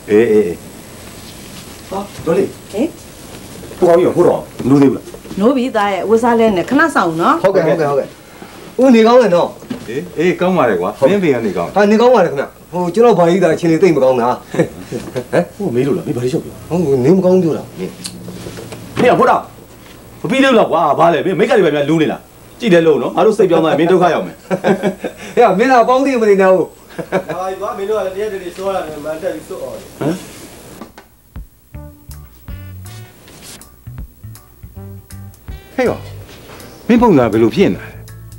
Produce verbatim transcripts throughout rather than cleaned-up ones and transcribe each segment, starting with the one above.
အေးအေးဟာတော်လေးဟေးပူကောင်းရောဟိုတော့နိုးသေးဘူးလားနိုးပြီသားရဲ့ဝတ်စားလဲနဲ့ခဏဆောင်နော်ဟုတ်ကဲ့ဟုတ်ကဲ့ဟုတ်ကဲ့ဦးနေကောင်းတယ်နော်အေးအေးကောင်းပါလေကွာမင်းဖေကနေကောင်းဟာနေကောင်းပါလေခင်ဗျဟိုကျွန်တော်ဘာကြီးတာအချင်းလေးတိတ်မကောင်းတာဟမ်ဟိုမေးလို့လားမင်းဘာလို့ရှောက်ပြောဟုတ်နေမကောင်းပြောတာမင်းဖေဟိုတော့မပြီးလို့လားကွာဘာလဲမင်းမိတ်ကလေးပဲများလူးနေလားကြည့်တယ်လို့နော်ငါတို့စိတ်ပြောင်းသွားရင်မင်းဒုက္ခရောက်မယ်ဟဲ့မင်းတော့ပေါင်းသိမနေနဲ့ဟုတ်ဟာဒီကွာမင်းတို့ကလည်းတရက်တည်းစောရတယ်မန်တက်ပြီးစွတ်အောင်ဟမ်ဟဲ့ရောမင်းပုံစံဘယ်လိုဖြစ်နေတာ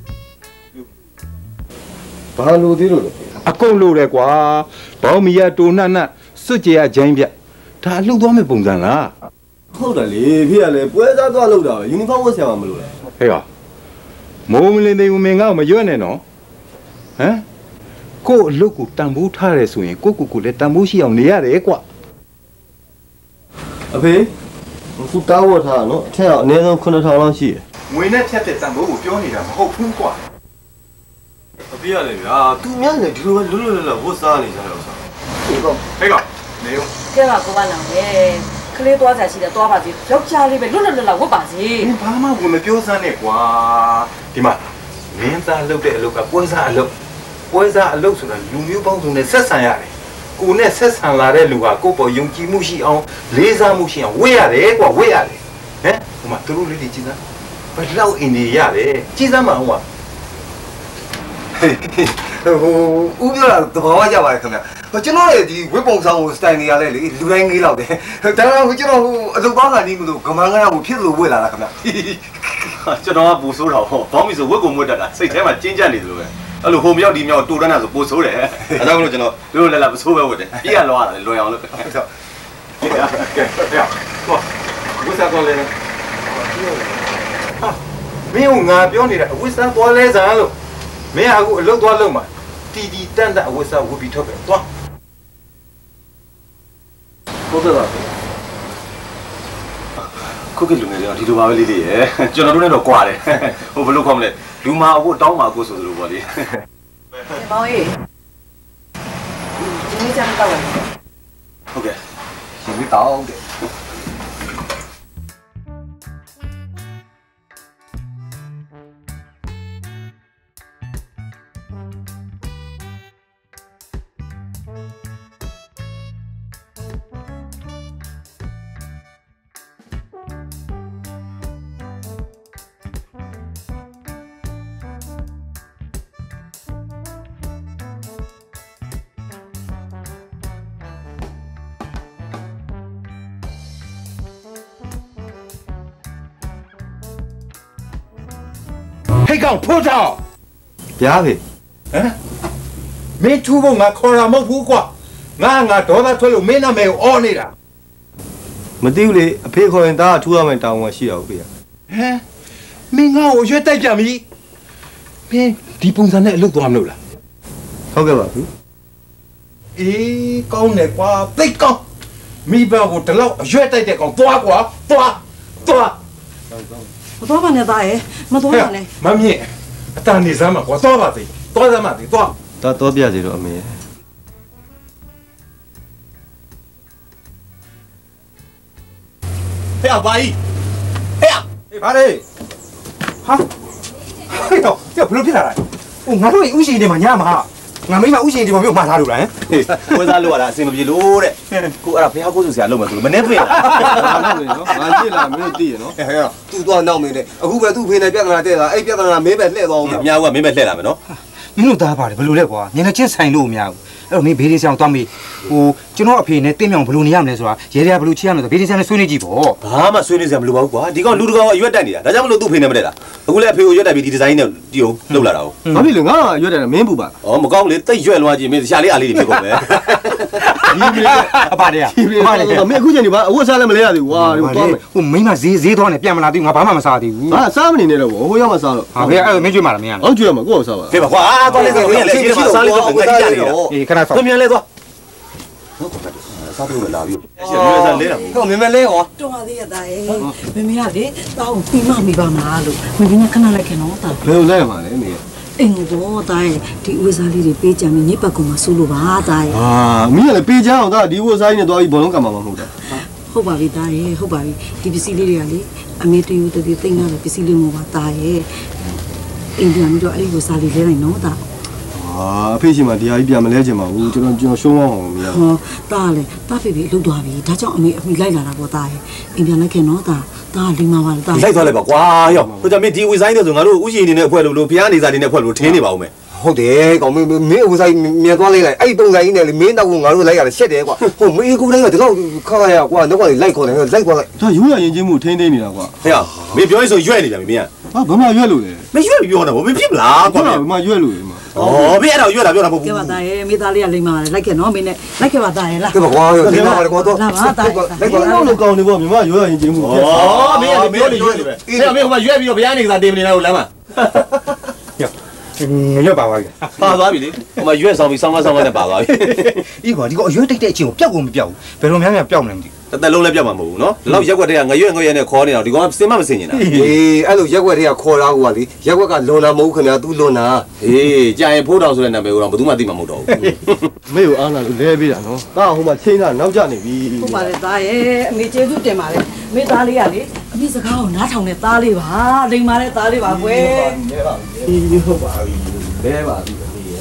ဘာလို့သေးလို့လဲအကုန်လို့တယ်ကွာဘောင်းမီယာတိုနတ်နတ်စွတ်ကြရဂျိုင်းပြဒါအလှုပ်သွားမဲ့ပုံစံလားဟုတ်တယ်လေဖေကလည်းပွဲစားသွားလို့တာပဲယူနီဖောင်းဝတ်ဆရာမလို့လားဟဲ့ရောမိုးမလင်းသေးဘူးမင်းငါ့ကိုမရွက်နဲ့နော်ဟမ်ကို့အလုပ်ကိုတန်ဖိုးထားရဲဆိုရင်ကိုကိုကိုလည်းတန်ဖိုးရှိအောင်နေရတယ်ကွာအဖေခုတားဝတ်ထားနော်အထက်ကအနည်းဆုံးခုနှစ်ထောင်လောက်ရှိတယ်ငွေနဲ့ဖြတ်တဲ့တန်ဖိုးကိုပြောနေတာမဟုတ်ဘူးကွာအဖေကလည်းဗျာသူများလည်းဒီလိုပဲလွတ်လွတ်လပ်လပ်ဝတ်စားနေကြတယ်ဥစ္စာဟေးကောဟေးကောနေဦးကဲပါကိုပါလောင်လေကလေးသွားစားရှိတယ်သွားပါစေယောက်ျားလေးပဲလွတ်လွတ်လပ်လပ်ဝတ်ပါစေမင်းဘာမှဝင်မပြောစမ်းနဲ့ကွာဒီမှာမင်းသားလုပ်တဲ့အလုပ်ကပွဲစားအလုပ်ပွဲစားအလုပ်ဆိုတာလူမျိုးပေါင်းစုံနဲ့ဆက်ဆံရတယ်ကိုနဲ့ဆက်ဆံလာတဲ့လူဟာကိုယ့်ပေါ်ယုံကြည်မှုရှိအောင်လေးစားမှုရှိအောင်ဝေ့ရတယ်ကွာဝေ့ရတယ်ဟမ်ဟိုမှာသူတို့လေးတွေကြည်စမ်းဘယ်လောက်အင်းနေရတယ်ကြည်စမ်းမအောင်ကွာဟိုဦးပြောတာသဘောကျပါတယ်ခင်ဗျဟိုကျွန်တော်ရဲ့ဒီဝစ်ပုံဆောင်ကိုစတိုင်နေရလဲလေလူတိုင်းငေးလောက်တယ်ဒါတော့ဟိုကျွန်တော်ဟိုအလုပ်သားကနေမလို့ဂမန်ကရကိုဖြစ်လို့ဝစ်လာတာခင်ဗျကျွန်တော်ကပူဆိုးတာဟောဘောင်းမီဆိုဝစ်ကုန်ဝစ်တတ်တာစိတ်ထဲမှာကျဉ်းကျပ်နေသလိုပဲအဲ့လိုဟိုမြောက်ဒီမြောက်တူတန်းတာဆိုပူဆိုးတယ်အဲဒါကြောင့်မလို့ကျွန်တော်တို့လည်းလည်းမဆိုးပဲဝစ်တယ်ပြေးရလောရတာလေလွယ်အောင်လုပ်ဟုတ်ကဲ့ကဲကဲဟောဝစ်စားတော့လေဟာမင်းကငါပြောနေတာဝစ်စားသွားလဲစမ်းလို့မင်းအခုအလုပ်သွားလုပ်မှာတီတီတန်တအဝတ်စားဝတ်ပြီးထွက်ပဲသွားဟုတ်ကဲ့ပါခုကလူငယ်တွေဒီလိုပါပဲလေးလေးရယ်ကျွန်တော်တို့နဲ့တော့ကြွားတယ်ဟိုဘယ်လိုခေါ်မလဲလူမာအခုတောင်းမှာအခုဆိုသလိုပေါ့လေမောင်ကြီးဒီနေ့ကျတော့ဟုတ်ကဲ့ရှင်ပြီးတောင်းတယ်ဟေးကောင်ဖိုးတောင်းဗျာဖေဟမ်မင်းထူဖို့ငါခေါ်တာမဟုတ်ဘူးကွာငါငါဒေါသထွက်လို့မင်းနာမည်ကိုအော်နေတာမသိဘူးလေအဖေခေါ်ရင်ဒါကထူရမယ်တောင်းမှရှိတော့ဖေဟမ်မင်းငါ့ကိုရွက်တိုက်ကြပြီမင်းဒီပုံစံနဲ့အလုပ်သွားမလို့လားဟုတ်ကဲ့ပါဖေအေးကောင်းတယ်ကွာသိကောင်းမိဘကိုဒီလောက်အရွက်တိုက်တဲ့ကောင်သွားကွာသွားသွားမတော်ပါနဲ့သားရဲ့မတော်ပါနဲ့မမြင့်အတန်နေစမ်းမှာကွာသွားပါစေသွားစမ်းပါစေသွားဒါတော့ပြစီတော့အမေဟဲ့ဘာကြီးဟဲ့ဟေးဘာလဲဟာဟဲ့တော့ကျဘလို့ဖြစ်လာတာဟိုငါတို့ဥရှင်တွေမှာညမှာငါမိမဥရှင်ဒီမှာမျိုးမှားထားလို့လားဟင်ပွဲစားလို့ရတာအစင်မပြေလို့တဲ့ကိုအဲ့ဒါဘုရားကိုးစုဆရာလုပ်မယ်ဆိုလို့မနေ့ပြင်လာဟုတ်တယ်နော်ငါကြည့်လာမင်းတို့သိရနော်ဟဲ့ဟဲ့သူ့တော့နောက်မင်းနဲ့အခုပဲသူ့ဖေးနဲ့ပြဿနာတဲ့တာအဲ့ပြဿနာမင်းပဲလှည့်သွားအောင်အများကမင်းပဲလှည့်လာမယ်နော်မင်းတို့သားပါတယ်ဘယ်လိုလဲကွာညနေချင်းဆိုင်လို့အများအဲ့တော့မင်းဘေးလေးဆောင်သွားမေးဟိုကျွန်တော်အဖေနဲ့တင်းမြောင်ဘယ်လိုနေရမလဲဆိုတာရဲရဲဘယ်လိုချရမလဲဆိုဘေးလေးဆောင်နဲ့ဆွေးနွေးကြည့်ပေါ့ဘာမှဆွေးနွေးစရာမလိုပါဘူးကွာဒီကောင်လူတကောင်အရွက်တက်နေတာဒါကြောင့်မလို့သူ့ဖေနဲ့မတက်တာအခုလည်းအဖေကိုရွက်တက်ပြီးဒီဒီဇိုင်းနဲ့ဒီကိုလှုပ်လာတာဟုတ်ဘာဖြစ်လဲငါရွက်တယ်မင်းပူပါဩမကောင်းလေတိတ်ရွက်လွှားကြည့်မင်းရှာလေးအားလေးတွေဖြစ်ကုန်ပဲဒီပြေအပါတည်းအပါတည်းမင်းအခုချိန်ဒီဘာအဝတ်စားလည်းမလဲရသေးဘူးကွာဒီသွားမယ်ဟိုမိမဈေးဈေးသွားနေပြန်မလာသေးဘူးငါဘာမှမစားသေးဘူးဟာစားမနေနဲ့တော့ဟိုရောက်မှစားတော့ဟာဘယ်အဲ့မင်းကြွေးမှာလားမင်းဟုတ်ကြွေးမှာကိုယ့်ကိုစားပါဖေပါကွာသွားလေကွာလေဒီမှာစားလေးတော့ငါကြည့်ရတယ်အေးခဏဆောက်မြန်လဲသွားဟုတ်ကဲ့စားလို့လာပြီရှင်မျိုးစားလဲတာဟိုမင်းမလဲဟောတော်ပါသေးရသားရဲ့မမေကလေတောင်းပြီးမှမိပါမလားလို့မင်းကခဏလိုက်ခင်တော့တာဘယ်လိုလဲမှာလဲမေအိမ်ဘောတိုင်းဒီဝစားလေးတွေပေးကြမယ်ညစ်ပတ်ကောင်မဆိုးလို့ပါတိုင်းအာမင်းကလည်းပေးချအောင်ဒါဒီဝစားကြီးနဲ့သွားပြီးဘောလုံးကံမှာမဟုတ်တာဟုတ်ပါပြီတိုင်းဟုတ်ပါပြီဒီပစ္စည်းလေးတွေကလေအမေတူတူတူသိငါတဲ့ပစ္စည်းလေးမျိုးပါတိုင်းအိမ်ပြန်ပြီးတော့အဲ့ဒီဝစားလေးလဲနိုင်နော်တာအာအဖေရှင်မတရားကြီးပြန်မလဲချင်ပါဘူးကျွန်တော်ကျွန်တော်ရှုံးအောင်အောင်မရဟောတာလေတာဖေဖေလှုပ်သွားပြီဒါကြောင့်အမေအမိလိုက်လာတာပေါ့တာရဲ့အိမ်ပြန်လိုက်ခင်နော်တာတာလိမ္မာပါတာလိုက်သွားလိုက်ပါကွာရောဟိုကြမင်းဒီဝေဆိုင်တဲ့ဆိုငါတို့ဥယျာဉ်နေနဲ့အဖွဲ့လို့လို့ဖျားနေစားနေနဲ့အဖွဲ့လို့ထင်းနေပါဦးမယ်ဟုတ်တယ်ကောင်မင်းမင်းအဝဆိုင်မြင်သွားလိုက်လိုက်အဲ့ဒီပုံစံကြီးနဲ့လေမင်းတော့ငါတို့လိုက်ရတယ်ရှက်တယ်ကွာဟိုမင်းကိုတိုင်းကဒီလောက်ခါရကွာတော့ကလိုက်ခေါ်တယ်လိုက်ခေါ်လိုက်ဒါရိုးရရင်ချင်းမှုထိန်းသိမ်းနေတာကွာဟဲ့မင်းပြောရင်ဆိုရွက်နေကြပြီမင်းကဟာဘာမှရွက်လို့လဲမရွက်ပြောတာဗောမင်းဖြစ်မလားကွာဘာမှရွက်လို့လေမဩမင်းအဲ့တော့ရွက်တာပြောတာမဟုတ်ကဲဘူးပါတာရဲ့မိသားလေးကလိမ္မာတယ်လိုက်ခဲ့နော်မင်းနဲ့လိုက်ခဲ့ပါတာရဲ့လားကဲပါကွာရောဒီမှာကွာတော့လာပါတာလိုက်ခေါ်ဘာလိုက်လို့ကောင်းနေပေါ့မြမရိုးရရင်ချင်းမှုဩမင်းကပြောနေရွက်နေပဲဟဲ့မင်းဟိုမှာရွက်ပြီးတော့ဘုရားနေကစားတင်မနေတော့လမ်းမှာရွက်ပါပါပြီပါသွားပြီလေဟိုမှာရွက်ဆောင်ပြီးဆောင်းမဆောင်းမနဲ့ပါသွားပြီဒီကွာဒီကအရွက်တိတ်တဲ့အချင်းကိုပျောက်ကုန်မပျောက်ဘူးဘယ်လိုများများပျောက်မလဲမသိတသက်လုံးလည်းပြတ်မှာမဟုတ်ဘူးနော်ဒီလောက်ရက်ွက်တည်းကငရွက်ငရွက်နဲ့ခေါ်နေတော့ဒီကောင်ကစင်မမစင်နေတာအေးအဲ့လိုရက်ွက်တွေကခေါ်တာကွာလေရက်ွက်ကလွန်တာမဟုတ်ခင်ဗျာ तू လွန်တာအေးကြာရင်ဖိုးတောင်ဆိုတဲ့နာမည်ကိုတော့ဘယ်သူမှသိမှာမဟုတ်တော့ဘူးမေကိုအားလာလို့လဲပေးတာနော်ဒါဟိုမှာချိန်တာနောက်ကျနေပြီဟုတ်ပါတယ်တာရဲ့အမေကျေးဇူးတင်ပါတယ်မိသားလေးကလေအမေစကားကိုနားထောင်တဲ့သားလေးပါလိမ္မာတဲ့သားလေးပါကွယ်လဲပါပြီဟုတ်ပါပြီလဲပါပြီအမေရဲ့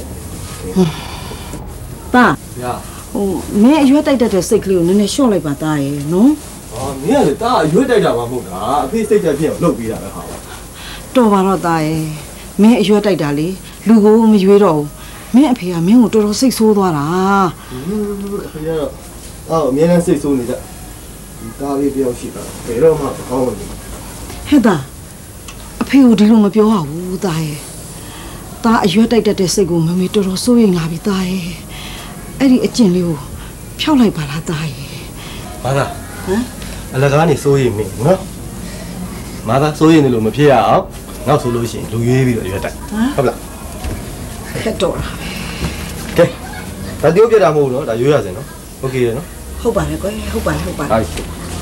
တာညာဟိုမင်းအရွက်တိုက်တတ်တဲ့စိတ်ကလေးကိုနည်းနည်းလျှော့လိုက်ပါတာရဲ့နော်အာမင်းကလေတာရွက်တိုက်တာမှမဟုတ်တာအဖေစိတ်ကြဖြစ်အောင်လုပ်ပေးတာပဲဟာတော်ပါတော့တာရဲ့မင်းအရွက်တိုက်တာလေလူကိုမရွေးတော့ဘူးမင်းအဖေကမင်းကိုတော်တော်စိတ်ဆိုးသွားတာအဖေကတော့အော်အမြဲတမ်းစိတ်ဆိုးနေကြဒီတားလေးတယောက်ရှိတာဘယ်တော့မှမကောင်းဘူးဟဲ့တာအဖေကိုဒီလိုမပြောရဘူးတာရဲ့တာအရွက်တိုက်တတ်တဲ့စိတ်ကိုမမေတော်တော်စိုးရိမ်လာပြီတာရဲ့အဲ့ဒီအကျင့်လေးကိုဖျောက်လိုက်ပါလားတာရဲ့မာသာဟမ်အလကားနေစိုးရိမ်မင်းနော်မာသာစိုးရိမ်နေလို့မဖြစ်ရအောင်နောက်ဆိုလို့ရှိရင်လူရွေးပြီးတော့ရွက်တိုက်ဟုတ်လားခက်တော့တာကဲဒါတယောက်ပြတာမဟုတ်တော့ဒါရွေးရစင်နော်โอเคရနော်ဟုတ်ပါတယ်ကွယ်ဟုတ်ပါတယ်ဟုတ်ပါတယ်ဟုတ်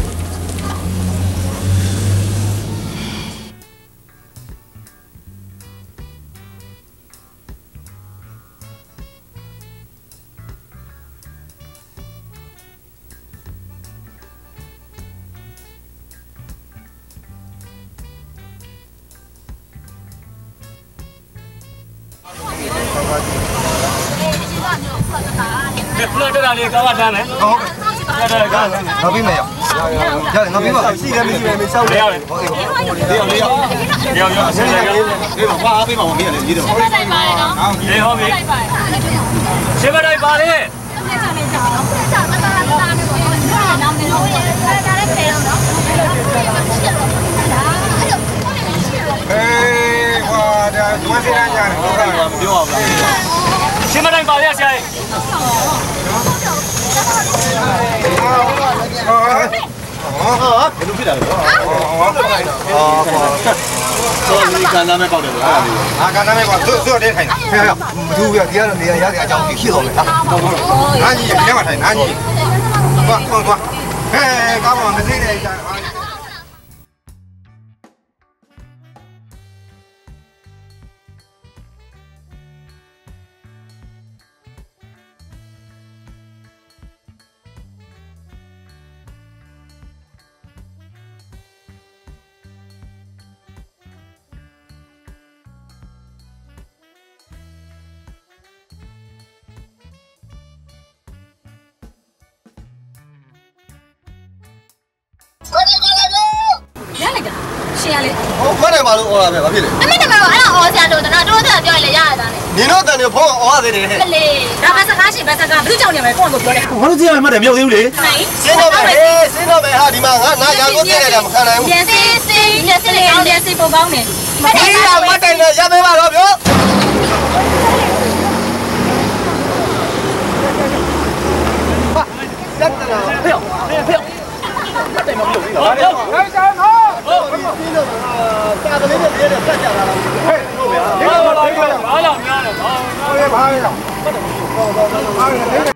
ဘယ်လိုတက်တာလေးကောင်းတာနဲ့ဟုတ်ကဲ့ကောင်းတယ်ငါပြီးမယ်ရရတယ်ငါပြီးပါရှိတယ်မရှိတယ်မရှောက်လေဟုတ်ကဲ့လေးရောလေးရောရောရောဆင်းဆင်းလေးပါကွာအားပေးပါဦးမင်းလည်းရေးတယ်ဟုတ်တယ်ပါတယ်နော်လေးဟုတ်ပြီရှင်းမတိုင်းပါလေအေးဟွာဒါဒွန်းစင်းရရတယ်ဟုတ်ကဲ့မပြောအောင်လားရှင်းမတိုင်းပါလေဆရာကြီးဟာဘယ်လိုဖြစ်တာလဲကွာဟာကွာစောဒီကန္နာမဲ့ပေါက်တယ်ကွာအဲ့ဒါလေးအာကနာမဲကွာသူ့သူ့တဲ့ထိုင်ဟဲ့မသူပြဒီကတော့နေရရတဲ့အကြောင်းကြီးရှိတော့မယ်ဟာနာကြီးရဲမထိုင်နာကြီးသွားသွားသွားဟဲ့ကောင်းပါမသိတဲ့အကြောင်းရှင်ရလေဟိုမနဲ့မလို့អော်လာပဲဘာဖြစ်လဲအမေတမတော့အဲ့ဒါအော်ဆရာတို့တော့တို့တို့ပြောရင်လည်းရရတာလေနင်တို့တန်တွေဖုန်းអော်ရသေးတယ်ဟဲ့မလေးဒါမှစကားရှိဘယ်စကားဘယ်သူကြောင့်နေမလဲကိုယ့်ကိုပြောတယ်ငါတို့ကြည့်ရမှတ်တယ်မရောက်သေးဘူးလေနိုင်စင်းတော့ပဲဟေးစင်းတော့ပဲဟာဒီမှာငါနာရာကိုတည့်ရတယ်မခံနိုင်ဘူးလက်စီစီလက်စီလေးလက်စီပုံကောင်းနေဒီကမတိုင်နဲ့ရသေးပါတော့ဗျာလက်တနာဖေးဖေးဖေးတိုင်မလို့ဘူးလားဟုတ်ဟုတ်ဟုတ်ဒီလိုစာကလေးနဲ့တည်းနဲ့ဆက်ကြတာလားဟဲ့ဟုတ်ဗျာဘာလို့များလဲဘာဟဲ့ဘာလဲ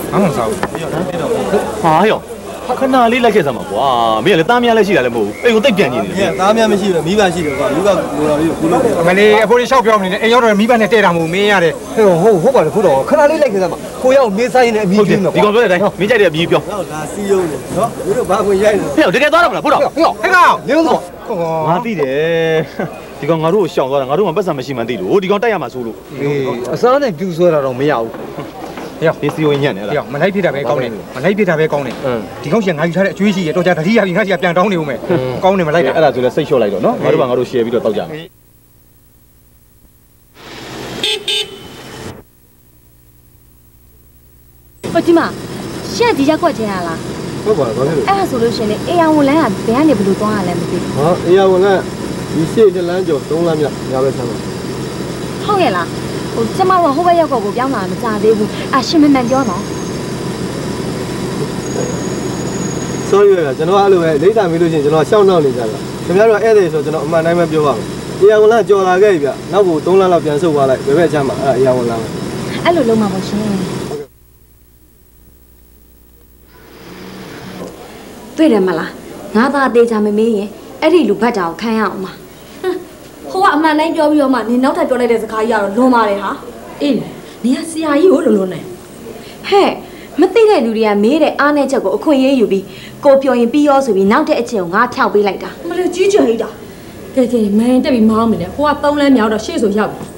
ငါမှမစားဘူးဟာရောခဏလေးလိုက်ခဲ့စမ်းပါကွာမင်းကလည်းသားများလည်းရှိတာလည်းမဟုတ်ဘူးအိမ်ကိုတိတ်ပြန်နေတယ်။သားများမရှိဘူးမိဘရှိတယ်ကွာမိဘကိုတော်လေးကိုကုလို့မလေးအဖိုးလေးရှောက်ပြောနေတယ်အိမ်ရောက်တော့မိဘနဲ့တဲ့တာမဟုတ်မင်းရတယ်ဟဲ့ဟုတ်ဟုတ်ပါလေခုတော့ခဏလေးလိုက်ခဲ့စမ်းပါကိုရောက်မင်းစားရင်လည်းအမီးကြီးမှာဒီကောင်ပြောတဲ့အတိုင်းမင်းကြိုက်တဲ့အပြီးပြောဟုတ်လားစီးရုံးနေနော်တို့တို့ဘာခွင့်ရိုက်နေဟဲ့တကယ်သွားတော့မလားဖို့တော့ဟဲ့ဟဲ့ကောင်နေလို့ဆိုငါသိတယ်ဒီကောင်ငါတို့ကိုရှောင်သွားတာငါတို့ကပတ်စံမရှိမှန်းသိလို့ဒီကောင်တိုက်ရမှာဆိုလို့အေးအစားနဲ့ပြူဆွဲတာတော့မရဘူးဟဲ့ဒီစီယိုညံ့နေလားဟဲ့မလိုက်ပြတာပဲကောင်းတယ်မလိုက်ပြတာပဲကောင်းတယ်ဒီကောင်ရှင်ငါယူထားတဲ့အကျွေးရှိရတော့ကြာတတိယပြီငါစီကပြန်တောင်းနေဦးမယ်ကောင်းတယ်မလိုက်တာအဲ့ဒါဆိုလဲစိတ်လျှော့လိုက်တော့နော်ငါတို့ကငါတို့ share ပြီးတော့တောက်ကြမယ်ဟိုဒီမှာရှက်ဒီရက်ကွက်ချင်းရလားဟုတ်ပါဘာဖြစ်လို့အဲ့ဒါဆိုလို့ရှင်လေအေယာဝန်လန်းကဘယ်ကနေဘယ်လိုသွားရလဲမသိဘူးဟာအေးရဝင်ကဒီရှေ့တလန်းကျော်သုံးလမ်းမြညပဲဆမ်းပါဟုတ်ရဲ့လားဟိုကျမတို့ဟိုဘက်ရက်ကွက်ကိုပြောင်းလာမကြသေးဘူးအရှင်မမှန်ပြောနော် sorry ရကျွန်တော်အဲ့လိုပဲဒိဋ္ဌာမီလို့ရှိရင်ကျွန်တော်ရှောင်းနှောက်နေကြတာခင်ဗျားတို့ဧည့်သည်ဆိုကျွန်တော်အမှန်တိုင်းပဲပြောပါမယ်အေးရဝင်ကကြော်လာခဲ့ပြီဗျနောက်ကိုသုံးလမ်းလောက်ပြန်ဆုတ်သွားလိုက်ဘယ်ဘက်ချမ်းမှာအဲ့အေးရဝင်လာမယ်အဲ့လိုလုံးမှာပေါ့ရှင်တွေ့တယ်မလားငါသားအသေးချာမမေးရင်အဲ့ဒီလူဘတ်တာကိုခံရအောင်မဟိုကအမှန်တိုင်းပြောပြီးတော့မှနင်နောက်ထပ်ပြောလိုက်တဲ့စကားကြီးကတော့လွန်ပါတယ်ဟာအေးနင်ကဆရာကြီးကိုလွန်လွန်နေဟဲ့မသိတဲ့လူတွေကမေးတဲ့အားနဲ့ချက်ကိုအခွင့်အရေးယူပြီးကိုပြောရင်ပြီးရောဆိုပြီးနောက်တဲ့အချက်ကိုငါထောက်ပေးလိုက်တာမလို့ကြီးကြိတ်တာကဲကဲမင်းတက်ပြီးမောင်းနေတယ်ဟိုကသုံးလမ်းမြောက်တော့ရှေ့ဆိုရောက်ပြီ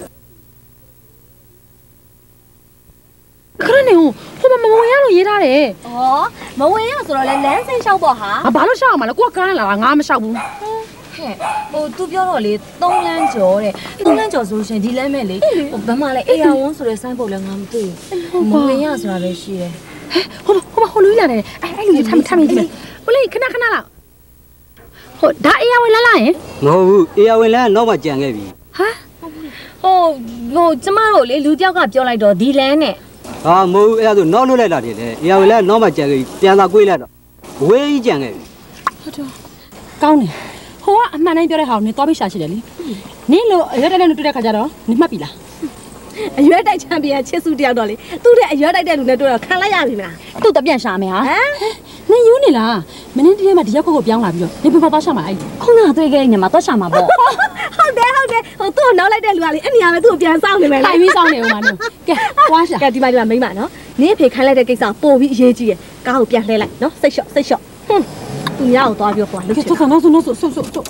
ခရနေဟိုဟိုမမဝင်ရလို့ရေးထားတယ်။ဩမဝင်ရဆိုတော့လဲလမ်းစိမ့်လျှောက်ပေါ့ဟာ။ဘာလို့လျှောက်အောင်မလဲ။ကိုကကန်းလာတာငါမလျှောက်ဘူး။ဟဲ့ဟို तू ပြောတော့လေသုံးလမ်းကျော်တဲ့။သုံးလမ်းကျော်ဆိုရှင်ဒီလမ်းမဲ့လေ။ဟိုဘမ်းမလဲအေယာဝန်းဆိုတဲ့ဆိုင်းပုတ်လဲငါမသိဘူး။မဝင်ရဆိုတာပဲရှိတယ်။ဟဲ့ဟိုဟိုဟိုလူလာတယ်။အဲ့အဲ့လူကြီးထမ်းထမ်းနေတယ်။ဟိုလေခဏခဏလောက်။ဟိုဒါအေယာဝန်းလာလာရင်မဟုတ်ဘူးအေယာဝင်လန်းကတော့မှကြံခဲ့ပြီ။ဟာဟိုဟိုကျမတို့လေလူတယောက်ကပြောလိုက်တော့ဒီလမ်းနဲ့ဟာမဟုတ်ဘူးအဲ့ဒါဆိုနောက်လွတ်လိုက်တာတည်းလေအေယာဝင်လန်းကတော့မှကြံခဲ့ပြီပြန်လာကိုေးလိုက်တော့ဝေးကြီးကြံခဲ့ပြီဟုတ်တော့ကောင်းတယ်ဟိုကအမှန်တိုင်းပြောတဲ့ဟာကိုနင်သွားပြီးရှာရှိတယ်လေနင်လို့အရွက်တိုက်တဲ့လူတွေ့တဲ့ခါကျတော့နင်မှတ်ပြီလားအရွက်တိုက်ချန်ပီယံချစ်စုတယောက်တော့လေသူ့တဲ့အရွက်တိုက်တဲ့လူနဲ့တွေ့တော့ခံလိုက်ရပြီမလားသူ့တပြန်ရှာမယ်ဟာဟမ်နင်ယူနေလားမင်းတည်းမှာဒီရက်ခုတ်ကိုပြောင်းလာပြီးတော့နင်ဘယ်မှာသွားရှာမှာအဲ့ခုနကတွေ့ခဲ့ညမှာသွားရှာမှာပေါ့ဟုတ်တယ်ဟုတ်တယ်ဟိုသူ့ကိုနောက်လိုက်တဲ့လူကလေအဲ့နေရာမှာသူ့ကိုပြန်စောင့်နေမယ်လေထိုင်ပြီးစောင့်နေဦးမှာနော်ကဲသွားရှာကဲဒီမှာဒီမှာမိမနော်နင်အဖေခိုင်းလိုက်တဲ့ကိစ္စပို့ပြီးအရေးကြီးတယ်ကားကိုပြန်လှည့်လိုက်နော်စိတ်လျှော့စိတ်လျှော့ဟွန်းသူများကိုသွားပြောပွားလို့ချစ်တာနော်ဆိုနော်ဆိုဆိုဆိုဆို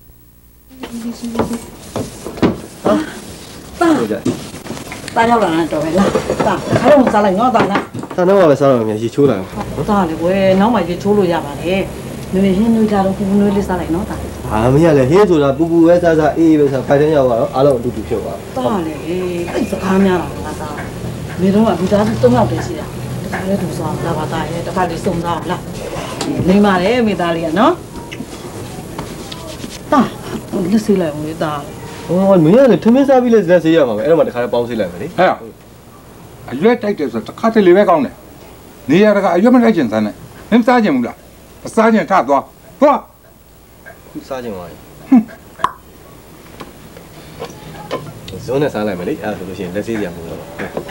ဟာဟုတ်ကြတားရောက်လာတော့ပဲလားတားခါတော့စားလိုက်နော်တားလားဒါတော့ပဲစားတော့မြန်ရေချိုးလာဟောတာလေကွယ်နောက်မှရေချိုးလို့ရပါတယ်နွေရင်းနွေကြတော့ပူပူနွေလေးစားလိုက်နော်တားဟာမင်းကလည်းဟင်းဆိုတာပူပူပဲစားစားအေးအေးပဲစားဖိုင်တန်းရောက်တော့အားလုံးအတူတူဖြစ်သွားတားလေအဲ့စကားများတာလားတားနေတော့ကဒီသားသုံးယောက်တည်းရှိတာတခါလေသူစားလာပါတာရဲ့တခါလေစုံစားလားနေပါတယ်မိသားလေးကနော်တားလက်စီလိုက်ဦးတားဟောမင်းကလည်းထမင်းစားပြီးလဲလက်ဆေးရမှာပဲအဲ့တော့မှတခါပေါင်းဆေးလိုက်မယ်လေဟဲ့အရွက်တိုက်တယ်ဆိုတော့တစ်ခါတလေပဲကောင်းတယ်နေရတာကအရွက်မတိုက်ချင်စမ်းနဲ့မင်းစားချင်ဘူးလားမစားချင်ထသွားသွားခုစားချင်ပါလေဇုံးနဲ့စားလိုက်မယ်လေအဲ့ဒါဆိုလို့ရှိရင်လက်ဆေးရမှာတော့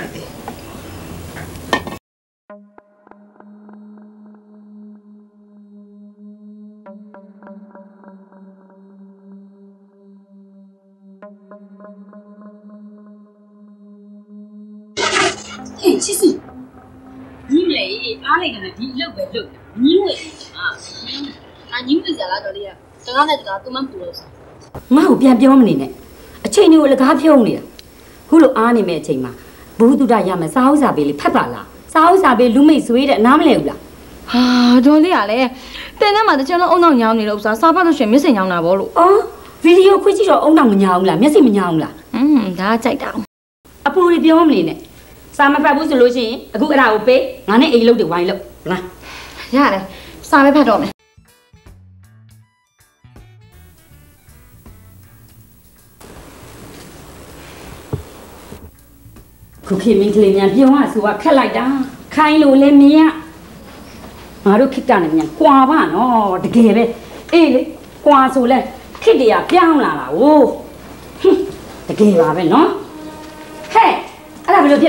ဟေးချစ်စီညီမလေးအားလိုက်တယ်ဒီအလုပ်ပဲလုပ်ညီဝဲအာအာညီဝဲကြလားတော်လေးကစကားနဲ့စကားသူမှမပူလို့စားငါ့ကိုပြန်ပြောမနေနဲ့အချိန်တွေကိုလကားဖြုံးနေတာခုလိုအားနေမဲ့အချိန်မှာဘုဟုတုဒရမယ်စားဥစားပေးလေးဖတ်ပါလားစားဥစားပေးလူမိတ်ဆွေးတဲ့နားမလဲဘူးလားဟာတော်လေးကလည်းတင်ထဲမှာတချင်လုံးအုံနောက်ညောင်းနေလို့ဥစားစားဖတ်လို့ရှိရင်မျက်စိညောင်းတာဗောလို့အော်ဗီဒီယိုခွေးကြည့်တော့အုံနောက်မညောင်းဘူးလားမျက်စိမညောင်းဘူးလားอืมဒါကြိုက်တာအပူတွေပြောမနေနဲ့စာမဖတ်ဘူးဆိုလို့ရှိရင်အခုအဲ့ဒါကိုပေးငါနဲ့အိမ်လုတ်တွေဝိုင်းလုတ်လားရတယ်စာပဲဖတ်တော့မယ်ခုခေတ်မင်းကလေးများပြောရဆိုကခက်လိုက်တာခိုင်းလို့လည်းမရငါတို့ခိတ္တနဲ့မြန်ကွာပါနော်တကယ်ပဲအေးလေကွာဆိုလဲခိတ္တရပြောင်းလာတာဟိုတကယ်ပါပဲနော်ဟဲ့အဲ့ဒါဘယ်လိုဖြစ်လာ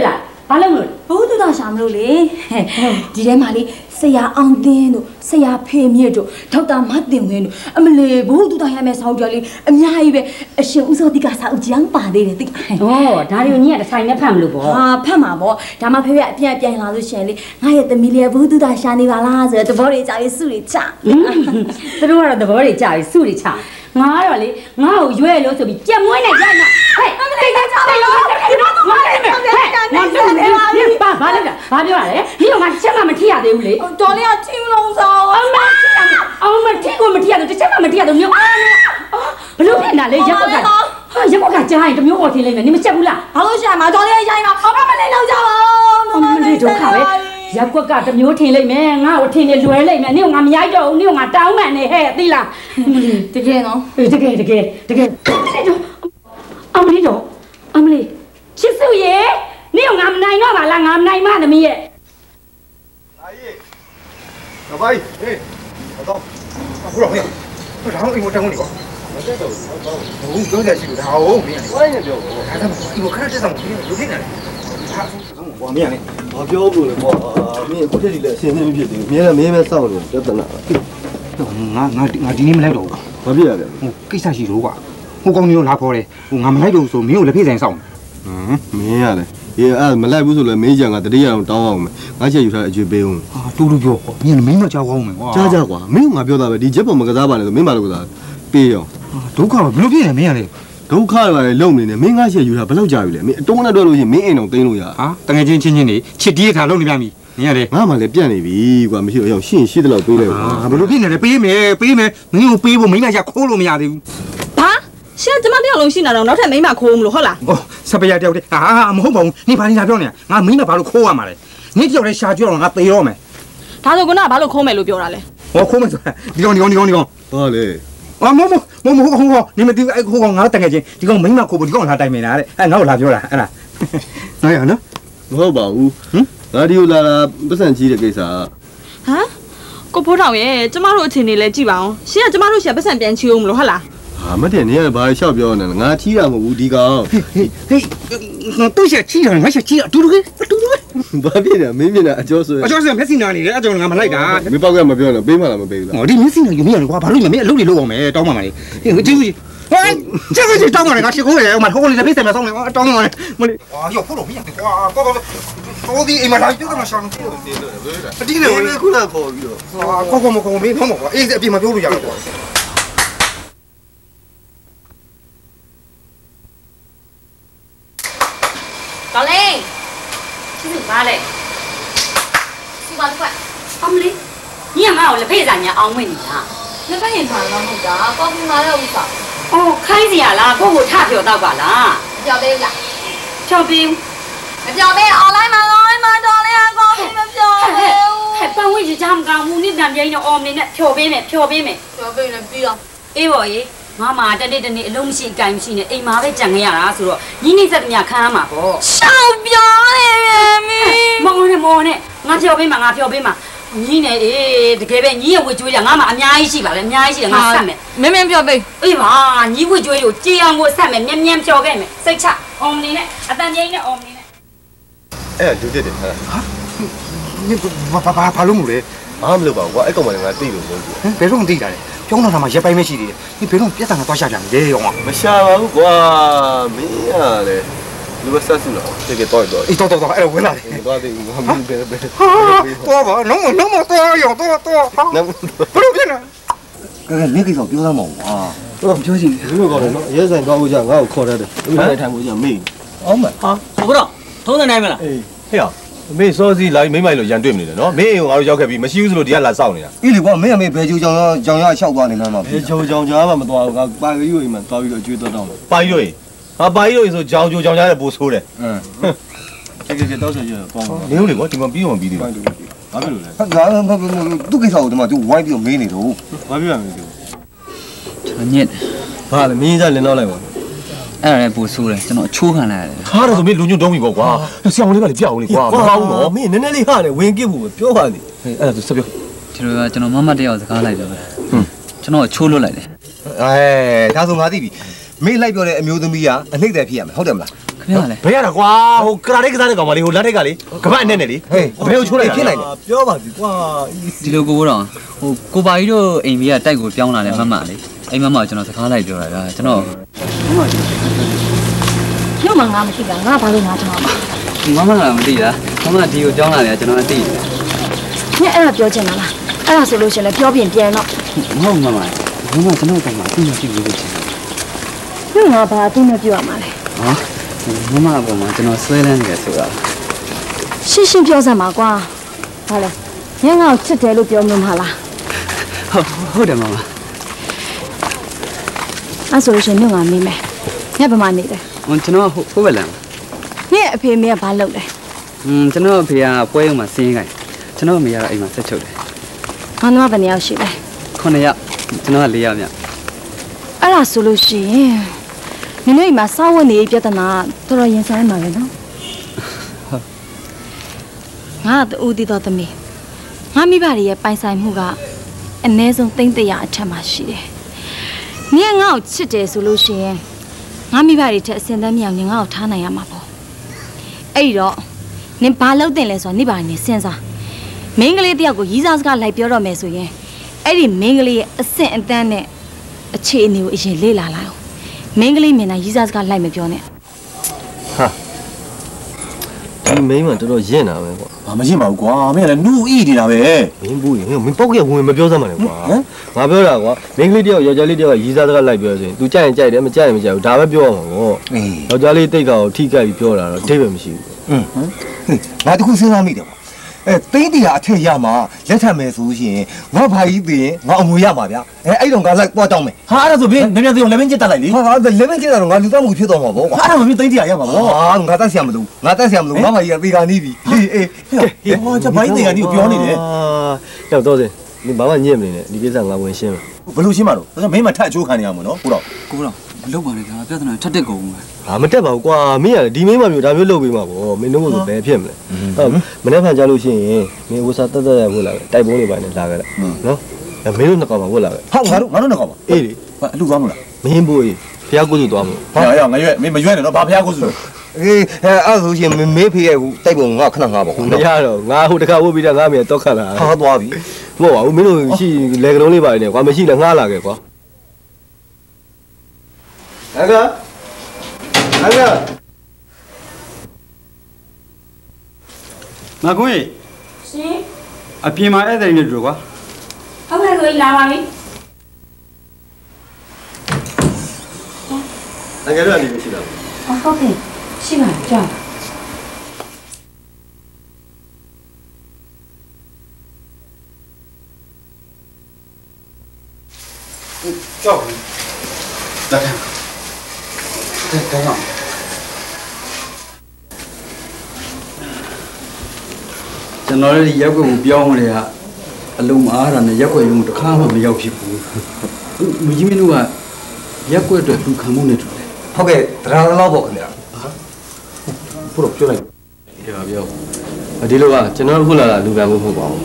ဘာလုပ်လို့ဘုသူတော်ရှာမလို့လေဒီထဲမှာလေဆရာအောင်တင်းတို့ဆရာဖေမြင့်တို့ဒေါက်တာမတင်ဝင်းတို့အမလေးဘုသူတော်ရမယ်ဆောင်းကြလေအများကြီးပဲအရှင်ဦးစောတိကစာအုပ်ကျန်းပါသေးတယ်တိဩဒါတွေကိုညီကတဆိုင်နဲ့ဖတ်မလို့ပေါ့ဟာဖတ်မှာပေါ့ဒါမှဖေဖေအပြန်ပြန်လာလို့ရှင်လေငါရဲ့သမီးလေးဘုသူတော်ရှာနေပါလားဆိုတော့သဘောတွေကြာပြီးစုတွေချသူတို့ကတော့သဘောတွေကြာပြီးစုတွေချငါကတော့လေငါ့ကိုရွဲလို့ဆိုပြီးကြက်မွေးနဲ့ကြက်နာဟဲ့တိတ်ကြချတယ်လို့ငါလည်းမယ်ဟဲ့ငါလည်းမယ်ဘာဘာလဲဘာပြောရလဲဒီကငါချက်မှမထိရသေးဘူးလေတော်လေးကထိမလုံးဆောင်အမထိရမယ်အောင်မထိကိုမထိရတော့တစ်ချက်မှမထိရတော့မျိုးအာဘလို့ဖြစ်နေတာလဲရက်ကွက်ကဟာရက်ကွက်ကကြားရင်တမျိုးပေါ်ထင်းလိုက်မယ်နင်မချက်ဘူးလားဘာလို့ရှာမှာတော်လေးရိုင်းမှာအော်မလေးလောက်ကြပါအမလေးဒုက္ခပဲရက်ကွက်ကတမျိုးထင်လိုက်မယ်ငါ့ကိုထင်နေလွယ်လိုက်မယ်နင့်ကငါမရိုက်တော့ဘူးနင့်ကငါတောင်းမှန်နေဟဲ့သိလားတကယ်နော်တကယ်တကယ်တကယ်အမလေးတော့အမလေးချစ်စုရေနင့်ကငါမနိုင်တော့ပါလားငါမနိုင်မသမီးရဲ့阿姨老伯哎老张胡老妹不然我我真问你吧我这都我刚才去他我没我也没有我看他们我看这张图有点难他我面嘞我ပြောဘူးလေပေါ့မင်းကိုတက်ဒီလည်းအစင်းစင်းမဖြစ်သေးဘူးမြဲလည်းမင်းပဲစောင့်နေပြဿနာငါငါငါဒီနေ့မလိုက်တော့ဘူးဘာဖြစ်ရလဲဟိုကိစ္စရှိလို့ကွာဟိုကောင်းကြီးတို့လာခေါ်တယ်ဟိုငါမလိုက်တော့ဆိုမင်းကိုလက်ဖေးဆိုင်စောင့်ဟမ်မင်းရတယ်အေးအဲ့မလိုက်ဘူးဆိုလည်းမင်းကြံကတတိယအောင်တောင်းအောင်မယ်ငါချက်ယူထားအကျွေးပေးအောင်ဟာတူတူပြောကွာမင်းလည်းမင်းတော့ကြောက်ကောင်းမယ်ကွာကြားကြကွာမင်းကငါပြောတာပဲဒီချက်ပေါ်မကစားပါနဲ့ဆိုမင်းမလို့ကစားပေးအောင်ဒုက္ခပဲဘယ်လိုဖြစ်လဲမင်းကလေဒုက္ခတွေလည်းလုံနေနေမင်းငါချက်ယူထားဘယ်လောက်ကြာပြီလဲမင်းအတုံးနဲ့တွဲလို့ရှိရင်မင်းအိမ်အောင်သိမ်းလို့ရဟာတငယ်ချင်းချင်းချင်းနေချစ်တီးခါလုံနေပြန်ပြီမင်းကလေငါမှလည်းပြတ်နေပြီကွာမရှိတော့ရောက်ရှင်းရှိတယ်လို့ပေးလိုက်ကွာဘယ်လိုဖြစ်နေလဲပေးမယ်ပေးမယ်မင်းကိုပေးဖို့မင်းကရခိုးလို့မရသေးဘူးဘာရှင်ကျမတယောက်လုံးရှိနေတော့နောက်ထပ်မိန်းမခိုးမလို့ဟုတ်လားဩစပယ်ရတယောက်တည်းဟာမဟုတ်ပါဘူးနေဘာနေလာပြောနေငါမင်းကဘာလို့ခိုးရမှာလဲနေတယောက်တည်းရှာကြတော့ငါသေရောမယ်ဒါဆိုကနဘာလို့ခိုးမယ်လို့ပြောတာလဲဟောခိုးမယ်ဆိုတာဒီကောင်ဒီကောင်ဒီကောင်ဒီကောင်ဟာလေအော်မမမမဟိုဟိုနေမသိအဲ့ဟိုကောင်ငါတကယ်ချင်းဒီကောင်မင်းမခိုးဖို့ဒီကောင်လာတိုင်နေတာတဲ့အဲ့ငါ့ကိုလာပြောတာအဲ့လားနိုင်ရနော်မဟုတ်ပါဘူးဟင်ငါဒီကိုလာတာပတ်စံကြီးတဲ့ကိစ္စဟမ်ကိုဖိုးထောင်ရဲ့ကျမတို့အချိန်နေလဲကြည့်ပါအောင်ရှင်ကကျမတို့ရှာပတ်စံပြန်ချီအောင်မလို့ဟုတ်လားဟာမတင်နေရဘာလျှောက်ပြောနေလဲငါချီးတာမဟုတ်ဘူးဒီကောင်ဟေးဟေးဟေးသူ့ရှာချီးတယ်ငါရှာချီးအတူတူပဲအတူတူပဲဘာဖြစ်လဲမင်းမြင်တာအကျော်ဆိုအကျော်ဆိုမျက်စိနာနေတယ်အကျော်ငါမလိုက်တာမင်းပေါက်ကမပြောနဲ့ပေးမှလားမပေးဘူးလားဟောဒီမျက်စိနာယူမရကွာဘာလို့မင်းအလုပ်တွေလုပ်အောင်မယ်တောင်းပါမလေးဟေးကြည့်ကြည့်ဟဲ့ကျက်ကြည့်တောင်းပါလေငါရှိခိုးတယ်ဟိုမှာဟိုလေးတစ်ပိတ်ဆက်မဆောင်နဲ့တောင်းပါလေမလေးအာရောဖိုးလို့မရကွာကောကောတော်ဒီအိမ်မှာလာပြုတ်ကမှရှောင်းနေတယ်အတိလေခုနခေါ်ပြီးတော့ကောကောမကောမင်းတော့မကွာအေးအပြင်မှာပြောလို့ရတော့ကွာတော်လေးချစ်ပါလေစီပါကွအမလေးညီမအောင်လက်ဖေးစားညာအောင်ဝင်နေတာလက်ဖက်ရင်ထားတော့မဟုတ်တာကော်ဖီမှာလည်းဥစ္စာအော်ခိုင်းစီရလားကိုကိုထပြောတော့ပါလားပြောပေးလားပြောပေးမပြောပေးအွန်လိုင်းမှာအွန်လိုင်းမှာတော်လေးကော်ဖီမပြောဘူးဟဲ့ပန်းဝိတ်ကြမ်းကောင်မူနစ်တန်ပြင်းတော့အော်မနေနဲ့ဖြော်ပေးမယ်ဖြော်ပေးမယ်ဖြော်ပေးလည်းပြီးတော့အေးပါရေငါမှတနေ့တနေ့အလုံးမရှိအကင်မရှိနဲ့အိမ်မှာပဲကြံခဲ့ရတာဆိုတော့ညီနေဆက်တမခမ်းရမှာပေါ့ရှောက်ပြောနေပြီမင်းမောင်နဲ့မောင်နဲ့ငါဖြော်ပေးမှာငါဖြော်ပေးမှာညီနေအေးတကယ်ပဲညီရဲ့ဝစ်ကျွေးရငါမှအများကြီးရှိပါလေအများကြီးရှိတယ်ငါဆက်မယ်မင်းမင်းပြောပေးအေးပါညီဝစ်ကျွေးကိုကြေအောင်ကိုဆက်မယ်မြန်မြန်ဖြော်ခဲ့မယ်စိတ်ချအောင်နေနဲ့အတန်ပြင်းနဲ့အောင်နေနဲ့အဲ့လူတက်တယ်ဟာ你ဘာဘာဘာဘာလို့မလဲအားမလို့ပါကွာအဲ့ကောင်မလည်းငါသိလို့လို့ဟမ်ဘယ်တော့မသိတာလဲကျောင်းတော်မှာရက်ပိုင်းမရှိသေးတယ်ဒီဘယ်တော့ပြဿနာသွားရှာပြန်လဲရောမရှာပါဘူးကွာမင်းရလေလူဝဆက်စုလို့တကယ်တော့တော့အေးတော့တော့အဲ့ဝင်လာတယ်တော့တယ်ငါမင်းပဲပဲဟာတော့ပါလုံးလုံးမတော့ရောတော့တော့ဟာဘယ်လိုဖြစ်လဲကဲမင်းကိစ္စပြောသားမအောင်ကွာတော့ပြောချင်တယ်ဘယ်လိုကောင်းလဲနော်ရဲဆိုင်သွားဖို့ကြာငါ့ကိုခေါ်ရတယ်ဒီနေ့ထိုင်ဖို့ကြာမေးအောင်မဟာဘုရားထုံးတဲ့နိုင်မလားအေးဟဲ့မေးစောစီလာမိမိုင်လို့ရန်တွေ့မနေတယ်နော်မင်းအိမ်ကိုငါတို့ရောက်ခဲ့ပြီမရှိဘူးဆိုလို့ဒီကလာစောင့်နေတာအေးလေကွာမင်းအမေဘယ်ချိုးကြောင်ကြောင်ရလျှောက်သွားနေလားမဘယ်ချိုးကြောင်ကြားမှမသွားဘူးငါပါရီရိုအိမ်မှာသွားပြီးတော့အကျွေးတော့တောင်းတယ်ပါရီရိုအိမ်ဟာပါရီရိုအိမ်ဆိုကြောင်ချိုးကြောင်ကြားတဲ့ပိုဆိုးတယ်အင်းကဲကဲကဲတော့ဆိုရတော့မင်းတို့လေကွာဒီမှာပြီးအောင်ပြီးသေးတယ်ဘာဖြစ်လို့လဲဟာငါသူ့ကိစ္စကိုဒီမှာသူဝိုင်းပြီးတော့မေးနေတော့ဘာဖြစ်ရမလဲသူကျွန်တော်ညစ်ဘာလဲမင်းကြီးကလင်းတော့လိုက်ပါအဲ့ဒါလည်းပိုဆိုးတယ်ကျွန်တော်အချိုးခံလိုက်ရတယ်ဟာတော့ဆိုမင်းလူညွန့်တုံးပြီပေါ့ကွာဆရာဝန်လေးကလည်းပြောက်အောင်လေကွာမကောင်းဘူးနော်မင်းနည်းနည်းလေးဟာနဲ့ဝင်ကစ်ဖို့ပြောပါလိဟေးအဲ့ဒါသူဆက်ပြောဒီလိုကကျွန်တော်မမတယောက်စကားလိုက်တယ်ပဲဟွန်းကျွန်တော်ချိုးလွတ်လိုက်တယ်အဲဒါဆိုငါသိပြီမင်းလိုက်ပြောတဲ့အမျိုးသမီးကအနှိမ့်တယ်ဖြစ်ရမယ်ဟုတ်တယ်မလားဟခင်ဗျာလေဘယ်ရတာကွာဟိုကရာလေးကစားတဲ့ကောင်မလေးဟိုလက်ထက်ကလေကပတ်နဲ့နဲ့လေဟေးဘယ်ကိုချိုးလိုက်ဖြစ်နိုင်လဲပြောပါပြီကွာဒီလိုကိုဘိုးတော်ဟိုကိုပါကြီးတို့အိမ်ကြီးကတိုက်ကိုပြောင်းလာတယ်မမလေအိမ်မမကျွန်တော်စကားလိုက်ပြောတာဗျာကျွန်တော်ရုံမှငါမရှိတာငါဘာလို့ငါထားမှာမမကမသိတာမမဒီကိုပြောင်းလာတယ်ကျွန်တော်အသိတယ်ညအဲ့ဒါပြောချင်တာလားအဲ့ဒါဆိုလို့ရှင်လည်းပြောပြင်ပြန်တော့မဟုတ်မမမမကျွန်တော်ကမှအသိမရှိဘူးလို့ချင်တယ်ညငါဘာအသိနဲ့ပြောရမှာလဲဟာမမအပေါ်မှာကျွန်တော်ဆွဲလန်းနေတယ်ဆိုတာရှင်းရှင်းပြောစမ်းပါကွာဟာလေညငါ့ကိုချစ်တယ်လို့ပြောမှမလားဟုတ်ဟုတ်တယ်မမအဲ့ဆိုလို့ရှင်ညငါမေးမယ်ညဘယ်မှာနေလဲဟိုကျွန်တော်ဟိုဘက်လမ်းညအဖေမေကဘာလုပ်လဲอืมကျွန်တော်အဖေကပွဲရုံမှာစင်းခိုင်းကျွန်တော်အမေကတော့အိမ်မှာဆက်ချုပ်တယ်ဘာမှမဘယ်နှစ်ယောက်ရှိလဲခုနှစ်ယောက်ကျွန်တော်ကလေးယောက်မြအဲ့ဒါဆိုလို့ရှိရင်နင်တို့အိမ်မှာစောင့်ဝင်နေပြဿနာတော်တော်ရင်ဆိုင်မှာပဲနော်ငါတူတီတော်သမီးငါမိဘတွေရဲ့ပိုင်ဆိုင်မှုကအနည်းဆုံးသိန်းတရာအထက်မှာရှိတယ်။နင်ငါ့ကိုချစ်တယ်ဆိုလို့ရှိရင်ငါမိဘတွေထက်အစင်တန်းမြောင်နင်ငါ့ကိုထားနိုင်ရမှာပေါ့။အဲ့တော့နင်ဘာလုပ်တင်လဲဆိုတာနိဗ္ဗာန်နဲ့စဉ်းစား။မင်းကလေးတယောက်ကိုရီးစားစကားလိုက်ပြောတော့မယ်ဆိုရင်အဲ့ဒီမင်းကလေးရဲ့အဆင့်အတန်းနဲ့အခြေအနေကိုအရင်လေ့လာလိုက်အောင်။မင်းကလေးမြင်တာရီးစားစကားလိုက်မပြောနဲ့။ဟာဒီမိန်းမတော်တော်ရင့်တာပဲကွာဘာမရင့်ပါဘူးကွာမင်းကလည်းနူးဣနေတာပဲမင်းဘူးရင်မင်းပေါက်ကဝင်မပြောစမ်းပါနဲ့ကွာဟမ်ငါပြောတာကွာမိန်းကလေးတယောက်ယောက်ျားလေးတယောက်ကရီးစားစကားလိုက်ပြောဆိုရင် तू ကြိုက်ရင်ကြိုက်တယ်မကြိုက်ရင်မကြိုက်ဘူးဒါပဲပြောရမှာပေါ့ယောက်ျားလေးတိတ်ကောင်ထိကြိုက်ပြီးပြောတာတော့အဓိပ္ပာယ်မရှိဘူးဟမ်ငါတခုစဉ်းစားမိတယ်ကွာအဲသိန်းတရာအထက်ရမှာလက်ထပ်မယ်ဆိုရှင်ငါဘာကြီးသိရင်ငါအမွေရမှာဗျာအဲအဲ့တော့ငါလိုက်ပွားတောင်းမယ်ဟာအဲ့ဒါဆိုဘင်းမြန်မြန်စီအောင်လက်မင်းကျက်တက်လိုက်လေဟာလက်မင်းကျက်တာတော့ငါလူသားမှုဖြစ်သွားမှာပေါ့ကွာအဲ့ဒါမင်းသိန်းတရာရမှာပေါ့ဟာငါတက်ဆရာမလို့ငါတက်ဆရာမလို့ငါဘာကြီးကသေတာနီးပြီအေးအေးဟောချက်ဘိုင်းသေတာနီးကိုပြောနေတယ်ဟာတော့တော့စင်ဒီဘာမှညစ်မနေနဲ့ဒီကိစ္စငါဝင်ရှင်းမယ်ဘယ်လိုရှင်းမှာတော့ဒါဆိုမင်းမထပ်အချိုးခံနေရမှာနော်ကိုတော့ကိုတော့မလုပ်ပါနဲ့ကွာပြဿနာထပ်တက်ကုန်မှာဟာမတက်ပါဘူးကွာမင်းကဒီမင်းမမျိုးဒါမျိုးလုပ်ပေးမှာပေါ့မင်းတို့ကဘယ်ဖြစ်မလဲဟုတ်မနေ့ကကြာလို့ရှိရင်မင်းဝစားတက်တက်ရဖို့လာပဲတိုက်ပုံးနေပါနဲ့လာခဲ့လိုက်နော်မင်းတို့နှစ်ကောင်ပါဝတ်လာပဲဟာငါတို့ငါတို့နှစ်ကောင်ပါအေးလေအလူသွားမလားမင်းဘိုးကြီးဖျားကိုစုသွားမလို့ဟာရငါရွက်မင်းမရွက်နဲ့တော့ဘာဖျားကိုစုအေးအဲအဲ့ဆိုရှင်မေးဖေးရဲ့တိုက်ပုံငါခဏငါပေါ့မရတော့ငါဟိုတခါဝတ်ပြီးတော့ငါမြေတော့ခတ်လာဟာသွားပြီမဟုတ်ပါဘူးမင်းတို့ရှိလေကလုံးလေးပါနေကွာမရှိလဲငှားလာခဲ့ကွာအကာအကာမကွင်းရှင်အပြင်မှာဧည့်သည်နေတို့ကွာဟုတ်ကဲ့ကိုလာပါပြီအကယ်လို့အနေမရှိလားဟုတ်ကဲ့ရှိပါကြောက်ကြောက်လာတယ်တဲ့ကောင်ကျွန်တော်လည်းရက်ွက်ကိုပြောင်းနေရအလုံးအားရနဲ့ရက်ွက်ရုံတခါမှမရောက်ဖြစ်ဘူးလူကြီးမင်းတို့ကရက်ွက်အတွက်သူခံမှုနဲ့တူတယ်ဟုတ်ကဲ့တရားသလောက်ပေါ့ခင်ဗျာဘုရားပြောလိုက်ဒီပါပြောဒီလိုကကျွန်တော်ခုလာတာလူကံမှုမဟုတ်ပါဘူး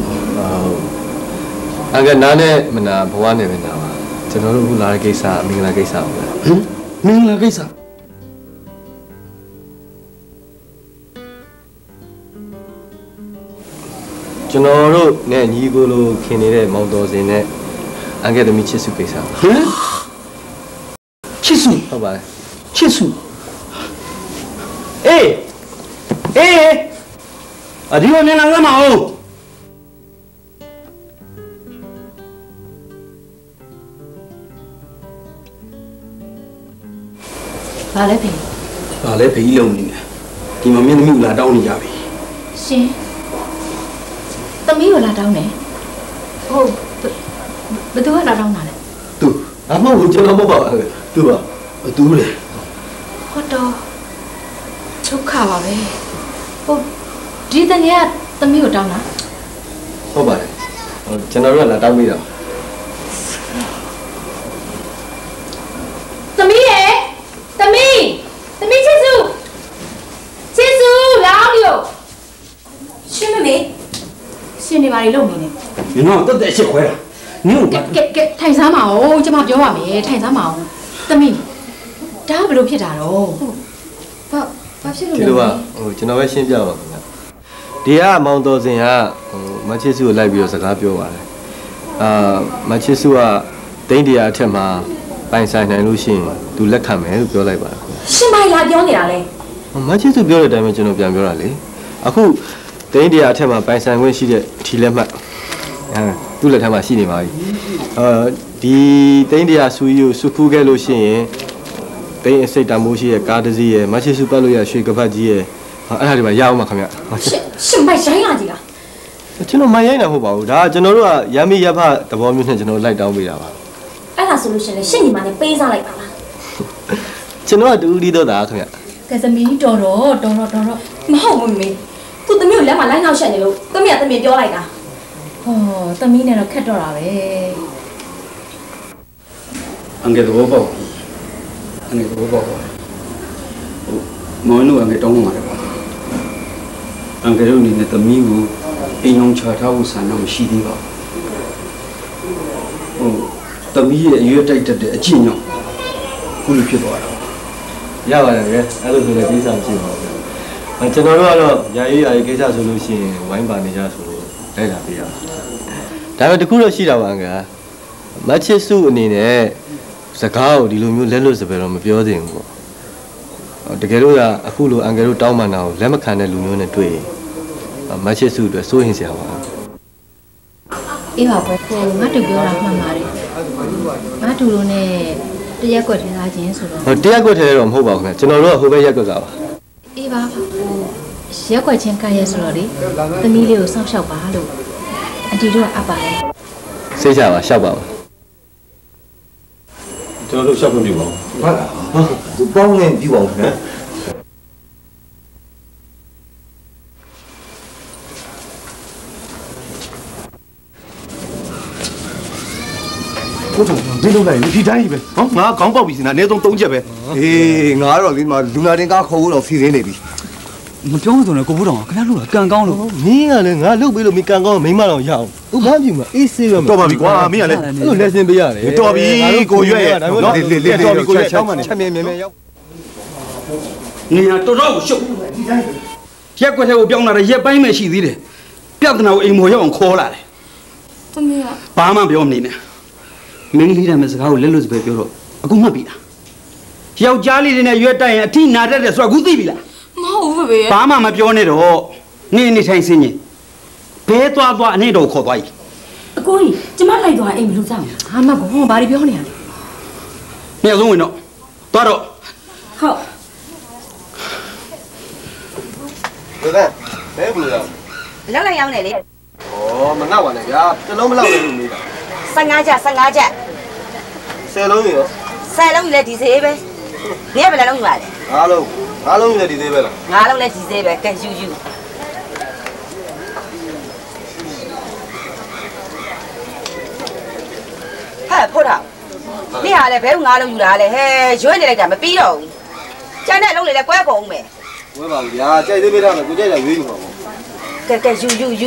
အကနားနဲ့မနာဘဝနဲ့ပဲနာပါကျွန်တော်တို့ခုလာတဲ့ကိစ္စအမင်္ဂလာကိစ္စပါဟမ်မင်္ဂလာကိစ္စကျွန်တော်တို့နဲ့ညီကိုလိုခင်နေတဲ့မောင်တော်စင်နဲ့အငယ်သမီးချစ်စုကိစ္စဟမ်ချစ်စုဟုတ်ပါတယ်ချစ်စုအေးအေးအဒီမင်းလာငါမအောင်ဘာလဲဖေဘာလဲဖေးလုံးနေတယ်ဒီမှာမင်းသမီးလာတောင်းနေကြပြီရှင်သမီးကိုလာတောင်းတယ်ဟုတ်ဘယ်သူကလာတောင်းတာလဲသူအမဟုတ်ကျွန်တော်မဟုတ်ပါဘူးသူပါသူလေဟုတ်တော့ဒုက္ခပါပဲဟုတ်ဒီတကယ်ကသမီးကိုတောင်းတာဟုတ်ပါတယ်ကျွန်တော်တို့ကလာတောင်းမိတာသမီးရဲ့သမီးသမီးချစ်စုချစ်စုလာအောင်ရောရှင်မမေရှင်နေပါလေလုံနေနေမင်းတော့တက်တက်ရှစ်ခွဲတာနင်းကကဲကဲထိုင်စားမအောင်ကျမပြောပါမယ်ထိုင်စားမအောင်သမီးဒါကဘယ်လိုဖြစ်တာတော့ဟဘာဖြစ်လို့ဒီလဲလိုကဟိုကျွန်တော်ပဲရှင်းပြပါခင်ဗျဒီကမောင်တော်စင်ကဟိုမချစ်စုကိုလိုက်ပြီးတော့စကားပြောပါတယ်အာမချစ်စုကတိန့်တရားအထက်မှာပိုင်ဆိုင်နိုင်လို့ရှိရင်သူလက်ခံမယ်လို့ပြောလိုက်ပါတယ်ရှင်မိုင်လာပြောနေတာလေမချစ်စုပြောတဲ့အတိုင်းပဲကျွန်တော်ပြန်ပြောတာလေအခုတိန့်တရားအထက်မှာပိုင်ဆိုင်ခွင့်ရှိတဲ့ထီလက်မှတ်အဲသူ့လက်ထက်မှာရှိနေပါပြီအာဒီတိန့်တရားဆူယူစုခုခဲ့လို့ရှိရင်တိန့်အစိတ်တမိုးရှိရဲ့ကားတစ်စီးရဲ့မချစ်စုပတ်လို့ရရွှေကပတ်ကြီးရဲ့အဲ့ဒါတွေပါရအောင်ပါခင်ဗျရှင်ရှင်မိုင်ရိုင်းလာကြီးလားကျွန်တော်မရိုင်းတာမဟုတ်ပါဘူးဒါကကျွန်တော်တို့ကရမ်းမီရဖသဘောမျိုးနဲ့ကျွန်တော်လိုက်တောင်းပေးတာပါအဲ့ဒါဆိုလို့ရှင်လေရှင်ညီမနဲ့ပေးစားလိုက်ပါလားကျွန်တော်ကတူတီတော့တာခင်ဗျကဲသမီးတော်တော့တော်တော့တော်တော့မဟုတ်ဘူးမေသူသမီးကိုလက်မလိုက်နောက်ရှက်နေလို့သမီးကသမီးပြောလိုက်တာဟောသမီးနဲ့တော့ခက်တော့တာပဲအငယ်တော့ပေါ့အငယ်တော့ပေါ့ဟိုမောင်တို့အငယ်တောင်းမှာတယ်ပေါ့အငယ်တို့နေနဲ့သမီးကိုအိမ်အောင်ချထားဖို့ဆန္ဒမရှိသေးပါဘူးဟိုသမီးရဲ့အရွယ်တိုက်တက်တဲ့အချင်းကြောင့်ခုလိုဖြစ်သွားတာရပါတယ်ဗျအဲ့လိုဆိုလည်းကိစ္စမရှိပါဘူးကျွန်တော်တို့ကတော့ယာရေးယာရေးကိစ္စဆိုလို့ရှိရင်ဝိုင်းပါနေကြဆိုလို့လိုက်လာပေးရအောင်ဒါပေမဲ့တခုတော့ရှိတာပါအငယ်မချစ်စုအနေနဲ့စကားကိုဒီလိုမျိုးလက်လွတ်စပယ်တော့မပြောသင့်ဘူးပေါ့တကယ်လို့ကအခုလိုအငယ်တို့တောင်းပန်တာကိုလက်မခံတဲ့လူမျိုးနဲ့တွေ့ရင်မချစ်စုအတွက်စိုးရင်စရာပါအေးပါပဲကိုငါတို့ပြောတာမှန်ပါတယ်ငါတို့လိုနဲ့တရက်ကွက်ထဲသားချင်းဆိုတော့ဟိုတရက်ကွက်ထဲတော့မဟုတ်ပါဘူးခင်ဗျကျွန်တော်တို့ကဟိုဘက်ရက်ကွက်ကပါအေးပါဟိုရက်ကွက်ချင်းကရဲဆိုတော့လေသမီးလေးကိုစောင့်ရှောက်ပါလို့အန်တီတို့ကအပ်ပါတယ်စိတ်ချပါရှောက်ပါပါကျွန်တော်တို့ရှောက်ခွင့်ပြုပါဦးဟုတ်လားသူပေါင်းနေပြုပါဦးခင်ဗျကိုတို့မင်းလုံးလိုက်ဒီတိုင်းပဲဟောငါခေါင်းပေါက်ပြီစင်တာအနည်းဆုံး၃ချက်ပဲအေးငါတော့ဒီမှာလူနာတင်ကားခေါ်ဖို့တော့စီစဉ်နေပြီမပြောဆိုနဲ့ကိုဘူးတော်ခင်ဗျားတို့ကကန်ကောင်းလို့မင်းကလည်းငါလုတ်ပေးလို့မကန်ကောင်းမိမတော့ရအောင်သူဘာပြူမှာအေးဆေးရမှာတော်ပါပြီကွာမင်းကလည်းအဲ့လိုလက်စင်ပေးရတယ်တော်ပြီကိုရွက်ရဲ့နော်လေလေတော်ပြီကိုရွက်ချောင်းမှနေချက်မြင်မြင်မြင်ရောက်နေရတော်တော်ကိုရှုပ်ရက်ွက်ထဲကိုပြောင်းလာတဲ့ရက်ပိုင်းပဲရှိသေးတယ်ပြဿနာကိုအိမ်မော်ရောက်အောင်ခေါ်လာတယ်သမီးကဘာမှပြောမနေနဲ့မင်းလေးတမ်းမဲ့စကားကိုလက်လွတ်စပယ်ပြောတော့အခုမှတ်ပြီလားယောက်ျားလေးတွေနဲ့ရွက်တိုက်ရင်အထိနာတတ်တယ်ဆိုတော့အခုသိပြီလားမဟုတ်ဘူးပဲဘာမှမပြောနဲ့တော့နေနေထိုင်စင်းချင်းဘဲသွားသွားအနေတော့ခေါ်သွားပြီအကိုကြီးကျမလိုက်သွားအိမ်ဘလို့စောင့်ဟာမကောဘာတွေပြောနေရလဲမြောက်ဆုံးဝင်တော့သွားတော့ဟုတ်ဘယ်လဲဘယ်ဘလို့လဲလောက်လိုက်ရောက်နေလေဩမငေါ့ပါနဲ့ဗျာတလုံးမလောက်နဲ့လို့မေးတာဆယ်ငါးချက်ဆယ်ငါးချက်ဆယ်လုံးရောဆယ်လုံးလည်းဒီစေးပဲနေဘယ်လုံးယူပါလဲငါးလုံးငါးလုံးယူလည်းဒီစေးပဲလားငါးလုံးလည်းဒီစေးပဲကဲယူယူဟဲ့ဖို့တာနေဟာလေဘဲငါးလုံးယူလာလေဟဲ့ရွေးနေလိုက်တာမပြီးတော့ဘူးကျန်တဲ့အလုံးလေးလည်းကွဲကုန်မယ်ဝဲပါဗျာကြိုက်သေးပေးထားမယ်ကိုကြိုက်တာရွေးယူပါပေါ့ကဲကဲယူယူယူ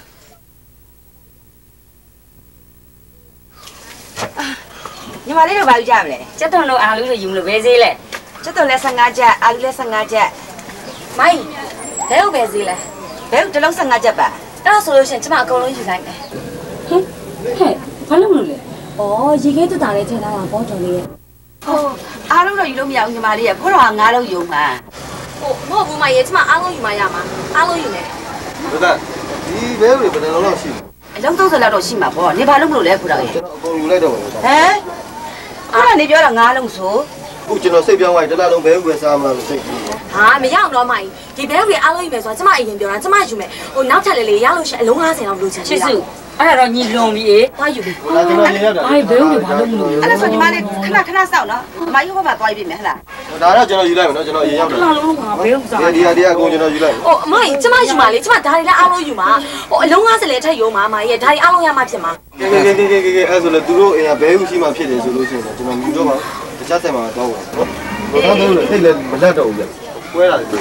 ညီမလေးတို့ဘာယူကြမလဲကျက်သွန်တို့အာလူတို့ယူလို့ပဲသေးလဲကျက်သွန်လည်းဆယ်ငါးချက်အာလူလည်းဆယ်ငါးချက်မိုင်းဘဲဟုတ်ပဲသေးလဲဘဲတလုံးဆယ်ငါးချက်ပါအဲ့ဒါဆိုလို့ရှိရင်ကျမအကုန်လုံးယူလိုက်မယ်ဟင်ဟဲ့ဘာလို့မလုပ်လဲဩရေခဲတူတာလေးထည့်ထားတာပေါ့တော်လေးရဲ့ဟိုအားလုံးတော့ယူလို့မရဘူးညီမလေးရဲ့ခေါ်တော့ငါးလုံးယူမှာဟိုမဟုတ်ဘူးမရဲ့ကျမအားလုံးယူမှရမှာအားလုံးယူမယ်ဟုတ်ကဲ့ဒီဘဲတွေဘယ်နှလုံးလောက်ရှိလဲအလုံးသုံးဆယ်လောက်တော့ရှိမှာပေါ့နေဘာလို့မလို့လဲခုတော့ရေကျွန်တော်အကုန်ယူလိုက်တော့ပါဟမ်ခုနနေပြောတာငါးလုံးဆိုခုကျွန်တော်စိတ်ပြောင်းသွားရင်တစ်လားလုံးဘဲဝယ်စားမလားလို့စိတ်ကြီးဟာမရအောင်တော့မိုင်းဒီဘဲတွေအားလုံးယူမယ်ဆိုတော့ကျမအရင်ပြောတာကျမယူမယ်ဟိုနောက်ထပ်လေးလေးရလို့ရှိရင်အလုံး၅၀လောက်လို့ချင်ချစ်စုအဲ့ဒါတော့ညီလွန်ပြီအေးသွားယူပြီဟိုလာကျွန်တော်နေရတာအေးဘဲတွေဘာလို့မလို့အဲ့ဒါဆိုညီမလေးခဏခဏစောင့်နော်အမကြီးဟောမှာသွားပြီမယ်ဟလားဒါတော့ကျွန်တော်ယူလိုက်မယ်နော်ကျွန်တော်အရင်ရောက်တယ်အားလုံးကဘဲဥစားဒီဒီဒီအကုန်ကျွန်တော်ယူလိုက်ဟိုအမကြီးကျမယူမှာလေကျမဒါတွေလည်းအားလုံးယူမှာဟိုအလုံး၅၀လည်းထည့်ယူမှာအမကြီးဒါတွေအားလုံးရမှဖြစ်မှာကဲကဲကဲကဲကဲအဲ့ဆိုလေသူတို့အိမ်ကဘဲဥရှိမှဖြစ်တယ်ဆိုလို့ရှိရင်ကျွန်တော်ယူတော့ပါတခြားဆိုင်မှာတော့ပါနော်ဘာလို့လဲထိတ်လည်းမလက်တော့ဘူးဗျကွဲတာလေ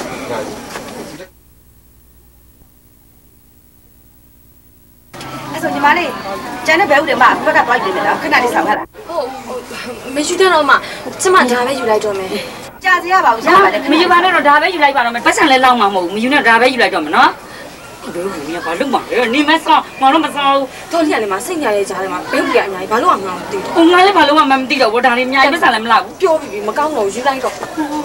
အဲ့ဆိုညီမလေးကျန်တဲ့ဘဲဥတွေမှာဘက်ကသွားယူနေမယ်နော်ခဏလေးဆောင်ရလားဟုတ်မရှိတော့မှကျမဒါပဲယူလိုက်တော့မယ်ကြာစီရပါဘူးရပါတယ်မယူပါနဲ့တော့ဒါပဲယူလိုက်ပါတော့မယ်ပတ်စံလဲလောက်မှာမဟုတ်ဘူးမယူနဲ့ဒါပဲယူလိုက်တော့မယ်နော်ဘယ်လိုဘူးမြင်ဘာလို့မှာလဲနေမဆောင်းငါတို့မဆောင်းတော့လျက်လည်းမစိတ်ညာရဲ့ကြားထဲမှာဘဲဘူးရအများကြီးဘာလို့အောင်ငါမသိဘူးငါလည်းဘာလို့မှမသိတော့ဘူးဒါတွေအများကြီးပတ်စံလည်းမလောက်ဘူးပြောပြီးပြီမကောင်းတော့ယူလိုက်တော့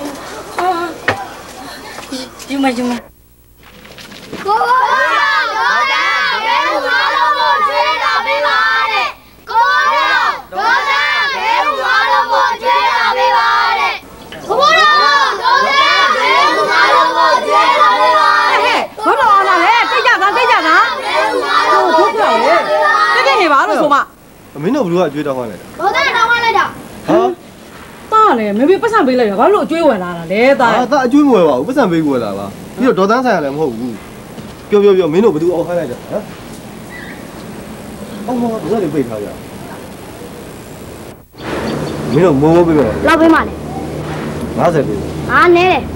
ယူမယူမကိုရောဒါဘဲဘူးငါတို့ကိုကျွေးတာပေးပါတဲ့ကိုရောဒေါ်ဒါဘဲဘူးငါတို့ကိုကျွေးတာပေးပါတဲ့ကိုရောဒေါ်ဒါဘဲဘူးငါတို့ကိုကျွေးတာပေးပါတဲ့ဘာလို့အောင်လာလဲတိတ်ကြတာတိတ်ကြတာဟိုထုတ်ပြလေတိတ်နေပါလို့ဆိုမှမင်းတို့ဘလူကအကျွေးတောင်းခိုင်းလိုက်တာဒေါ်သားတောင်းခိုင်းလိုက်တာဟာတာလေမမေပတ်စံပေးလိုက်ရဘာလို့အကျွေးဝင်လာတာလဲတာဟာဒါအကျွေးမဝယ်ပါဘူးပတ်စံပေးဝယ်လာပါပြီးတော့ဒေါ်တန်းဆိုင်ရလည်းမဟုတ်ဘူးပြောပြောပြောမင်းတို့ဘသူအောက်ခိုင်းလိုက်တာဟမ်အော်ဘာလို့လဲပိတ်ထားကြမင်းတို့မိုးမိုးပေးမယ်လောက်ပေးမှလေငါးဆယ်ပေးအာနဲတယ်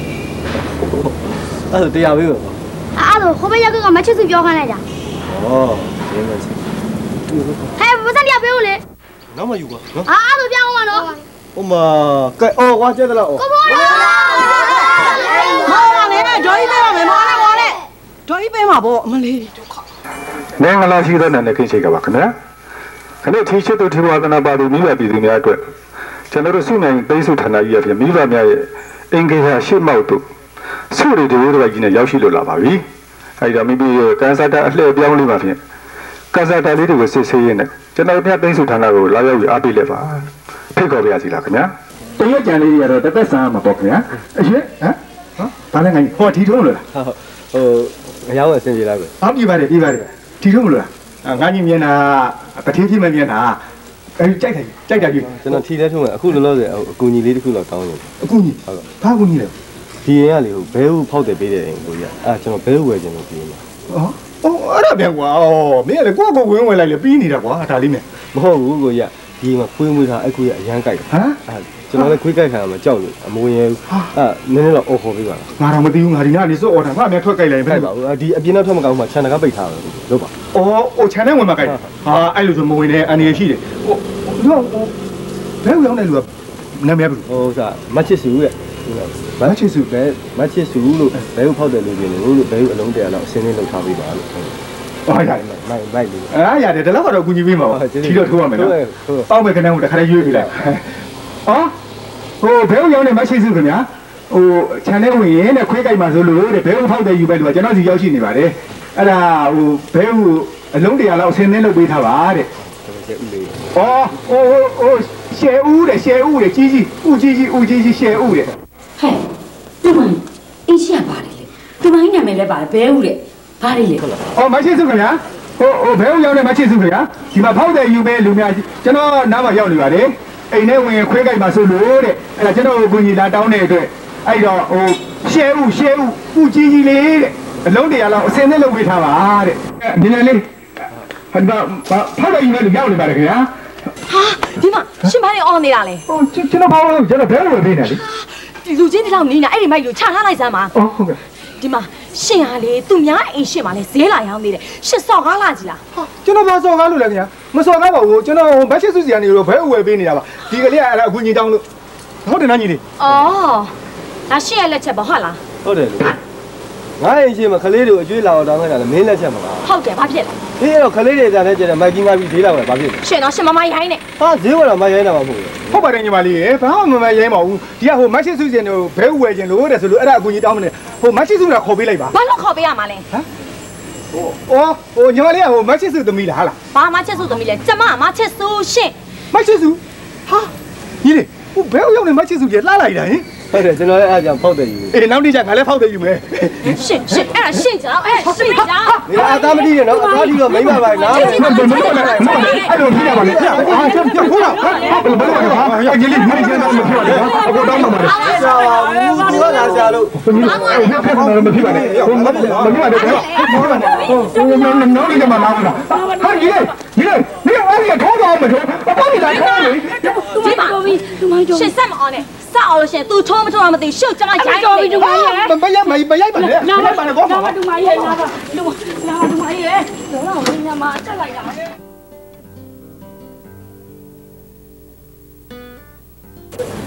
အဲ့ဒါတရားပေးပါအဲ့ဒါဟိုဘက်ရောက်ကမချစ်စုပြောခိုင်းလိုက်တာဩရင်းမချစ်ဟဲ့ပတ်စံပြပေးဦးလေနောက်မှယူပါနော်အာအဲ့ဒါပြောင်းအောင်နော်ဟိုမှာကဲအော်ကွာကျဲတယ်လားအော်ကိုဘောလားမောလာနေဒေါ်ကြီးပေးပါမယ်မောလာမောနဲ့ဒေါ်ကြီးပေးမှာပေါ့အမလေးဒုက္ခမင်္ဂလာရှိသောနာနဲ့ခင်ရှိကြပါခင်ဗျာခဏထီရှိတို့ထေဝါသနာပါသူမိဘပြည်သူများအတွက်ကျွန်တော်တို့စုနိုင်သိစုဌာနကြီးအပြင်မိဘများရဲ့အင်္ဂေဟရှေ့မောက်တို့စုတွေတရိုးတော်ကြီးနဲ့ရောက်ရှိလို့လာပါပြီအဲဒီတော့မိမိရဲ့ကန်ဆာတာအလှည့်ပြောင်းလေးပါဖြင့်ကန်ဆာတာလေးတွေကိုစစ်ဆေးရင်းနဲ့ကျွန်တော်တို့သိစုဌာနကိုလာရောက်ပြီးအားပေးလက်ပါဖိတ်ခေါ်ပါရစီလားခင်ဗျာတရက်ကြံလေးတွေကတော့တစ်သက်ဆန်းမှာပေါ့ခင်ဗျာအရင်ဟမ်ဟမ်ဘာလဲငါဟောဒီထုံးလို့လားဟိုအယောင်းအဆင်ပြေလိုက်ပဲအော်ပြပါတယ်ပြပါတယ်ဒီထုံးလို့လားငါကြီးမြင်တာပတိဖြစ်မမြင်တာအဲကြိုက်တယ်ကြိုက်တာပြီကျွန်တော်ထီလဲထုံးမယ်အခုလောလောဆယ်အကူညီလေးတစ်ခုတော့တောင်းနေတယ်အကူကြီးဟုတ်ကဲ့ဘာအကူကြီးလဲဒီရင်ကလေဟိုဘဲဟုတ်ဖောက်တယ်ပေးတယ်ကိုကြီးအဲ့ကျွန်တော်ဘဲဟုတ်ဝယ်ခြင်းလို့ပြီးနေဟောအော်အဲ့ဒါပြန်ကွာအော်မင်းကလေကိုယ့်ကိုဝင်ဝင်လိုက်လေပြီးနေတာကွာဒါလေးနဲ့မဟုတ်ဘူးကိုကြီးဒီမှာခွေးမွေးထားအဲ့ကိုကြီးအရန်ကြိုက်တယ်ဟမ်အဲ့ကျွန်တော်လည်းခွေးကြိုက်ခံရမှာကြောက်လို့အမဝင်ရဘူးအဲ့နည်းနည်းတော့အော်ခေါ်ပေးပါလားငါတော့မသိဘူးငါဒီနေ့စောအော်တာငါအမြတ်ထွက်ကြိုက်လိုက်ဖိုက်ပါဘူးဒီအပြင်တော့ထွက်မကောင်းမှခြံတကားပိတ်ထားတယ်လို့ပါအော်ဟိုခြံထဲဝင်မှာကြိုက်ဟာအဲ့လိုဆိုမဝင်နဲ့အန်ရရှိတယ်ဟိုတော့ဘယ်ရောက်နေလူကနာမည်ဘယ်လိုဟိုစားမချစ်စုရဲ့မချစ်စုပဲမချစ်စုလို့ဘဲဟုတ်ဖောက်တယ်လို့ပြနေလို့ဘဲဟုတ်အလုံးတရားတော့အစင်းလေးလောက်ထားပေးပါလို့အော်ရတယ်မိုက်မိုက်လေးအားရတယ်ဒါတော့ကတော့အကူကြီးပေးမှာပါဒီတော့ထိုးရမယ်နော်တောက်မယ်ခဏကိုတခါလေးရွေးပြလိုက်အော်ဟိုဘဲရောက်နေမရှိစုခင်ဗျာဟိုခြံထဲဝင်ရင်တဲ့ခွေးကြိုက်မှာဆိုလို့တဲ့ဘဲဖောက်တယ်ယူပဲလို့ကျွန်တော်စီရောက်ရှိနေပါတယ်အဲ့ဒါဟိုဘဲဟိုအလုံးတရာလောက်အစင်းလေးလုပ်ပေးထားပါတဲ့ကျဲဦးလေးအော်ဟိုဟိုရှယ်ဦးတဲ့ရှယ်ဦးတဲ့ကြီးကြီးဦးကြီးကြီးဦးကြီးကြီးရှယ်ဦးတဲ့ဟဲ့တူမင်းအင်းရှိရပါတယ်လေတူမင်းနာမည်လည်းပါတယ်ဘဲဦးတဲ့ဘာတွေလဲဟုတ်လားအော်မရှိစုခင်ဗျာဟိုဟိုဘဲရောက်နေမရှိစုခင်ဗျာဒီမှာဖောက်တယ်ယူပဲလူများကျွန်တော်နားမှာရောက်နေပါတယ်အိမ်ထဲဝင်ခွေးကြိုက်မှာဆိုလို့တဲ့အဲ့ဒါကျွန်တော်ကိုကြီးလာတောင်းတဲ့အတွက်အဲ့တော့ဟိုရှယ်ဦးရှယ်ဦးဦးကြီးကြီးလေးတဲ့အလုံးတရာလောက်အစင်းနဲ့လုပ်ပေးထားပါတဲ့ဒီနေ့လေးဟန်ဘာဖောက်တယ်ယူပဲလူရောက်နေပါတယ်ခင်ဗျာဟာဒီမှာရှင်မလေးအော်နေတာလေဟိုကျွန်တော်ဘာလို့ကျွန်တော်ဘဲဝင်ပေးနေလဲဒီလူချင်းဒီလောက်နေတာအဲ့ဒီမိုက်ကိုချထားလိုက်စမ်းပါအော်ဟုတ်ကဲ့ဒီမှာရှင်ဟာလေသူများအိမ်ရှင်မှာလေဈေးလာရောင်းသေးတယ်ရှင်စော်ကားလာကြည်လားဟာကျွန်တော်ဘာစော်ကားလို့လဲခင်ဗျာမစော်ကားပါဘူးကျွန်တော်ဘတ်ရှစ်စုစီကနေတော့ဘဲအဝယ်ပေးနေတာပါဒီကလေးကအဲ့ဒါအကူကြီးတောင်းလို့ဟုတ်တယ်နော်ညီလေးအော်ဒါရှင်ရဲ့လက်ချက်ပေါ့ဟုတ်လားဟုတ်တယ်လို့ငါရင်ရှိမှာခလေးတွေကိုအကျွေးလာအောင်တောင်းခိုင်းတာလေမင်းလက်ချက်မလားဟုတ်တယ်ဘာဖြစ်လဲဒီအဲ့တော့ခလေးတွေတန်းနဲ့ကျတဲ့မိုက်ကြီးငါပြီးဈေးလာတယ်ဘာဖြစ်လဲရှင်တော့ရှင်မမရိုင်းနဲ့ဟာဈေးဝယ်တော့မရိုင်းတာမှမဟုတ်ဘူးဟုတ်ပါတယ်ညီမလေးရေဘာမှမမရိုင်းပါဘူးဒီကဟိုမတ်ရှစ်စုစီကနေဘဲအဝယ်ခြင်းလို့တဲ့ဆိုလို့အဲ့ဒါအကူကြီးတောင်းမနေဟိုမတ်ရှစ်စုကခေါ်ပေးလိုက်ပါဘာလို့ခေါ်ပေးရမှာလဲဟမ်ဟိုအော်ဟိုညီမလေးကဟိုမတ်ရှစ်စုသမီးလားဟာလားဘာမှချက်စုသမီးလဲကျမမချက်စုရှင်မတ်ရှစ်စုဟာညီလေးဟိုဘဲရောက်နေမတ်ရှစ်စုကြီးလှလိုက်တာဟင်ဟုတ်တယ်ကျွန်တော်လည်းအားကြောင့်ဖောက်တယ်ယူအေးနောက်နေ့ကျငါလည်းဖောက်တယ်ယူမယ်ရှင်ရှင်အဲ့ဒါရှင်ကြောင့်အဲ့ရှင်ကြောင့်你阿达没听见喏，阿达这个没办法，拿。 那怎么过来？哎呦，听见吗？你啊，这这哭了，啊，不不不，啊，要你你你先当没批完的，我当嘛的。 是啊，五五个拿下喽。 你哎，我看到没批完的，我没没批完的，没批完的。哦，我我我哪里就嘛拿回来？啊，你嘞，你嘞，你我也偷到没偷？我帮你来偷你。 ဒီမှာရှင်ဆက်မအောင်နဲ့စအောင်လို့ရှင်သူထုံးမထုံးမသိရှုပ်ကြောင်းရိုင်းနေတယ်မမရမမရပါနဲ့နားပါနဲ့ကောပါတူမကြီးနားပါတူနားပါတူမကြီးရဲ့တော့တော့ညမှာတက်လိုက်တာ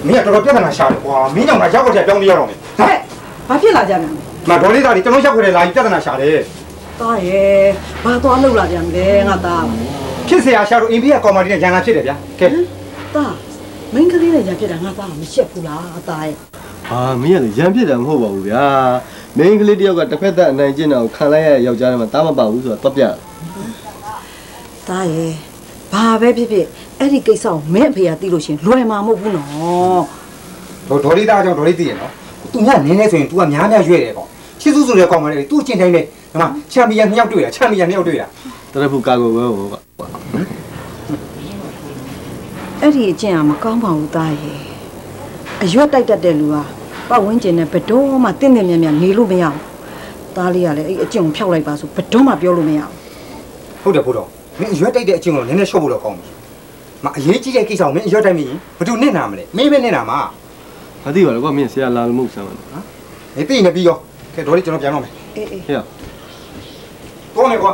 မင်းကတော့ပြဿနာရှာတယ်ကွာမင်းကြောင့်ငါရောက်ခဲ့တဲ့ပြောင်းပြရတော့မယ်ဟဲ့ဘာဖြစ်လာကြလဲမဒေါ်လေးသားတွေကျွန်တော်ရောက်ခဲ့တဲ့လာကြီးပြဿနာရှာတယ်တာရဲ့ဘာသွားလုပ်လာပြန်လဲငါသားဖြစ်เสียရှာတော့အိမ်ပြကောင်မတီနဲ့ရန်လာဖြစ်တယ်ဗျာကဲတာမင်းကလေးနဲ့ရန်ဖြစ်တာငါသားမရှက်ဘူးလားတာရဲ့ဟာမင်းကလည်းရန်ဖြစ်တာမဟုတ်ပါဘူးဗျာမင်းကလေးတယောက်ကတစ်ဖက်သက်အနိုင်ကျင့်တာကိုခံလိုက်ရတဲ့ယောက်ျားတွေမှာတားမပါဘူးဆိုတာတော့ပြတာရဲ့ဘာပဲဖြစ်ဖြစ်အဲ့ဒီကိစ္စကိုမင်းအဖေကသိလို့ရှင်လွယ်မှာမဟုတ်ဘူးနော်ဒေါ်ဒေါ်လေးသားကြောင့်ဒေါ်လေးသိရနော်သူကနင်းနေဆိုရင် तू ကများများရွေ့တယ်ပေါ့ချစ်စုစုတဲ့ကောင်မလေး तू ကျင့်တိုင်းနဲ့ဒီမှာချန်ပီယံနှစ်ယောက်တွေ့တာချန်ပီယံနှစ်ယောက်တွေ့တာတရဖူကာကိုဝဲဟောကအဲ့ဒီအကျင့်ကမကောင်းပါဘူးတာရဲ့အရွက်တိုက်တတ်တဲ့လူကပတ်ဝန်းကျင်နဲ့ဘယ်တော့မှတင့်တယ်မြတ်မြတ်နေလို့မရဘူးတားလေးကလည်းအဲ့အကျင့်ကိုဖျောက်လိုက်ပါဆိုဘယ်တော့မှပြောလို့မရဘူးဟုတ်တယ်ဖို့တော့မင်းအရွက်တိုက်တဲ့အကျင့်ကိုနည်းနည်းရှော့ဖို့တော့ကောင်းပြီမအရေးကြီးတဲ့ကိစ္စကိုမင်းအရွက်တိုက်မိရင်ဘယ်သူနစ်နာမလဲမင်းပဲနစ်နာမှာမသိပါဘူးကွာမင်းဆရာလာလို့မဟုတ်ဆမ်းပါနဲ့ဟာမင်းသိနေပြီးရောကဲဒေါ်လေးကျွန်တော်ပြန်တော့မယ်အေးအေးဟေ့တော့နေကွာ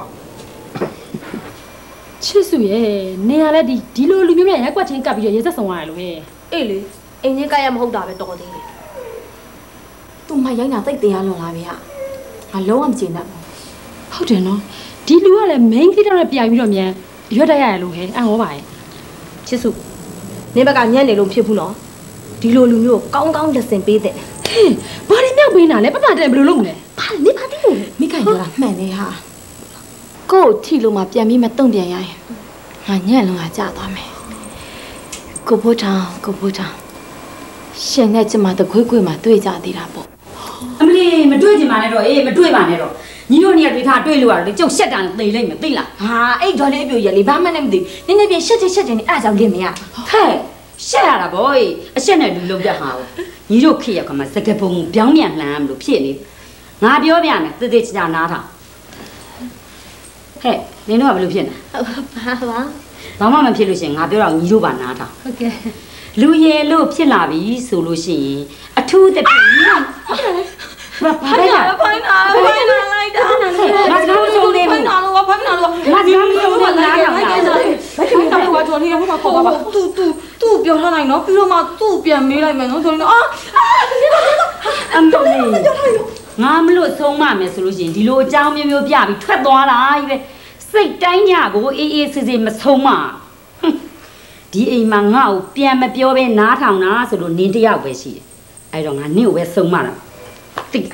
ချစ်စုရဲ့နေရလဲဒီဒီလိုလူမျိုးများရက်ကွက်ချင်းကပ်ပြီးတော့ရေဆက်ဆောင်ရတယ်လို့ဟဲ့အေးလေအိမ်ကြီးကရမဟုတ်တာပဲတော်သေးတယ်သူမရိုင်းတာတိတ်တရားလွန်လာပြီဟာငါလုံးဝမကျေနပ်ဘူးဟုတ်တယ်နော်ဒီလူကလည်း main ကိတောင်နဲ့ပြိုင်ပြီးတော့မြန်ရွတ်တတ်ရတယ်လို့ဟဲ့အံ့ဩပါရဲ့ချစ်စုနင်းဘက်ကညံ့နေလို့ဖြစ်ဘူးနော်ဒီလိုလူမျိုးကောင်းကောင်းလက်စင်ပေးတဲ့ဟင်းဘာတွေမြောက်ပေးနာလဲပတ်တာတဲ့ဘယ်လိုလုပ်မလဲဘာလဲနေပါသေးလို့မိခိုင်ပြောတာမှန်နေဟာကို့ထီလို့မှပြန်ပြီးမတုံ့ပြန်ရရင်ငါညံ့လုံးကကြာသွားမယ်ကိုဖိုးထောင်ကိုဖိုးထောင်ရှင်နဲ့ကျမတခွေးခွေးမှာတွေ့ကြသေးတာပေါ့အမလီမတွေ့ကြပါနဲ့တော့အေးမတွေ့ပါနဲ့တော့ညီတို့နေရာတွေ့ထားတွေ့လို့ရတယ်ကျုပ်ရှက်တာသိလိုက်မယ်သိလားဟာအဲ့ဒေါ်လေးအပြိုရလေဘာမှလည်းမသိနည်းနည်းပြရှက်ချင်ရှက်ချင်နေအဲ့ကြောင့်လင်းမရဟဲ့ရှက်ရတာဗောအရှက်နဲ့လူလုံးပြဟာကိုညီတို့ခေရောက်ကမှစကပုံပြောင်းပြန်လှမ်းမလို့ဖြစ်နေငါပြောပြမယ်တေးသေးချာချာနားထောင်ဟဲ့နင်တို့ကဘယ်လိုဖြစ်နေဘာဘာဘာမှမဖြစ်လို့ရှိရင်ငါပြောတော့ညီတို့ပါနားထောင်ဟုတ်ကဲ့လူရဲလို့ဖြစ်လာပြီဆိုလို့ရှိရင်အထူးသဖြင့်ညီတို့ဘာဘာလဲဖိုင်နာဖိုင်နာလိုက်တာမစကားမဆုံးသေးဘူးဖိုင်နာလို့ဖိုင်နာလို့မစကားမဆုံးသေးဘူးလားဖိုင်နာလို့ဖိုင်နာလို့တော်လေးဟိုမှာခေါ်ပါသူသူသူ့ပြောထားနိုင်နော်ပြီးတော့မှသူ့ပြန်မေးလိုက်မယ်နော်တော်လေးအာအမ်တော်လေးငါမလို့ဆုံးမမယ်ဆိုလို့ရှိရင်ဒီလိုအကြောင်းမျိုးမျိုးပြပြီးထွက်သွားတာကြီးပဲစိတ်တိုင်းညကိုအေးအေးဆေးဆေးမဆုံးမဒီအိမ်မှာငါ့ကိုပြန်မပြောဘဲနားထောင်တာဆိုလို့နင်းတယောက်ပဲရှိတယ်အဲ့တော့ငါနင့်ကိုပဲဆုံးမတာသိလား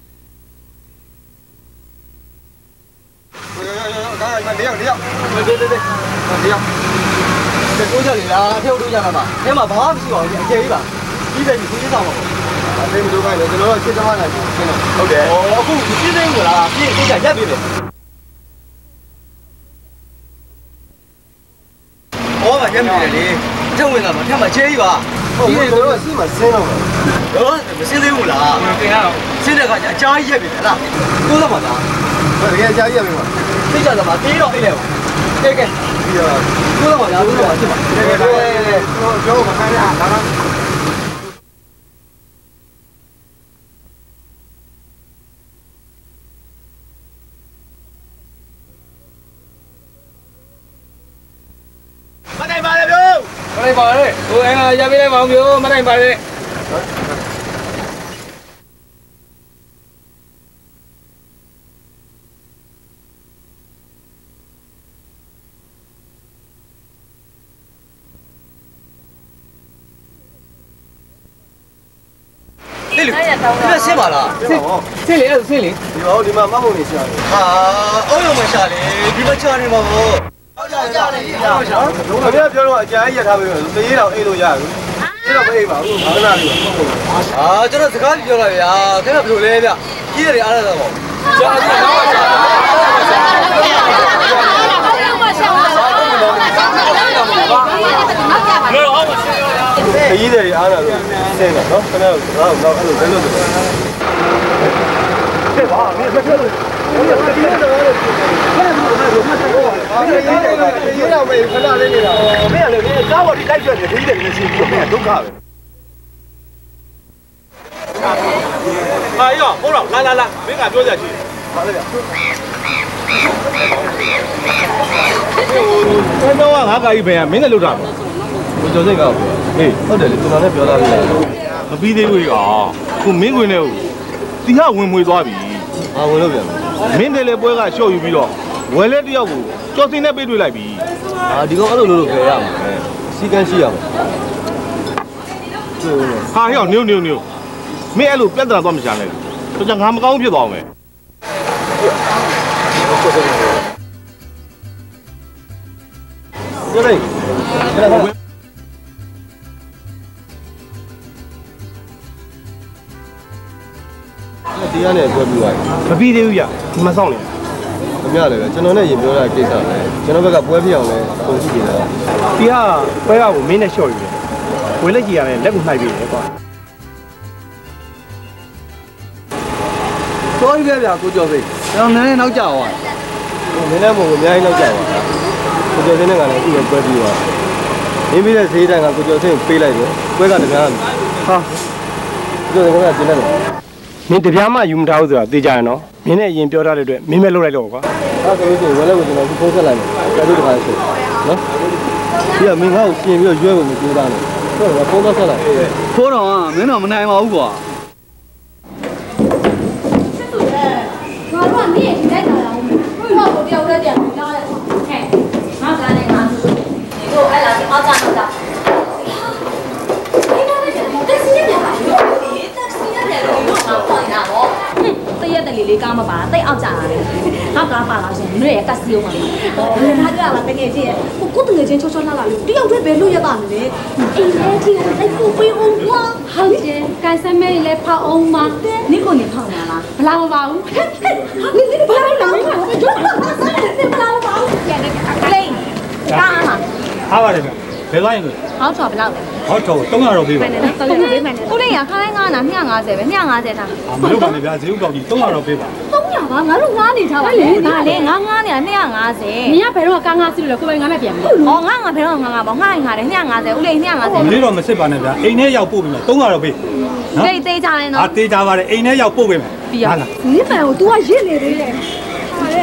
နေရောက်နေရောက်နေနေနေနေရောက်这多少里啦？跳多少了嘛？哎嘛，跑不起哦，接一把，一百米出去上嘛。啊，这么多块钱，这老七十万来着，真的。OK。哦，不，你几人过啦？比比价钱比的。我嘛钱比的哩，真为了嘛，天嘛接一把。哦，我这个是嘛生了嘛。哦，怎么现在有啦？对呀。现在看价加一比的啦，多少嘛的？我这个加一比嘛。这叫什么？第一道一来嘛。这个。多少嘛的？多少嘛？是吧？对对对，给我们看一下，来来。မနိုင်ပါနဲ့ဗျာမနိုင်ပါနဲ့ဟိုအဲ့ရပေးလိုက်ပါဦးဗျာမနိုင်ပါနဲ့这里，这边谁嘛啦？这这里还是这里？有，你们妈妈没下来。啊，我又没下来，你们家里嘛不？家里家里家。我这边说家里他们是一楼一楼家，一楼没嘛，我们那里。啊，这个自家就了呀，这个不来的，一里二了不？家里。一的二了，这个，喏，这个，然后，然后，这个，这个。这把，你这这，我这这这个，快点，快点，快点，啊，这一的，一的没看到那个了，没有那个，咱我的来说的，一的那些没有都看了。哎呀，好了，来来来，没敢坐下去，好了点。我我我我我我一杯啊，没得留着。我就这个。 ဟေးဟုတ်တယ်လေကျွန်တော်လည်းပြောသားပြီလားမပြီးသေးဘူးကွာခုမင်းခွင်နဲ့တီဟာဝင်မွေသွားပြီဟာဝင်လို့ပြန်မင်းတယ်လေပွဲကရှော့ယူပြီးတော့ဝယ်လဲတယောက်ကိုကြော်စင်းနဲ့ပေးတွေ့လိုက်ပြီဟာဒီကောင်အဲ့လိုလို့လို့ကြရမှာစီကန်းရှိရမှာဟာဟဲ့နူးနူးနူးမင်းအဲ့လိုပြဿနာတော့မရှာနဲ့တော့ကြငါမကောင်းဖြစ်သွားအောင်မယ်ကြလိုက်ဒီရနဲ့ပွဲပြီးသွားပြီမပြီးသေးဘူးဗျဒီမှာစောင့်နေခင်ဗျားလည်းပဲကျွန်တော်နဲ့ရင်ပြောတာကိစ္စပဲကျွန်တော်ဘက်ကပွဲပြအောင်လဲပုံကြည့်နေတာဒီဟာပွဲကကိုမင်းနဲ့ရှော့ယူတယ်ဝေလက်ကြီးရတယ်လက်ကိုနှိုက်ပြီးတယ်ကွာတော်ပြီဗျာကိုကျော်စိတ်ကျွန်တော်နည်းနည်းနောက်ကျသွားနည်းနည်းမဟုတ်ဘူးအများကြီးနောက်ကျသွားကိုကျော်စိတ်နဲ့ကလည်းအခုပဲပွဲပြီးသွားမင်းပြီးတဲ့ဈေးတန်းကကိုကျော်စိတ်ပေးလိုက်တယ်ပွဲကတပြားဟာကိုကျော်စိတ်ကကျင်းတယ်မင်းတပြားမှယူမထားဘူးဆိုတာသိကြရနော်မင်းနဲ့အရင်ပြောထားတဲ့အတွက်မင်းပဲလုပ်လိုက်တော့ကွာအဲ့ဒါဆိုရင်ဝယ်လိုက်ကိုကျွန်တော်ဖုန်းဆက်လိုက်မယ်ကျေးဇူးတင်ပါတယ်ဆိုနော်ဒီကမင်းငါ့ကိုပြင်ပြီးတော့ရွေးဖို့မကြိုးစားနဲ့ဟုတ်ကဲ့ဖုန်းတော့ဆက်လိုက်ဖိုးတော်ကမင်းတော့မနိုင်ပါဘူးကွာငါတို့ကနေလိုက်တာလားဟုတ်လားကိုတယောက်တည်းတည်းလာတယ်ဟဲ့ငါကလည်းငါဆိုဒီကိုအဲ့လာအောက်ကတော့တာအဲ့ဒါလည်းတက်စီရတယ်ဟာတက်စီရတယ်လို့ငါပေါ်နေတာဗောတရက်တလီလေးကားမပါတိတ်အောက်ကြတာလေငါကားပါလာရှင်မြို့ရဲ့ကက်စီယိုမှာဟောဘယ်ထားကြလားတကယ်ချင်းကိုကိုတငယ်ချင်းချောချောလာလာလို့တယောက်တည်းပဲလွတ်ရတာလေအိမ်ထဲကြီးကိုလိုက်ပို့ပေးအောင်ကွာဟုတ်တယ်ကန်ဆယ်မဲလည်းဖောက်အောင်ပါနိကိုနေဖောက်နေလားဘလာမပါဘူးနိနိဘာလို့လဲကျွတ်လာစားနေဘလာမပါဘူးပြန်နေကလေးကားမှာအားပါတယ်ဗျဘယ်လိုင်းလဲဟောက်တော်ဘလောက်ဟောက်တော်သုံးရာတော့ပေးပါမယ်နော်သုံးရာပေးမယ်နော်ကိုလေးရခိုင်းငါးနာ၂၅၀ပဲ၂၅၀ထားမလုပ်ပါနဲ့ဗျာဈေးဥကောက်ကြီးသုံးရာတော့ပေးပါသုံးရာပါငါတို့ငားနေထားပါလေဒါလေငါငားနေတာ၂၅၀နင်ကဘယ်တော့ကားငားစီလို့လဲကိုပိုင်ငားမဲ့ပြန်ပြီဟောငါငါဘယ်တော့ငါငါပေါ့ငါငါတယ်၂၅၀ဦးလေး၂၅၀လေးတော့မစစ်ပါနဲ့ဗျာအိမ်ထဲရောက်ပို့ပေးမယ်သုံးရာတော့ပေးနော်တိတ်သေးကြတယ်နော်ဟာတေးကြပါတယ်အိမ်ထဲရောက်ပို့ပေးမယ်ပြီးရလားဒီမှန်ကို तू ကရစ်နေသေးတယ်ဟာလေ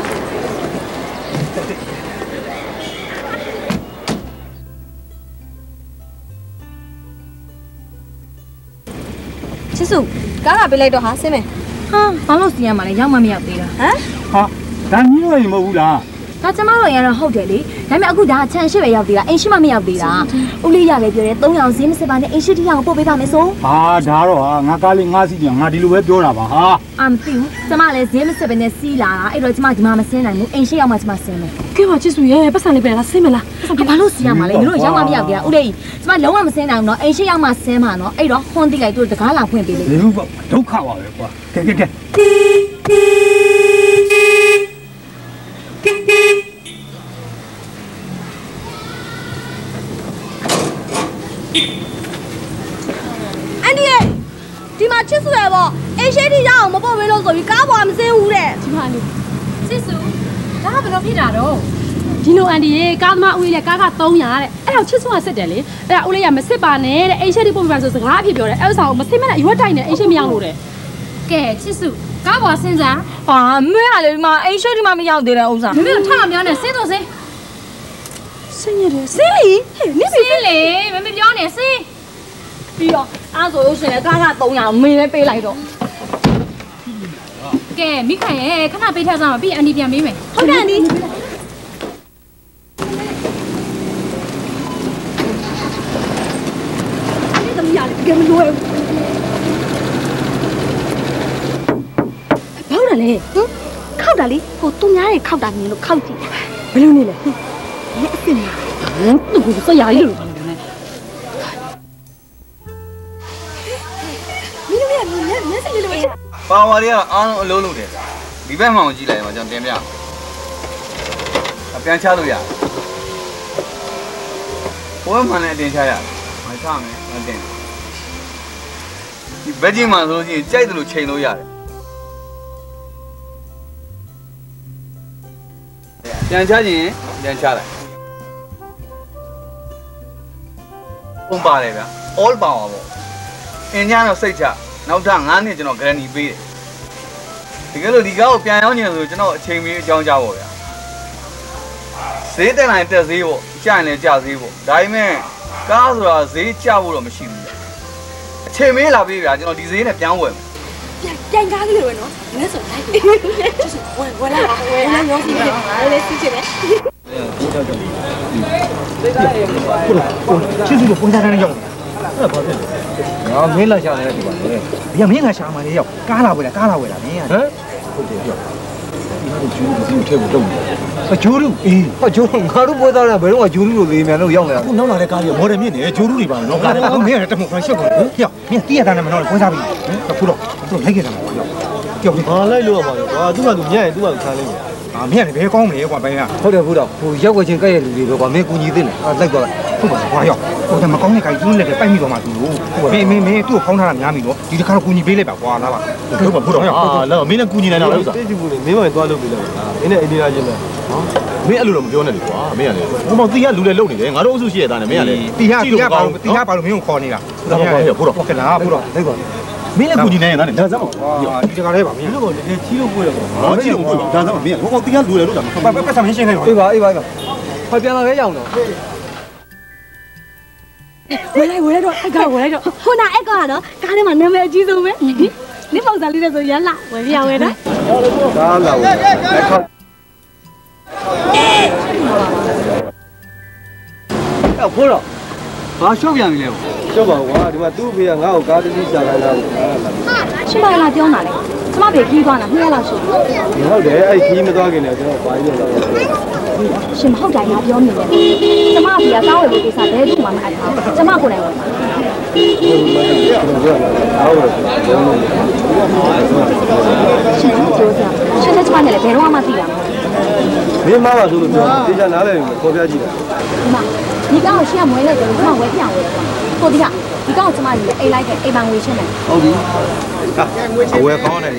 ချစ်စုကားကပေးလိုက်တော့ဟာဆင်းမယ်ဟာဘာလို့စီးရမှာလဲရောက်မှမရောက်သေးတာဟမ်ဟာဒါညို့ရင်မဟုတ်ဘူးလားဒါကျမတို့ရတော့ဟုတ်တယ်လေဒါပေမဲ့အခုဒါချန်ရှိပဲရောက်သေးတာအိမ်ရှိမှမရောက်သေးတာဦးလေးရလည်းပြောတယ်၃ရောင်ဈေးမစစ်ပါနဲ့အိမ်ရှိတစ်ရောင်ပို့ပေးပါမယ်ဆိုဟာဒါတော့ဟာငါကားလေးငါးစီးပြန်ငါဒီလိုပဲပြောတာပါဟာအာမသိဘူးကျမလည်းဈေးမစစ်ပဲနဲ့စီးလာတာအဲ့တော့ကျမဒီမှာမဆင်းနိုင်ဘူးအိမ်ရှိရောက်မှကျမဆင်းမယ်ကဲပါချစ်စုရဲ့ပတ်စံလေးပဲလားဆင်းမလားဘာလို့စီးရမှာလဲတို့ရောက်မှမရောက်သေးတာဦးလေးကျမလုံးဝမဆင်းနိုင်ဘူးနော်အိမ်ရှိရောက်မှဆင်းမှာနော်အဲ့တော့ဟွန်းတိလိုက်တို့တကားလာဖွင့်ပေးလေဒီလိုဒုက္ခပါပဲကွာကဲကဲကဲအန်ဒီဒီမှာချစ်စုရပေါ့အိမ်ရှိတိရအောင်မပို့ပေးလို့ဆိုပြီးကားပေါ်မစင်းဘူးတဲ့ဒီမှာနေချစ်စုဒါကဘယ်လိုဖြစ်တာတော့ဒီလိုအန်ဒီရေကားသမားဦးလေးကားက၃ရာတဲ့အဲ့တော့ချစ်စုကစစ်တယ်လေအဲ့ဒါဦးလေးကမစစ်ပါနဲ့တဲ့အိမ်ရှိတိပို့ပေးပါဆိုစကားအဖြစ်ပြောတယ်အဲ့ဥစ္စာကိုမစစ်မနဲ့ရွက်တိုင်နဲ့အိမ်ရှိမရောက်လို့တဲ့ကဲချစ်စုကားပေါ်ဆင်းစားဟာမင်းကလေဒီမှာအိမ်ရှိတိမှမရောက်သေးတဲ့ဥစ္စာမမေကိုထားအောင်ပြောနေဆင်းတော့ဆင်းဆင်းရတယ်ဆင်းလီဟဲ့နိဆင်းလေမမေပြောနေဆင်းပြီးတော့အားဆိုလို့ရှိရင်ကားက၃ရာမင်းလည်းပေးလိုက်တော့ကဲမိခိုင်ရဲ့ခဏပေးထားစမ်းပါပြီးအန်ဒီပြန်ပေးမယ်ဟုတ်တယ်အန်ဒီအဲ့ဒါမရလေကဲမလို့ဘောက်တယ်လေဟင်ခောက်တာလေဟိုသူများရဲ့ခောက်တာမြင်လို့ခောက်ကြည့်ဘယ်လိုနေလဲဟင်အဲ့အစ်စ်ဟင်သူ့ကိုစရာကြီးလို့ပါဝါတွေကအားလုံးအလုံးလုံးတယ်ဒီဘက်မှောင်ကြည့်လိုက်မှာကျွန်တော်တင်ပြအပြန်ချလို့ရဘိုးမှန်နဲ့တင်ချရမချမယ်မတင်ဒီဘက်ကြီးမှာဆိုလို့ရှိရင်ကြိုက်တယ်လို့ချိန်လို့ရတယ်ပြန်ချခြင်းပြန်ချလိုက်ပုံပါတယ်ဗျာ all power ပေါ့အင်ဂျင်တော့စိတ်ချနောက်ထပ်၅နှစ်ကျွန်တော် guarantee ပေးတယ်တကယ်လို့ဒီကားကိုပြန်ရောက်နေဆိုကျွန်တော်အချိန်မီအကြောင်းကြားပါဗျာဈေးတက်နိုင်တက်ဈေးပေါ့ကျရင်လည်းကျဈေးပေါ့ဒါပေမဲ့ကားဆိုတာဈေးကျဖို့တော့မရှိဘူးအချိန်မေးလာပြီဗျာကျွန်တော်ဒီဈေးနဲ့ပြန်ဝယ်မယ်ပြန်ပြန်ကားလေးပဲနော်ငါဆိုလိုက်ပြီဝယ်ဝယ်လာဝယ်လာရောစီးတယ်အားလေးစီးချင်တယ်ချင်းစုကိုပုံစံနဲ့ရောက်အဲ့ဒါဘာဖြစ်လဲငါမင်းလာရှာနေတဲ့ဒီပါလေဘယ်မင်းလာရှာမှလဲရောက်ကားလာဝယ်တာကားလာဝယ်တာမင်းဟမ်ဟုတ်တယ်ပြောဒီလိုကျူးဘူးထဲကိုတော့အကျိုးလူအေးဟောကျိုးငါတို့ပွဲသားတာဘယ်တော့ကျိုးလူလိုလေးမြန်လို့ရောက်နေတာအခုနောက်လာတဲ့ကားကြီးမော်ဒယ်မြင့်နေကျိုးလူတွေပါနော်ကားတော့မင်းရတဲ့မခါရှုပ်ကုန်ဟေ့ရောက်မင်းတီးရတာနဲ့မနော်ပွဲစားပြီအခုတော့သူလိုက်ခဲ့တာမှာရောက်ကြောက်ပြီဘာလိုက်လို့ရပါလဲကွာသူ့ကသူညံ့ရင်သူ့ကခါလေးပဲအာမင်းကလည်းဘယ်ကောင်းမလဲကွာဘယ်ကဟုတ်တယ်ဟုတ်တော့ဟိုရောက်ွယ်ချင်းကြက်ရလူတွေပဲကွာမင်းကူညီသေးတယ်အာလိုက်သွားဟုတ်ပါကွာရောက်ဟိုတမကောင်းတဲ့ခိုင်ကျူးလက်တွေပိုက်မိတော့မှသူလို့ဟုတ်မင်းမင်းမင်းသူ့ကိုဖောင်းထားတာများပြီနော်ဒီတစ်ခါတော့ကူညီပေးလိုက်ပါကွာလားပါဟုတ်ပါဟုတ်တော့အာလာမင်းလည်းကူညီနိုင်တော့လို့ဆိုတာသိဘူးလေမင်းမသွားလို့ပြီလားမင်းနဲ့အိန္ဒိယချင်းပဲဟောမင်းအဲ့လိုတော့မပြောနဲ့လေကွာမင်းကလည်းဟိုမောင်တီးရလူလည်းလုံနေတယ်ငါတို့အုပ်စုရှိရတာနဲ့မင်းကလည်းတီးရတီးရပါလို့တီးရပါလို့မင်းကိုခေါ်နေတာဟုတ်တော့ဟုတ်တော့ဟုတ်ကဲ့လားဟုတ်တော့လိုက်ပါမင်းလည်းကူညီနိုင်ရတာနဲ့ဒါစမ်းပါဒီတကားလေးပါမင်းတို့ကလည်းချီးလို့ကိုရတော့ဟောချီးလို့ကိုဒါစမ်းပါမင်းဟိုကောင်တီးရလူလည်းလို့တာပတ်ပတ်ဆက်မင်းရှင်းခိုင်းပါအေးပါအေးပါအေးပါဟောပြန်လာပဲရအောင်တော့ဝယ်လိုက်ဝယ်လိုက်တော့အကားဝယ်လိုက်တော့ခုနအကားကတော့ကားထဲမှာနာမည်အကြီးဆုံးပဲနိပုံစံလေးနဲ့ဆိုရလာဝယ်ပြဝယ်တော့ကားလာဝယ်လက်ခေါအဲ့ဖိုးတော့ဘာရှုပ်ပြန်ပြီလဲရှုပ်ပါကွာဒီမှာသူ့ဖေကငါ့ကိုကားတစ်စီးရှာခိုင်းတာကိုရှင်မလာပြောမှာလေကျမဖေခီးသွားတာနှစ်ရက်လောက်ရှိပြီဟုတ်တယ်အဲ့ခီးမသွားခင်လည်းကျွန်တော်ဘာကြီးလဲရှင်မဟုတ်တိုင်းငါပြောနေတယ်ကျမဖေကကားဝယ်ဖို့ကိစ္စဘယ်သူမှမအပ်ထားကျမကိုယ်တိုင်ဝယ်မှာရှင်ပြောကြရှင်လည်းကျမနဲ့လည်းဘယ်တော့မှမသိတာမင်းမပါဆိုလို့ပြောတေချာနားလည်ရင်ခေါ်ပြကြည့်တာဒီမှာဒီကောင်ကိုရှင်းကမွေးလိုက်တယ်လို့ကျမဝယ်ပြအောင်ဝယ်တယ်ကိုဒီကဒီကောင်ကိုကျမကြီးလည်းအိမ်လိုက်တယ်အိမ်မှာငွေရှင်းတယ်ဟုတ်ပြီအဝယ်ကောင်းတယ်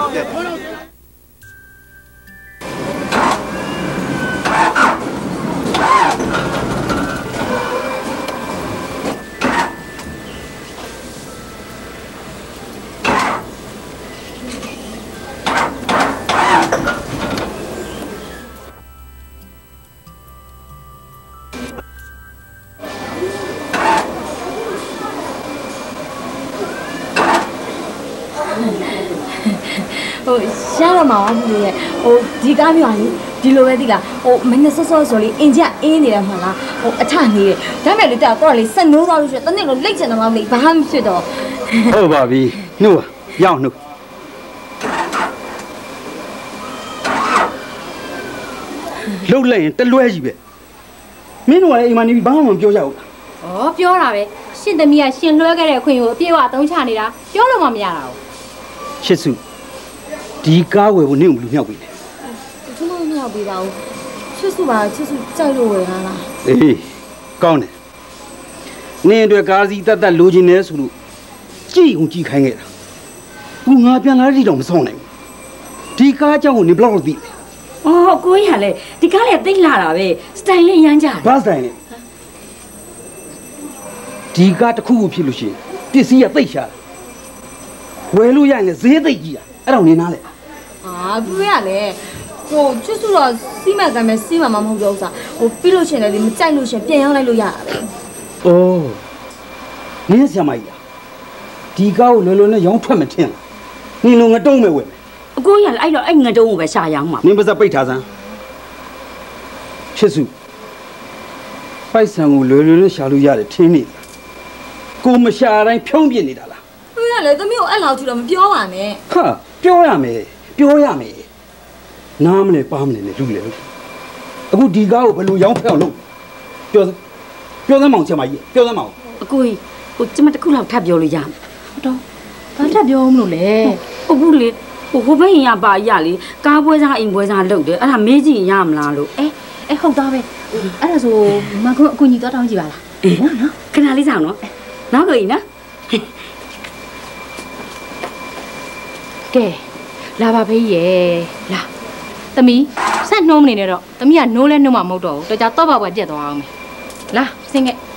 ဟိုရတော့မှာမလို့ရဲ့ဟိုဒီကားပြောရင်ဒီလိုပဲသိလားဟိုမင်းနဲ့ဆော့ဆော့ဆိုလေးအင်ဂျင်အင်းနေတယ်မှလားဟိုအထနေတယ်ဒါမဲ့လေတော့တော့လေဆက်နိုးသွားလို့ရှိရင်တနေ့လုံးလိတ်ချင်တယ်မလို့ဘာမှမဖြစ်တော့ဟုတ်ပါပြီနှုတ်ရောက်နှုတ်လှုပ်လိုက်ရင်တလွဲကြီးပဲမင်းတို့ကလည်းအိမ်မှာနေပြီးဘာမှမပြောကြဘူးဩပြောတာပဲရှင်သမီးကရှင်လွှဲခဲ့တဲ့အခွင့်ကိုအပြည့်အဝအသုံးချနေတာပြောလို့မှမရတာဘူးချစ်စုဒီကားဝယ်ဖို့နင့်ကိုလူမြောက်ပြီလေသူမမြောက်ပြီပါဘူးချစ်စုပါချစ်စုကြိုက်လို့ဝယ်တာလားအေးကောင်းတယ်နင့်အတွက်ကားစီတက်တက်လိုချင်နေဆိုလို့ကြည့်ုံကြည့်ခိုင်းခဲ့တာသူငါပြန်လာတဲ့တော့မဆောင်နိုင်ဘူးဒီကားကြောင့်ကိုနင်ဘလောက်သိလဲအော်ကိုကြီးကလည်းဒီကားလေးသိလာတာပဲစတိုင်လေးရမ်းကြတယ်ဘာစတိုင်လဲဒီကားတစ်ခုခုဖြစ်လို့ရှိရင်ပစ္စည်းကသိရှာဝယ်လို့ရရင်ဈေးသိကြီးอ่ะအဲ့တော့နင်နားလေအာကိုရလေဟိုချစ်စုတော့စီးမှတ်ကမ်းမဲ့စီးမှမမဟုတ်တော့ဥစားဟိုပြီးလို့ရှိရင်လည်းမကြိုက်လို့ရှိရင်ပြန်ရောက်လိုက်လို့ရတာပဲအိုးနင်းဆရာမကြီးဒီကားကိုလွယ်လွယ်နဲ့ရောင်းထွက်မထင်နင်လုံးငတုံးမဲ့ဝယ်အကိုရလည်းအဲ့တော့အဲ့ငတုံးကိုပဲရှာရောင်းမှာနင်ပါစပိတ်ထားစမ်းချစ်စုပိုက်ဆံကိုလွယ်လွယ်နဲ့ရှာလို့ရတယ်ထင်းနေကိုမရှာတိုင်းဖြုံးပြနေတာလားသူကလည်းသမီးကိုအဲ့လောက်ကြည့်တော့မပြောပါနဲ့ဟာပြောရမယ်ပြောရမယ်နားမလဲပါမလဲနဲ့လူလေလို့အခုဒီကားကိုဘယ်လိုရောင်းဖက်အောင်လုပ်ပြောပြောသမ်းမောင်ချက်မကြီးပြောသမ်းမောင်အကိုကြီးဟိုကျမတခုလောက်ထပ်ပြောလို့ရမယ်ဟုတ်တော့ဘာထပ်ပြောမလို့လဲအခုလေဟိုဟိုဘက်ရင်ရပါရလေကားပွဲစားအိမ်ပွဲစားလုပ်တယ်အဲ့ဒါမေးကြည့်ရမလားလို့အဲအဲဟုတ်သားပဲအဲ့ဒါဆိုမကွန်းအကူညီတော့တောင်းကြည့်ပါလားအေးနော်ခဏလေးဆောင်နော်နောက်ကိုကြီးနော်ကဲလာပါဖေးရဲ့လာသမီးဆက်နှိုးမနေနဲ့တော့သမီးကနိုးလဲနှိုးမှမဟုတ်တော့ဘူးတော်ကြတော့ပါပွဲပြက်သွားအောင်မယ်လာဆင်းခဲ့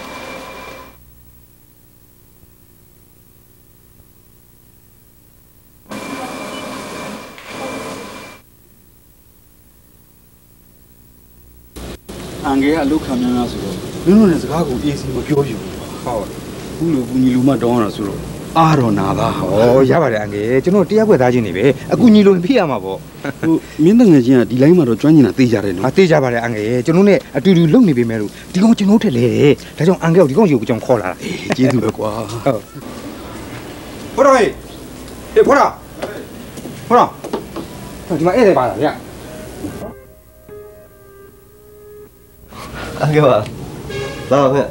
အန်ကဲအလုခံများများဆိုတော့မင်းတို့လည်းစကားကိုအေးစီမပြောပြဘူးဟုတ်ဘူးလူကူညီလူမတောင်းရတာဆိုတော့အားတော့နာသားဟောဩရပါတယ်အငယ်ကျွန်တော်တရားခွက်သားချင်းနေပဲအကူညီလို့ဖြစ်ရမှာပေါ့ဟိုမင်းတငယ်ချင်းကဒီလိုင်းမှာတော့ကျွမ်းကျင်တာသိကြတယ်နော်အသေးကြပါတယ်အငယ်ကျွန်တော်နဲ့အတူတူလုပ်နေပေမဲ့လို့ဒီကောင်ကျွန်တော်ထက်လေဒါကြောင့်အငယ်ကိုဒီကောင်ရုပ်ကြောင်ခေါ်လာတာကျေးဇူးပဲကွာဟုတ်ဘောတော်ဟေးဟေးဘောတော်ဘောတော်ဒီမှာဧည့်သည်ပါလားဗျာအငယ်ပါလာခဲ့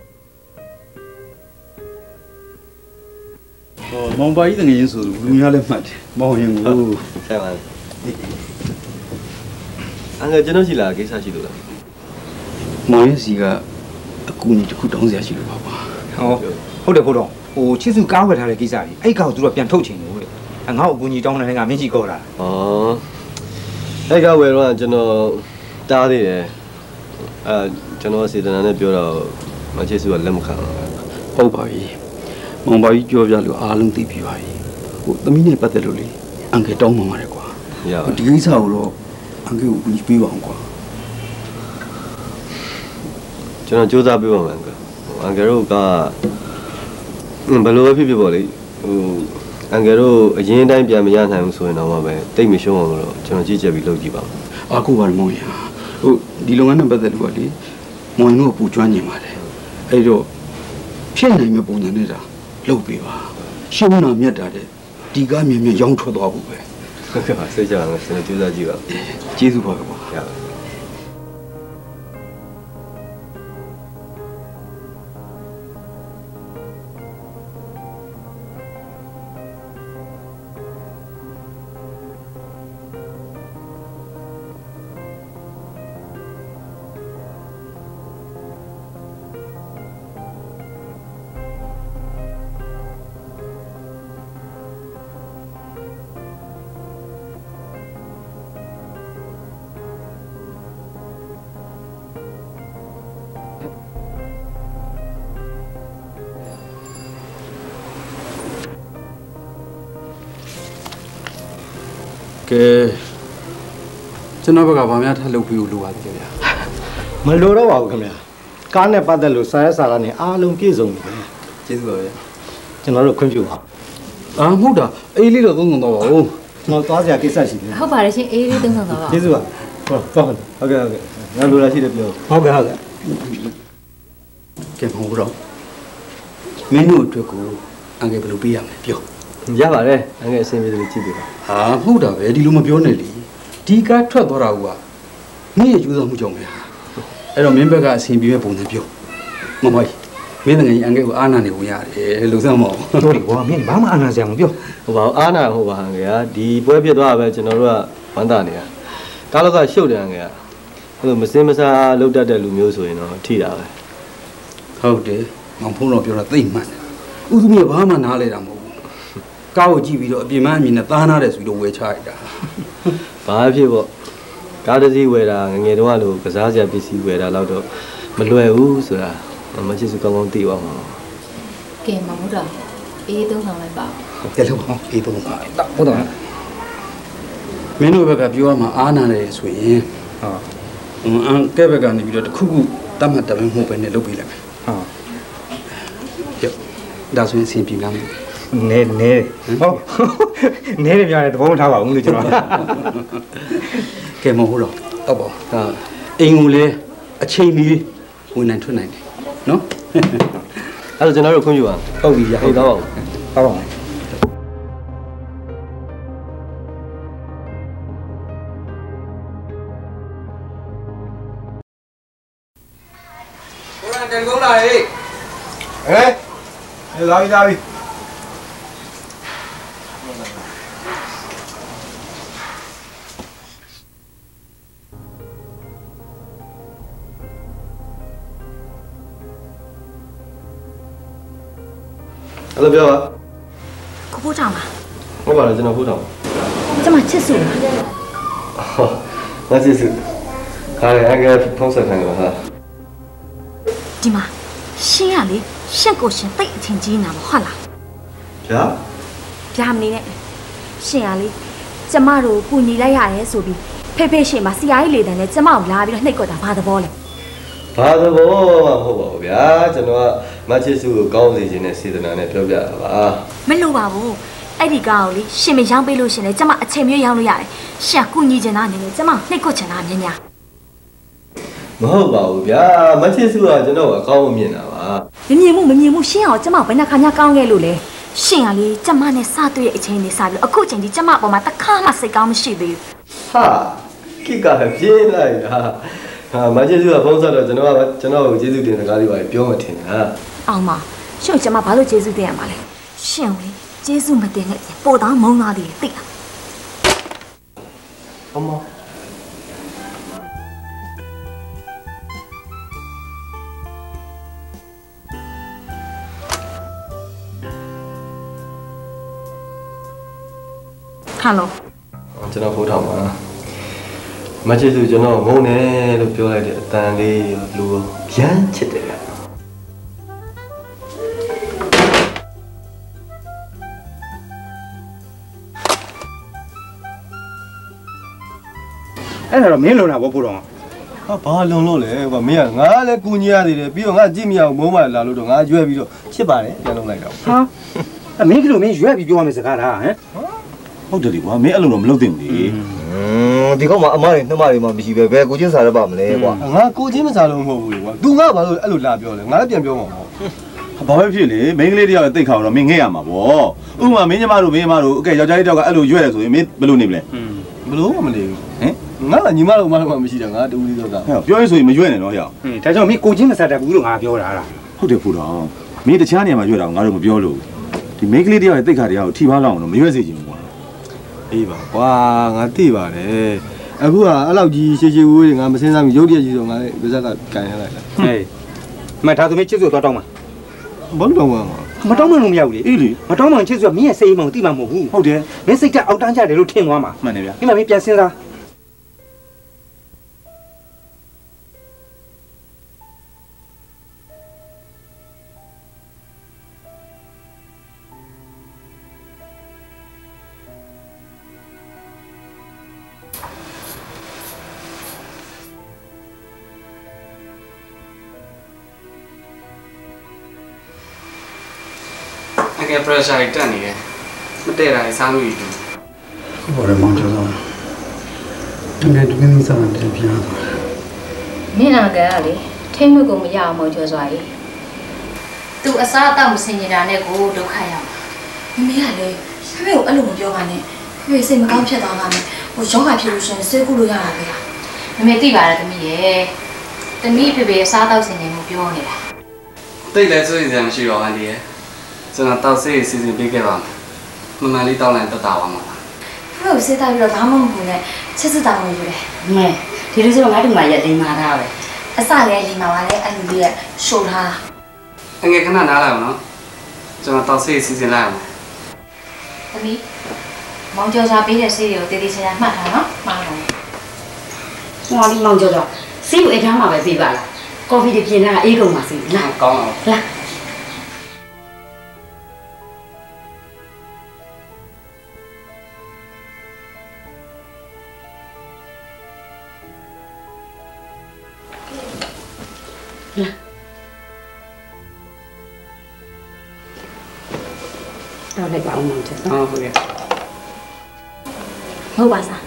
ဟောမောင်ပါကြီးတငယ်ချင်းဆိုလူများလည်းမှတ်တယ်မောင်ရင်ကိုဆက်ပါအငယ်ကျွန်တော်ရှိလာကိစ္စရှိလို့လားမောင်ရဲ့စီကအကူအညီတစ်ခုတောင်းစရာရှိလို့ပါပါဟောဟုတ်တယ်ဘောတော်ဟိုချစ်စုကားဝယ်ထားတဲ့ကိစ္စကြီးအဲ့ကောင်သူတို့ပြန်ထုတ်ချင်လို့လေငါ့ကိုအကူညီတောင်းတဲ့ကမင်းကြီးခေါ်လာဩအဲ့ကဝယ်တော့ကျွန်တော်တားသေးတယ်အဲကျွန်တော်စေတနာနဲ့ပြောတော့မချစ်စုကလက်မခံဘူးဟုတ်ပါပြီမောင်ပါကြီးပြောပြလို့အားလုံးသိပြီပါပြီဟိုသမီးနဲ့ပတ်သက်လို့လေအန်ကယ်တောင်းမှမှာတယ်ကွာရပါဒီကိစ္စကိုတော့အန်ကယ်ကိုပြီးပေးပါအောင်ကွာကျွန်တော်စူးစမ်းပေးပါမယ်အန်ကယ်တို့ကဘယ်လိုပဲဖြစ်ဖြစ်ပေါ့လေဟိုအန်ကယ်တို့အရင်တိုင်းပြန်မရနိုင်ဘူးဆိုရင်တော့မှပဲတိတ်မရှုံးအောင်လို့ကျွန်တော်ကြည့်ချက်ပြီးလုပ်ကြည့်ပါမယ်အားကိုပါမောင်ရဟိုဒီလုပ်ငန်းနဲ့ပတ်သက်လို့ကလေမောင်တို့ကပူကျွမ်းနေပါတယ်အဲ့တော့ဖြစ်နိုင်မယ့်ပုံစံနဲ့ဒါလုပ်ပေးပါရှင်းနာမြတ်တာတဲ့ဒီကားမြင်မြင်ရောင်းထွက်သွားဖို့ပဲဟုတ်ကဲ့ပါစိတ်ကြပါမယ်ကျွန်တော်ကြိုးစားကြည့်ပါကျေးဇူးပါကွာရပါကဲကျွန်တော်ဘက်ကဗာများထပ်လုပ်ပြီးလို့လိုပါသေးတယ်ဗျာမလိုတော့ပါဘူးခင်ဗျာကားနဲ့ပတ်သက်လို့စာရဲစာလာနဲ့အားလုံးပြည့်စုံနေတယ်ကျေးဇူးပါဗျာကျွန်တော်တို့ခွင့်ပြုပါအာမဟုတ်တာအေးလေးတော့သုံးကုန်တော့ပါဦးကျွန်တော်သွားစရာကိစ္စရှိတယ်ဟုတ်ပါတယ်ရှင်အေးလေးသုံးဆောင်တော့ပါကျေးဇူးပါဟုတ်ဟုတ်ဟုတ်ကဲ့ဟုတ်ကဲ့ငါလိုလာရှိတယ်ပြောဟုတ်ကဲ့ဟုတ်ကဲ့ကဲမဟုတ်တော့မင်းတို့အတွက်ကိုအငယ်ဘယ်လိုပေးရမလဲပြောရပါတယ်အငယ်အဆင်ပြေတယ်ကြည့်ပြပါဟာမဟုတ်တာပဲဒီလိုမပြောနဲ့လေဒီကားထွက်သွားတာကမင်းရဲ့ယူဆောင်မှုကြောင့်ပဲအဲ့တော့မင်းဘက်ကအဆင်ပြေမဲ့ပုံစံပြောမမကြီးမင်းတကယ်ကြီးအငယ်ကိုအာနာနေဝင်ရတယ်လို့စမ်းမအောင်တို့ဒီကွာမင်းဘာမှအာနာစရာမပြောဟိုပါအာနာဟိုပါအငယ်ကဒီပွဲဖြစ်သွားတာပဲကျွန်တော်တို့ကဝမ်းသာနေတာကားလောက်ကရှုပ်တယ်အငယ်ကဟိုမစင်းမစားလောက်တတ်တဲ့လူမျိုးဆိုရင်တော့ထိတာပဲဟုတ်တယ်မောင်ဖုံးတော့ပြောတာသိမှန်တယ်ဥသူမြဘာမှနားလဲတာမဟုတ်ဘူးကားကိုကြည့်ပြီးတော့အပြင်မအမြင်နဲ့သားနာတယ်ဆိုပြီးတော့ဝယ်ချလိုက်တာဘာဖြစ်ပေါ့ကားတစ်စီးဝယ်တာငငယ်တုန်းကလို့ကစားစရာပစ္စည်းဝယ်တာတော့မလွယ်ဘူးဆိုတာမချစ်စုကောင်းကောင်းသိပါမှာကဲမဟုတ်တော့အေးသုံးဆောင်လိုက်ပါကဲလို့ဟောအေးသုံးပါဟုတ်တော့မင်းတို့ဘက်ကပြောရမှာအားနာတယ်ဆိုရင်ဟာအန်ကဲဘက်ကနေပြီးတော့တခုခုတတ်မှတ်တယ်မဟုတ်ပဲနဲ့လုပ်ပေးလိုက်မယ်ဟာရောဒါဆိုရင်အဆင်ပြေလားနဲနဲဟုတ်နဲတယ်များတယ်သဘောမထားပါဘူးလို့ကျွန်တော်ကဲမဟုတ်တော့တော့ပေါ့ဟာအိမ်ကိုလေအချိန်မီဝင်နိုင်ထွက်နိုင်တယ်နော်အဲ့တော့ကျွန်တော်တို့ခွင့်ပြုပါဟုတ်ပြီရဟုတ်တော့ပါဘူးဟုတ်ပါမယ်တန်ကုန်လာဟေးဟဲ့ဟဲ့လာပြီလာပြီအဲ့လိုပြောပါကိုဖိုးထောင်လားဟုတ်ပါလားကျွန်တော်ဖိုးထောင်ကျမချစ်စုလားဟောငါချစ်စုခါရအငယ်ဖုန်းဆက်ခိုင်းတော့ဟာဒီမှာရှင်းရလေရှင့်ကိုရှင်တိတ်အချင်းကြီးနာမဟုတ်လားဗျာဗျာမနေနဲ့ရှင်ရလေကျမတို့ပူညီလိုက်ရတယ်ဆိုပြီးဖေဖေရှင်မှာစီယာကြီးလေတန်းနဲ့ကျမကိုလာပြီးတော့နှိပ်ကွက်တာဘာသဘောလဲဟဘာသဘောမှမဟုတ်ပါဘူးဗျာကျွန်တော်ကမချစ်စုကိုကောင်းစေခြင်းနဲ့စေတနာနဲ့ပြောပြတာပါမလို့ပါဘူးအဲ့ဒီကားကိုလေရှင်မရောင်းပေးလို့ရှင်လေကျမအချိန်မျိုးရောင်းလို့ရတယ်ရှင်ကူညီချင်တာနေလေကျမနှိတ်ကွက်ချင်တာမြင်ညာမဟုတ်ပါဘူးဗျာမချစ်စုကကျွန်တော်ကအကောင်းမမြင်တာပါမမြင်မှုမမြင်မှုရှင်အောင်ကျမဘယ်နှခါညကောင်းခဲ့လို့လဲရှင်ကလေကျမနဲ့စတွေ့တဲ့အချိန်လေးစပြီးအခုချိန်ကြီးကျမအပေါ်မှာတခါမှစိတ်ကောင်းမရှိသေးဘူးဟာကိကပြင်းလိုက်တာဟာမကျေးဇူးကဖုန်းဆက်တော့ကျွန်တော်ကကျွန်တော်ကိုကျေးဇူးတင်စကားလေးပါပြောမှထင်တာအောင်မရှင်ကျမဘာလို့ကျေးဇူးတင်ရမှာလဲရှင်လေကျေးဇူးမတင်နဲ့ပို့တော့မုန်းသားသေးတယ်သိလားအမဟယ်လိုကျွန်တော်ဖိုးထောင်ပါမချစ်သူကျွန်တော်ငုံတယ်လို့ပြောလိုက်တဲ့အတန်လေးလူဗျမ်းချစ်တယ်ဗျအဲ့ဒါတော့မင်းလုံတာဘောဖိုးတော်ဟာဘာလုံလို့လဲကွာမင်းကငါလည်းကူညီရသေးတယ်ပြီးတော့ငါကြည့်မရအောင်မုန်းမှလာလို့တော့ငါရွက်ပြီးတော့ချစ်ပါတယ်ပြန်လုံလိုက်တော့ဟာအမင်းကလို့မင်းရွက်ပြီးပြောရမယ့်စကားလားဟမ်ဟုတ်တယ်လေကွာမင်းအဲ့လိုတော့မလုပ်သင့်ဘူးလေဒီကောင်မှအမားတွေနှမတွေမှမရှိပဲဘယ်ကိုချင်းစားရပါမလဲကွာငါကိုချင်းမစားလို့မဟုတ်ဘူးလေကွာ तू ငါဘာလို့အဲ့လိုလာပြောလဲငါလည်းပြန်ပြောမှာပေါ့ဘာပဲဖြစ်လေမိန်းကလေးတယောက်ရဲ့တိတ်ခါတော့မင်းငဲ့ရမှာပေါ့ဥပမာမင်းညီမတို့မင်းညီမတို့အကဲယောက်ျားလေးတယောက်ကအဲ့လိုရွက်တယ်ဆိုရင်မင်းဘယ်လိုနေမလဲဘယ်လိုမှမနေဘူးဟင်ငါကညီမတို့မလို့မှမရှိတာငါတူလေးတော့ကပြောရဆိုရင်မရွက်နဲ့တော့ရအောင်ဒါကြောင့်မင်းကိုချင်းမစားတတ်ဘူးလို့ငါပြောတာလားဟုတ်တယ်ဖူတော်မင်းတခြားနေရာမှာရွက်တာငါတို့မပြောလို့ဒီမိန်းကလေးတယောက်ရဲ့တိတ်ခါတယောက်ကိုထိပါလောက်အောင်တော့မရွက်စေချင်ဘူးကွာအေးပါကွာငါသိပါတယ်အခုကအဲ့လောက်ကြီးရှေ့ရှေ့ဝေးငါမစင်းစားမိရုပ်တရက်ကြီးဆိုငါလည်းဗဇက်ကကန်ရလိုက်တာဟေးမထားသူမင်းချစ်စွတော့တောင်းမှာဘာလို့တောင်းမှာမတောင်းမှလို့မရဘူးလေအေးလေမတောင်းမှချစ်စွကမင်းရဲ့စိတ်အိမ်မောင်တိမှမဟုတ်ဘူးဟုတ်တယ်မင်းစိတ်တက်အောက်တန်းကြတယ်လို့ထင်သွားမှာမှန်တယ်ဗျာဒီမှာမင်းပြန်စဉ်းစားကဲ pressure တက်နေတယ်မတည့်တာစားလို့ရတယ်ဟုတ်တယ်မောင်ကျော်တော့တကယ်တကယ်မစားတယ်ပြန်သွားမင်းနာကလေထိမ့်မကုန်မရအောင်မောင်ကျော်စွာကြီးသူအစားအသောက်မစင်ကြတာနဲ့ကိုဒုက္ခရောက်မမေကလေဖေဖေကိုအဲ့လိုမပြောပါနဲ့ဖေဖေစိတ်မကောင်းဖြစ်သွားတာနဲ့ဟိုယောဂဖြစ်လို့ရှင်ဆေးကုလို့ရတာပဲမမေသိပါတယ်သမီးရဲ့သမီးဖေဖေအစားအသောက်စင်နေမှုပြောနေတာတိတ်လဲစိုးရိမ်စရာမရှိတော့အန်ဒီရဲ့ကျွန်တော်တောက်ဆေးစီစဉ်ပေးခဲ့ပါမယ်မမှန်လေးတောက်လိုက်တက်တာပါမှာဖေဖေစေးသားပြီးတော့ဘာမှမဟုတ်ဘူးနဲ့ချစ်စစ်တောင်းလို့ယူတယ်ငဲဒီလိုဆိုတော့ငါတို့မှရက်လိမ့်မာတာပဲအစလည်းလိမ္မာပါလေအဲ့လူလေးကရှို့ထားတာငယ်ခဏနားလိုက်အောင်နော်ကျွန်တော်တောက်ဆေးစီစဉ်လိုက်အောင်သမီးမောင်ကျော်စာပေးတဲ့ဆေးတွေကိုတည်တည်ချာချာမှတ်ထားနော်မှားပါဘူးဟောဒီမောင်ကျော်တော့ဆေးကိုအိမ်ထဲမှာပဲပေးပါလားကော်ဖီတွေပြင်တာအေးကုန်ပါစေလာကောင်းအောင်လာတော့လိုက်ပါအောင်မောင်ကျော်ဟုတ်ဟုတ်ကဲ့ဟုတ်ပါစား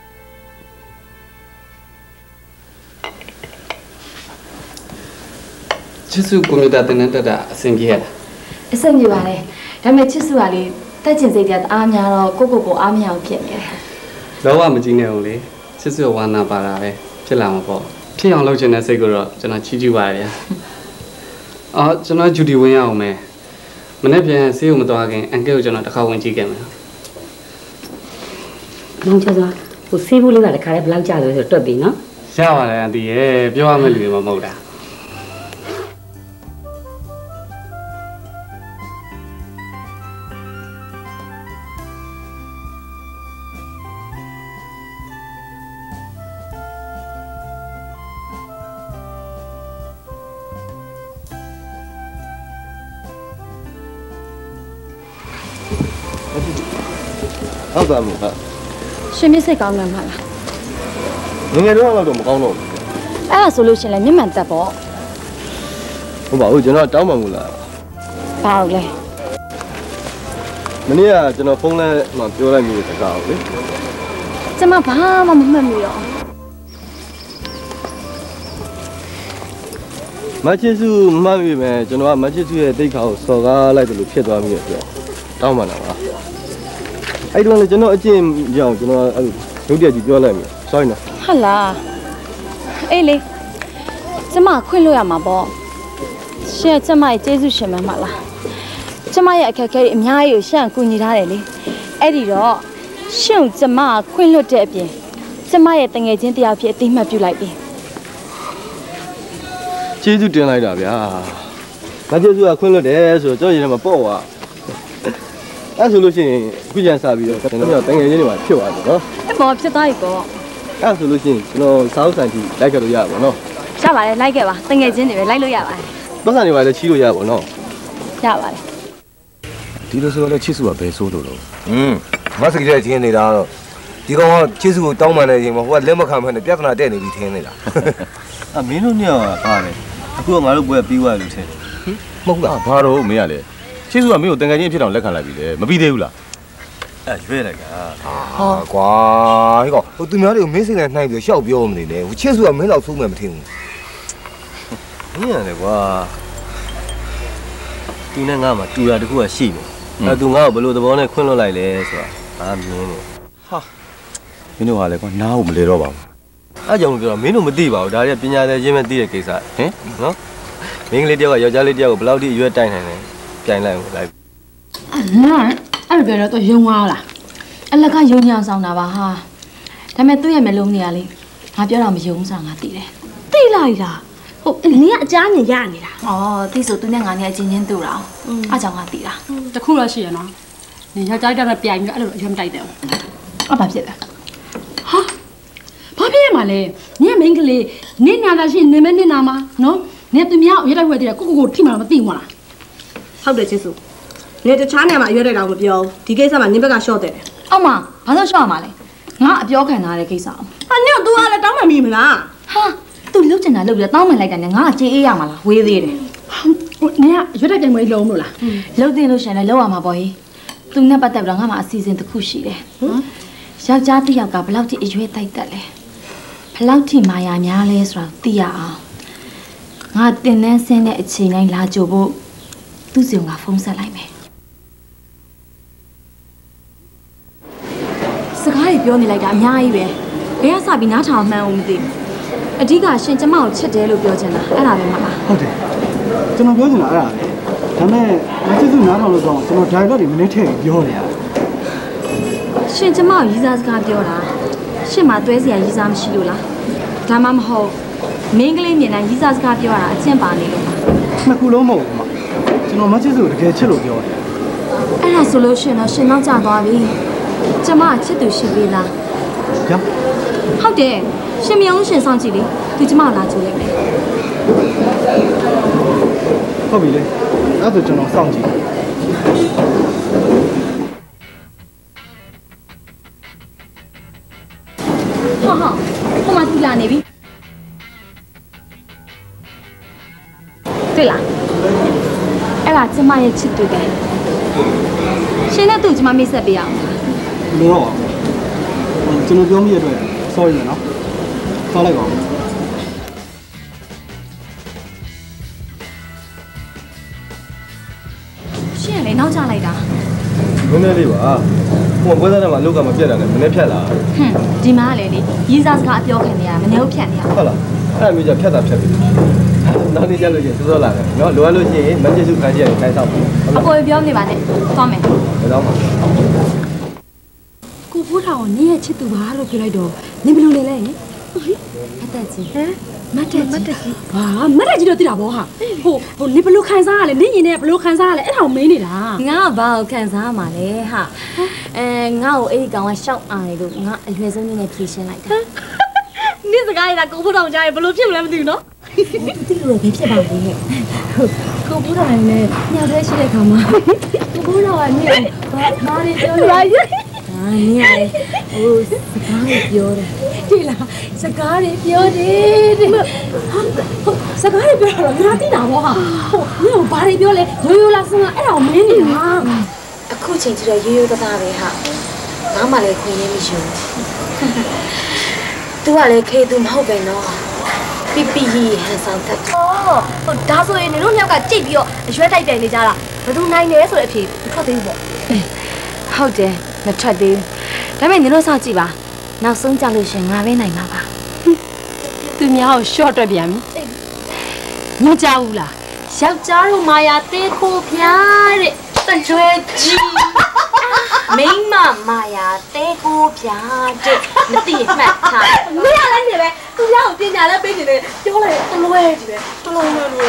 ချစ်စုကွန်ပျူတာတင်တက်တာအဆင်ပြေရလားအဆင်ပြေပါလေဒါပေမဲ့ချစ်စုကလေတက်ချင်စိတ်တအားများတော့ကိုကိုကိုအားမရအောင်ဖြစ်နေတယ်လောကမကြည့်နဲ့ဦးလေချစ်စုဝါနာပါတာပဲဖြစ်လာမှာပေါ့ဖြစ်အောင်လုပ်ချင်တဲ့စိတ်ကိုတော့ကျွန်တော်ချီးကျူးပါရအော်ကျွန်တော်ဂျူဒီဝင်ရအောင်မယ်မနေ့ပြန်ဆေးကိုမသွားခင်အန်ကဲကိုကျွန်တော်တစ်ခါဝင်ကြည့်ခဲ့မယ်မောင်ကျော်ဟိုဆေးဘူးလေးကတခါလေးဘယ်လောက်ကြာလို့ဆိုတွက်ပြီနော်ရပါတယ်အန်တီရဲ့ပြောရမယ့်လူတွေမဟုတ်တာဟုတ်ပါမို့ဟာရှင်မစိတ်ကောင်းတယ်မလားငငယ်တော့တော့မကောင်းတော့ဘူးအဲ့ဒါဆိုလို့ရှင်လည်းမျက်မှန်တက်ပေါ့ဟုတ်ပါဘူးကျွန်တော်တောင်းပန်မှုလားဘာလို့လဲမနေ့ကကျွန်တော်ဖုန်းလဲမှပြောလိုက်မျိုးတကားဟုတ်လေကျမဘာမှမမှတ်မိတော့မချစ်စုမှတ်မိမယ်ကျွန်တော်ကမချစ်စုရဲ့တိတ်ခါကိုစော်ကားလိုက်တယ်လို့ဖြစ်သွားပြီအတွက်တောင်းပန်တာပါအဲ့တော့လည်းကျွန်တော်အကျင့်ကြောင့်ကျွန်တော်အဲ့ရုပ်တရက်ကြီးပြောလိုက်မယ် sorry နော်ဟုတ်လားအေးလေကျမခွင့်လို့ရမှာပေါ့ရှင့်ကျမရဲ့ကျေးဇူးရှင်မမလားကျမရဲ့အခက်အခဲတွေအများကြီးကိုရှင့်ကူညီထားတယ်လေအဲ့ဒီတော့ရှင့်ကျမခွင့်လွတ်တဲ့အပြင်ကျမရဲ့တငယ်ချင်းတယောက်ဖြစ်အသိမှတ်ပြုလိုက်ပြီကျေးဇူးတင်လိုက်တာဗျာမကျေးဇူးကခွင့်လွတ်တယ်ဆိုတော့ကြောက်ရင်လည်းမပေါ့ပါအဲ့ဆိုလို့ရှိရင်ခုကျန်စားပြီးတော့ကျွန်တော်တငယ်ချင်းတွေမှာဖြစ်သွားတယ်နော်အဲ့ပေါ်ဖြစ်သွားပြီပေါ့အဲ့ဆိုလို့ရှိရင်ကျွန်တော်စားဥဆိုင်ကြီးလိုက်ခဲ့လို့ရပါဘောနော်ရပါတယ်လိုက်ခဲ့ပါတငယ်ချင်းတွေပဲလိုက်လို့ရပါတယ်ပတ်စံတွေပါလေချီးလို့ရပါဘောနော်ရပါတယ်ဒီလိုဆိုတော့လေချစ်စုကဘယ်ဆိုးလို့လဲอืมမဆကြီးတဲ့ချင်းနေတာတော့ဒီကောင်ကချစ်စုကိုတောင်းပန်နေချိန်မှာဟိုကလက်မခံဖက်နဲ့ပြဿနာတက်နေပြီထင်းနေတာအမင်းတို့ညောပါလေအခုကငါတို့ဘွဲပြီးသွားပြီထင်မဟုတ်လားဘာတော့မင်းရလေချစ်စုကမင်းကိုတန်ခိုင်ချင်းဖြစ်အောင်လက်ခံလိုက်ပြီလေမပြီးသေးဘူးလားအဲ့ရွေးလိုက်ကဟာကွာဟိကောင်ဟိုသူများတွေကိုမင်းစိတ်နဲ့နှိုင်းပြီးရှောက်ပြောမနေနဲ့ဟိုချစ်စုကမင်းတော့သုံးမယ်မထင်ဘူးမင်းရတယ်ကွာသူနဲ့ငါ့မှာတူတာတခုကရှိနေအဲသူငါ့ကိုဘယ်လိုသဘောနဲ့ခွင့်လွှတ်လိုက်လဲဆိုတာအာမင်းနေဟာမင်းတို့ကလည်းကွာနားကိုမလဲတော့ပါဘူးအဲ့ကြောင့်ပြောတော့မင်းတို့မသိပါဘူးဒါတွေကပညာသည်ချင်းပဲသိတဲ့ကိစ္စဟင်နော်မင်းကလေးတယောက်ကယောက်ျားလေးတယောက်ကိုဘယ်လောက်ထိအရွယ်တိုက်နိုင်လဲပြိုင်လိုက်လိုက်ငါအဲ့လိုပြောတော့ယုံသွားလားအလကယုံညံဆောင်တာပါဟာဒါပေမဲ့သူ့ရဲ့မျက်လုံးတွေကလေငါပြောတာမယုံစားငါသိတယ်သိလိုက်လားဟုတ်နင်ကအကြမ်းမြင်ရနေတာဩသိဆိုသူနဲ့ငါနဲ့အချင်းချင်းတူတာအားကြောင့်ငါသိတာတခုတော့ရှိရနော်နင်ယောက်ျားတက်ပြိုင်ပြီးအဲ့လိုအရွယ်မတိုက်တယ်ဟုတ်အဲ့ဘာဖြစ်လဲဟာဘာဖြစ်ရမှာလဲနင်ကမိန်းကလေးနင်နာတာရှိနင်မဲနင်နာမှာနော်နင်သူများရွေးတိုက်ဝဲတည်းကိုကိုကိုထိမှမသိဘူးလားဟုတ်တယ်ချစ်စုနင်တခြားနေရာမှာရွေးတိုက်တော့မပြောဘူးဒီကိစ္စမှာနင်ဘက်ကရှော့တယ်အောက်မှာဘာလို့ရှော့ရမှာလဲငါအပြောခံထားတဲ့ကိစ္စအောင်ဟာနင်က तू ကလည်းတောင်းမှမိမလားဟာသူလှုပ်ချင်တာလှုပ်ပြီးတောင်းမှလိုက်တယ်နဲ့ငါကကြေးအေးရမှာလားဝေးသေးတယ်နင်ကရွေးတိုက်ပြိုင်ပွဲလုံးလို့လားလှုပ်တင်လို့ရှင်လည်းလှုပ်ရမှာပေါ့ဟေးသူနဲ့ပတ်သက်ပြီးတော့ငါမှအစီအစဉ်တစ်ခုရှိတယ်ယောက်ျားတစ်ယောက်ကဘယ်လောက်ထိအရွယ်တိုက်တက်လဲဘယ်လောက်ထိမာယာများလဲဆိုတာသိရအောင်ငါတင်နှန်းဆင်းတဲ့အချိန်တိုင်းလာကြိုဖို့သူ့စီကဖုန်းဆက်လိုက်မယ်စကားကြီးပြောနေလိုက်တာအများကြီးပဲဘယ်ကစပြီးနားထောင်မှန်းအောင်မသိဘူးအဓိကရှင်ကျမကိုချစ်တယ်လို့ပြောချင်တာအဲ့ဒါပဲမလားဟုတ်တယ်ကျွန်တော်ပြောချင်တာအဲ့ဒါပဲဒါပေမဲ့မချစ်စုနားထောင်လို့တော့ကျွန်တော် dialogue တွေမနေထည့်ပြောနေရရှင်ကျမကိုရီးစားစကားပြောတာရှင်မှာတွဲစရာရီးစားမရှိလို့လားဒါမှမဟုတ်မင်းကလေးမြင်တိုင်းရီးစားစကားပြောတာအကျင့်ပါနေလို့နှစ်ခုလုံးမဟုတ်ဘူးမကျွန်တော်မချစ်စုကိုတကယ်ချစ်လို့ပြောတယ်အဲ့ဒါဆိုလို့ရှင်တော့ရှင်နောက်ကျသွားပြီကျမချစ်သူရှိပြီလားကြောက်ဟုတ်တယ်ရှင်မယုံရှင်စောင့်ကြည့်လေသူကျမလာကြည့်လိုက်မယ်ဟုတ်ပြီလေအဲ့ဒါကျွန်တော်စောင့်ကြည့်ဟာဟာဟိုမှာသူလာနေပြီတွေ့လားအဲ့ဒါကျမရဲ့ချစ်သူပဲရှင်နဲ့သူကျမမိတ်ဆက်ပေးအောင်ဘယ်တော့ကျွန်တော်ပြောမိရတဲ့ sorry နော်ဆောက်လိုက်ပါဦးရှင်လည်းနောက်ကျလိုက်တာနည်းနည်းလေးပါဟိုဘွဲသားထဲမှာလောက်ကမပြတ်တာနဲ့မနေ့ဖြတ်လာဟွန်းဒီမှာလည်းလေရီးစားစကားအပြောခံနေရမနေ့ဖြတ်နေရဟုတ်လားအဲ့မျိုးကြဖြတ်တာဖြတ်ပြီနောက်နေ့ကျလို့ရှိရင်စောစောလာတယ်နော်လိုအပ်လို့ရှိရင်မကျစုခိုင်းကြရင်ခိုင်းဆောင်ပါအပေါ်ပြောနေပါနဲ့သွားမယ်ဘယ်တော့မှကိုဖိုးထောင်နင်းရဲ့ချစ်သူပါလို့ပြောလိုက်တော့နင်းဘယ်လိုလဲလဲအတက်ကြီးဟမ်မတ်တက်မတ်တက်ကြီးဟာမတ်တက်ကြီးတော့သိတာဗောဟာဟိုဟိုနင်းဘယ်လိုခံစားရလဲနင်းရင်နဲ့ဘယ်လိုခံစားရလဲအဲ့ဒါကိုမင်းနေတာငါကဘာကိုခံစားရမှာလဲဟာအဲငါ့ကိုအဲ့ဒီကောင်ကရှောက်အားလေလို့ငါအရွယ်ဆုံးနည်းနဲ့ဖြေရှင်းလိုက်တာနင်းစကားရတာကိုဖိုးထောင်ကြားရင်ဘယ်လိုဖြစ်မလဲမသိဘူးနော်ဒီလိုပဲဖြစ်ပါလိမ့်မယ်ကိုဖိုးထောင်လည်းညောက်သေးရှိတဲ့ခါမှာကိုဖိုးထောင်ကနင်းဘာဘာလေးပြောလဲအာနင်းရဟိုစကားပြောတယ်ဒီဒီလားစကားတွေပြောတယ်တဲ့ဟုတ်စကားတွေပြောတော့ငါသိတာဘောဟာဟုတ်မင်းဘာတွေပြောလဲရိုးရိုးလားစဉ်းလားအဲ့ဒါကိုမင်းနေတာအခုချိန်ကျတော့ရိုးရိုးသားသားပဲဟာငါမှလည်းခွင့်ရင်းမရှိဘူးသူကလည်းခေသူမဟုတ်ပဲနော်ပီပီဟန်ဆောင်သက်ဟောဟုတ်ဒါဆိုရင်နင်တို့နှစ်ယောက်ကကြိတ်ပြီးတော့အရွက်တိုက်တယ်နေကြတာဘယ်သူနိုင်လဲဆိုတဲ့အဖြေမထွက်သေးဘူးပေါ့ဟုတ်တယ်မထွက်သေးဘူးဒါပေမဲ့နင်တို့စောင့်ကြည့်ပါနောက်ဆုံးကြလို့ရှင်ငါပဲနိုင်မှာပါသူများကို short တွက်ပြန်ပြီမကြောက်ဘူးလားယောက်ျားတို့မာယာသေးခိုးဖျားတဲ့တန်ကျွဲကြီးမိန်းမမာယာတဲကိုပြားတဲ့မသိမှတ်ထားမင်းကလည်းနေပဲသူရောက်ပညာလည်းပေးနေတယ်ပြောလိုက်တလွဲကြီးပဲတလုံးလွဲလွဲ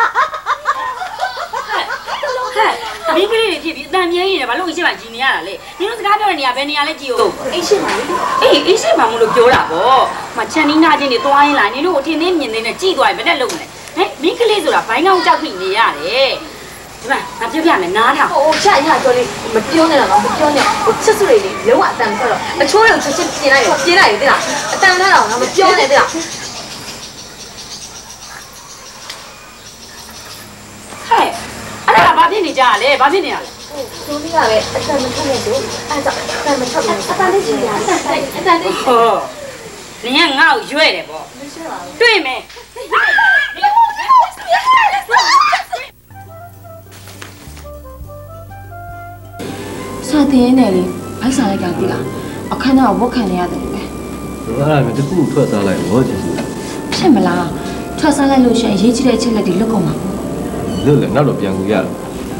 ဟဲ့မိန်းကလေးတွေဖြစ်ပြီးအတန်မြဲနေတယ်ဘာလို့အိမ်ရှိမှကြီးနေရတာလဲနင်တို့စကားပြောတဲ့နေရာဘယ်နေရာလဲကြည့်ဦးအိမ်ရှိမှလေအေးအိမ်ရှိမှမလို့ပြောတာပေါ့မချန်နီနာချင်းတွေသွားရင်လာနင်တို့အထင်သေးမြင်သေးနဲ့ကြည့်သွားရင်ဘယ်နဲ့လုံးမလဲဟဲ့မိန်းကလေးဆိုတာဘိုင်းကောင်းကြောက်ပြီးနေရတယ်ဒီမှာငါပြောပြမယ်နားထောင်ဟိုရရကြော်လေးမပြောနဲ့တော့မပြောနဲ့ဟိုချစ်စွတွေလေးလုံးဝအတန်ထွက်တော့အချိုးတွေချက်ချင်းပြင်လိုက်ရပြင်လိုက်ရသိလားအတန်ထားတော့ငါမပြောနဲ့သိလားဟဲ့အဲ့ဒါဘာဖြစ်နေကြလဲဘာဖြစ်နေရလဲသူလေးကပဲအတန်မထွက်နဲ့သူအဲ့ဒါအတန်မထွက်ဘူးအတန်လေးကြည့်ရအတန်အတန်လေးဟောနင်ကငါ့ကိုရွဲ့တယ်ပေါ့တွေ့မယ်စာတင်နေလေဘိုက်စားလိုက်ကတိလားအခန်းတော့ဝတ်ခံနေရတယ်ပဲငါကတခုထွက်စားလိုက်ဘောကျေစုဖြစ်မလားထွက်စားလိုက်လို့ရှိရင်ရေးကြည့်တဲ့အချက်လက်တွေလွတ်ကုန်မှာလွတ်လေနောက်တော့ပြန်ကူရတယ်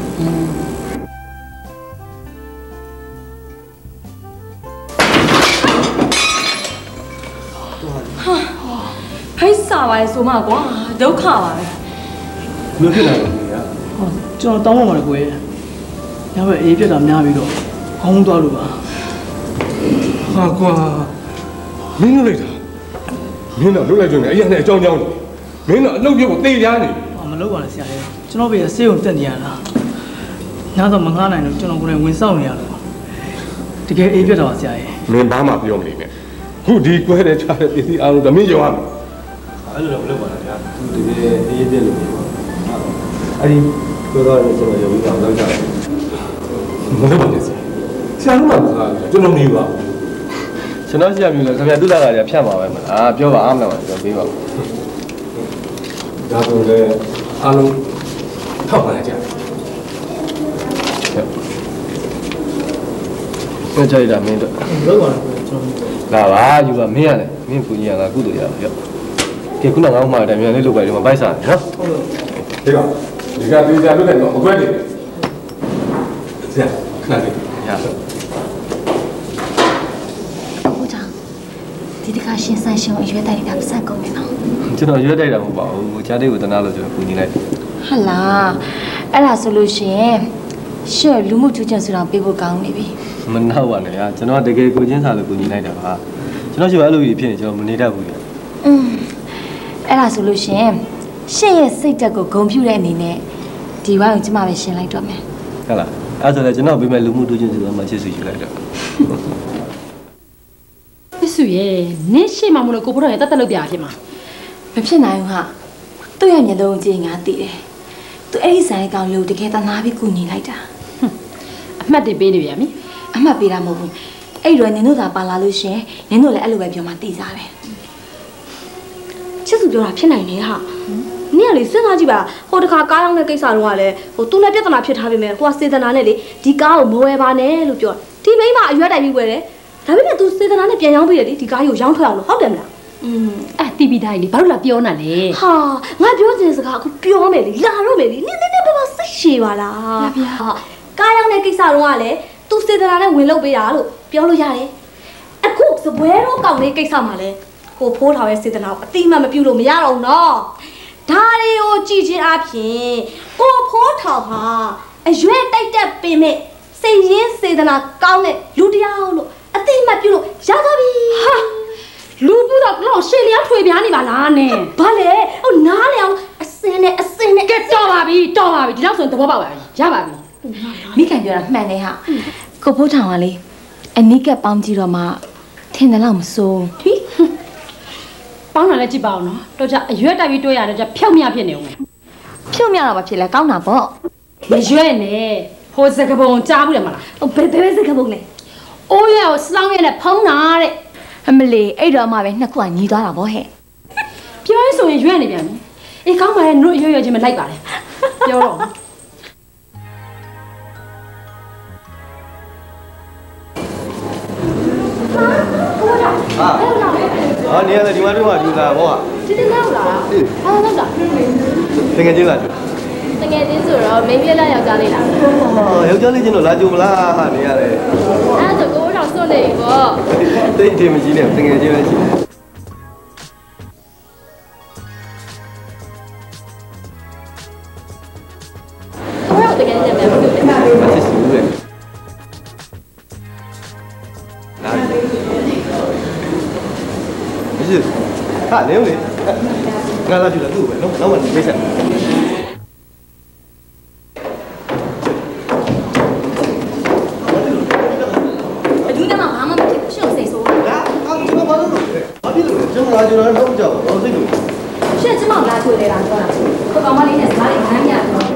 ဟာဘိုက်စားပါလေဆိုမှကွာဒုက္ခပါပဲဘယ်လိုဖြစ်လာလဲကွာဟောကျွန်တော်တောင်းပါမယ်ကွယ်ညဘက်အေးပြက်တာများပြီးတော့ခေါင်းသွားလို့ပါဟာကွာမင်းလုပ်လိုက်တာမင်းတော့လုပ်လိုက်ကြတယ်အဲ့ရနဲ့အကြောင်းကြောင်းမင်းတော့အလုပ်ပြုတ်ကိုတေးရနေမလုပ်ပါနဲ့ဆရာရဲ့ကျွန်တော်ဘေးကဆေးုံတက်နေရတာညတော့မငားနိုင်တော့ကျွန်တော်ကိုယ်တိုင်ဝင်ဆောင်နေရတော့တကယ်အေးပြက်တော့ဆရာရဲ့မင်းဘာမှပြောမနေနဲ့ခုဒီကွဲတဲ့ချတဲ့ပစ္စည်းအားလုံးဓမင်းကြော်ရမယ်အဲ့လိုတော့မလုပ်ပါနဲ့ဗျာသူတကယ်အေးပြက်လို့အဲ့ဒီပြောတော့ကျွန်တော်ရုံပြီးတော့လောက်ကြတယ်မလုပ်ပါနဲ့ဆရာတို့မှမစားဘူးကျွန်တော်နေပါကျွန်တော်ဆရာမျိုးလည်းခင်ဗျာတုလာကလည်းဖြတ်ပါပဲမလားပြောပါအားမလားကျွန်တော်ပေးပါဒါဆိုလည်းအားလုံးထောက်ပါကြဟုတ်ကြိုက်တာမင်းတို့လုပ်ပါလားကျွန်တော်လာပါယူပါမင်းရတယ်မင်းပူကြီးရတာကုသိုလ်ရပါရောကဲခုနကငါ့မှာတမြန်လေးလုပ်ပါဒီမှာဗိုက်စားနော်ဟုတ်ပါဒီကဒီကလုပ်တယ်တော့မကွက်နေဆရာခဏလေးရတော့ဦးချောင်းဒီတခါရှင်းဆန်းရှင်းအရွယ်တိုက်တာပစံကုန်နေနော်ကျွန်တော်ရွယ်တိုက်တာမဟုတ်ပါဘူးချားလေးကိုတနာလို့ကျွန်တော်ပူညီလိုက်ဟာလားအဲ့ဒါဆိုလို့ရှိရင်ရှေ့လူမှုကျူးကျော်ဆိုတာပေးဖို့ကောင်းနေပြီမနောက်ပါနဲ့ဗျာကျွန်တော်တကယ်ကိုချင်းစာလို့ပူညီလိုက်တာပါကျွန်တော်ရှိအဲ့လိုကြီးဖြစ်နေကျွန်တော်မနေတတ်ဘူးဗျာอืมအဲ့ဒါဆိုလို့ရှိရင်ရှေ့ရဲ့စိတ်တက်ကိုဂုံပြူတဲ့အနေနဲ့ဒီဝိုင်းကိုကျမပဲရှင်းလိုက်တော့မယ်ဟုတ်လားအဲ့ဆိုလည်းကျွန်တော်ပေးမဲ့လူမှုတူချင်းဆိုတာမှရှင်းစီယူလိုက်တော့ပြစုရဲ့နင်းရှေ့မှာမလို့ကိုဖိုးတော်ရဲ့တက်တက်လုပ်ပြဖြစ်မှာမဖြစ်နိုင်ဘူးဟာသူ့ရဲ့မျက်လုံးကြည့်ငါသိတယ်သူအဲ့ဒီဆိုင်ကောင်လူတကယ်တနာပြီးကူညီလိုက်တာအမှတ်တွေပေးနေပြန်ပြီအမှတ်ပေးတာမဟုတ်ဘူးအဲ့တော့နင်တို့သာပါလာလို့ရှင်နင်တို့လည်းအဲ့လိုပဲပြောမှသိစားတယ်ချစ်သူပြောတာဖြစ်နိုင်တယ်ဟာနင်ကလေစဉ်းစားကြည့်ပါဟိုတခါကားရောက်တဲ့ကိစ္စတော့ကလည်းဟိုသူနဲ့ပြဿနာဖြစ်ထားပြီမဲ့ဟိုကစေတနာနဲ့လေဒီကားကိုမဝယ်ပါနဲ့လို့ပြောဒီမိန်းမအရွက်တိုင်ပြီးဝယ်တယ်ဒါပေမဲ့ तू စေတနာနဲ့ပြန်ရောင်းပေးတယ်လေဒီကားကိုရောင်းထွက်အောင်လို့ဟုတ်တယ်မလားอืมအဲ့တီဗီတိုင်းလေဘာလို့လာပြောနေလဲဟာငါပြောချင်စကားအခုပြောမယ်လေလာတော့မယ်လေနင်းနင်းနင်းဘာစိတ်ရှည်ပါလားဗျာကားရောက်တဲ့ကိစ္စတော့ကလည်း तू စေတနာနဲ့ဝင်လုပ်ပေးတာလို့ပြောလို့ရတယ်အခုစပွဲတော့ကောင်းလေးကိစ္စမှာလဲကိုဖိုးထောင်ရဲ့စေတနာကိုအတိမတ်မပြုလို့မရတော့ဘူးနော်ဒါတွေကိုကြည့်ချင်းအပြင်ကိုဖိုးထောင်ဟာအရွယ်တိုက်တက်ပင်မဲ့စိတ်ရင်းစေတနာကောင်းတဲ့လူတရားလို့အတိမတ်ပြုလို့ရသွားပြီဟာလူပူတော့လောက်ရှေ့လျားထွေပြားနေပါလားနဲ့ဘာလဲဟိုနားလေအောင်အစင်းနဲ့အစင်းနဲ့ကဲတော်ပါပြီတော်ပါပြီဒီလောက်ဆိုသဘောပေါက်ပါပြီရပါပြီမိခင်ပြောတာမှန်တယ်ဟာကိုဖိုးထောင်ကလေအနိကပေါင်းကြည့်တော့မှထင်တယ်လို့မစိုးဟိပေါင်းလာလဲကြည့်ပါအောင်နော်တော့ကြအရွက်တိုက်ပြီးတွေ့ရတယ်ကြဖြောက်မြဖြစ်နေဦးမယ်ဖြောက်မြတော့ဘာဖြစ်လဲကောင်းတာပေါ့မရွက်နဲ့ဟိုစကပုံကြားဘူးတယ်မလားဘယ်ဘယ်စကပုံလဲအိုးရကိုစလောင်းရနဲ့ဖုံးတာတဲ့အမလီအဲ့တော့မှပဲနှစ်ခုကညီးသွားတာဗောဟဲ့ပြောရဆိုရင်ရွက်နေပြန်ပြီအေးကောင်းပါရဲ့တို့ရွက်ရွက်ချင်းမလိုက်ပါနဲ့ပြောတော့ဟာဟာနေရတယ်ဒီမှာတို့ကယူလာဘောကဒီတင်ရောက်လာအေးဟာတော့ကတကယ်ချင်းလာကြတကယ်ချင်းဆိုတော့မင်းပြက်လာယောက်ျားလေးလားဟောယောက်ျားလေးချင်းတော့လာကြမလားဟာနေရတယ်အဲ့ဒါဆိုကိုတော့စွန့်နေပြီပေါ့တိတ်တယ်မကြီးနဲ့တကယ်ချင်းလည်းရှိတယ်ကိုတော့တကယ်ချင်းလည်းမဟုတ်ဘူးမဖြစ်ဘူးလေဟာနေဦးလေငါလာကြည့်လာသူ့ပဲနော်နောက်မှမိတ်ဆက်အဒူးနဲ့မှဘာမှမဖြစ်ဘူးရှင့်စိတ်ဆိုးတာအာကျွန်တော်ဘာလို့လဲဘာဖြစ်လို့လဲကျွန်တော်လာကြတော့တော့ကြောက်တော့စိတ်လို့ရှင့်ကျမလာချိုးနေတာပြောတာကိုကောင်မလေးနဲ့စကားလေးခမ်းပြတော့အဲ့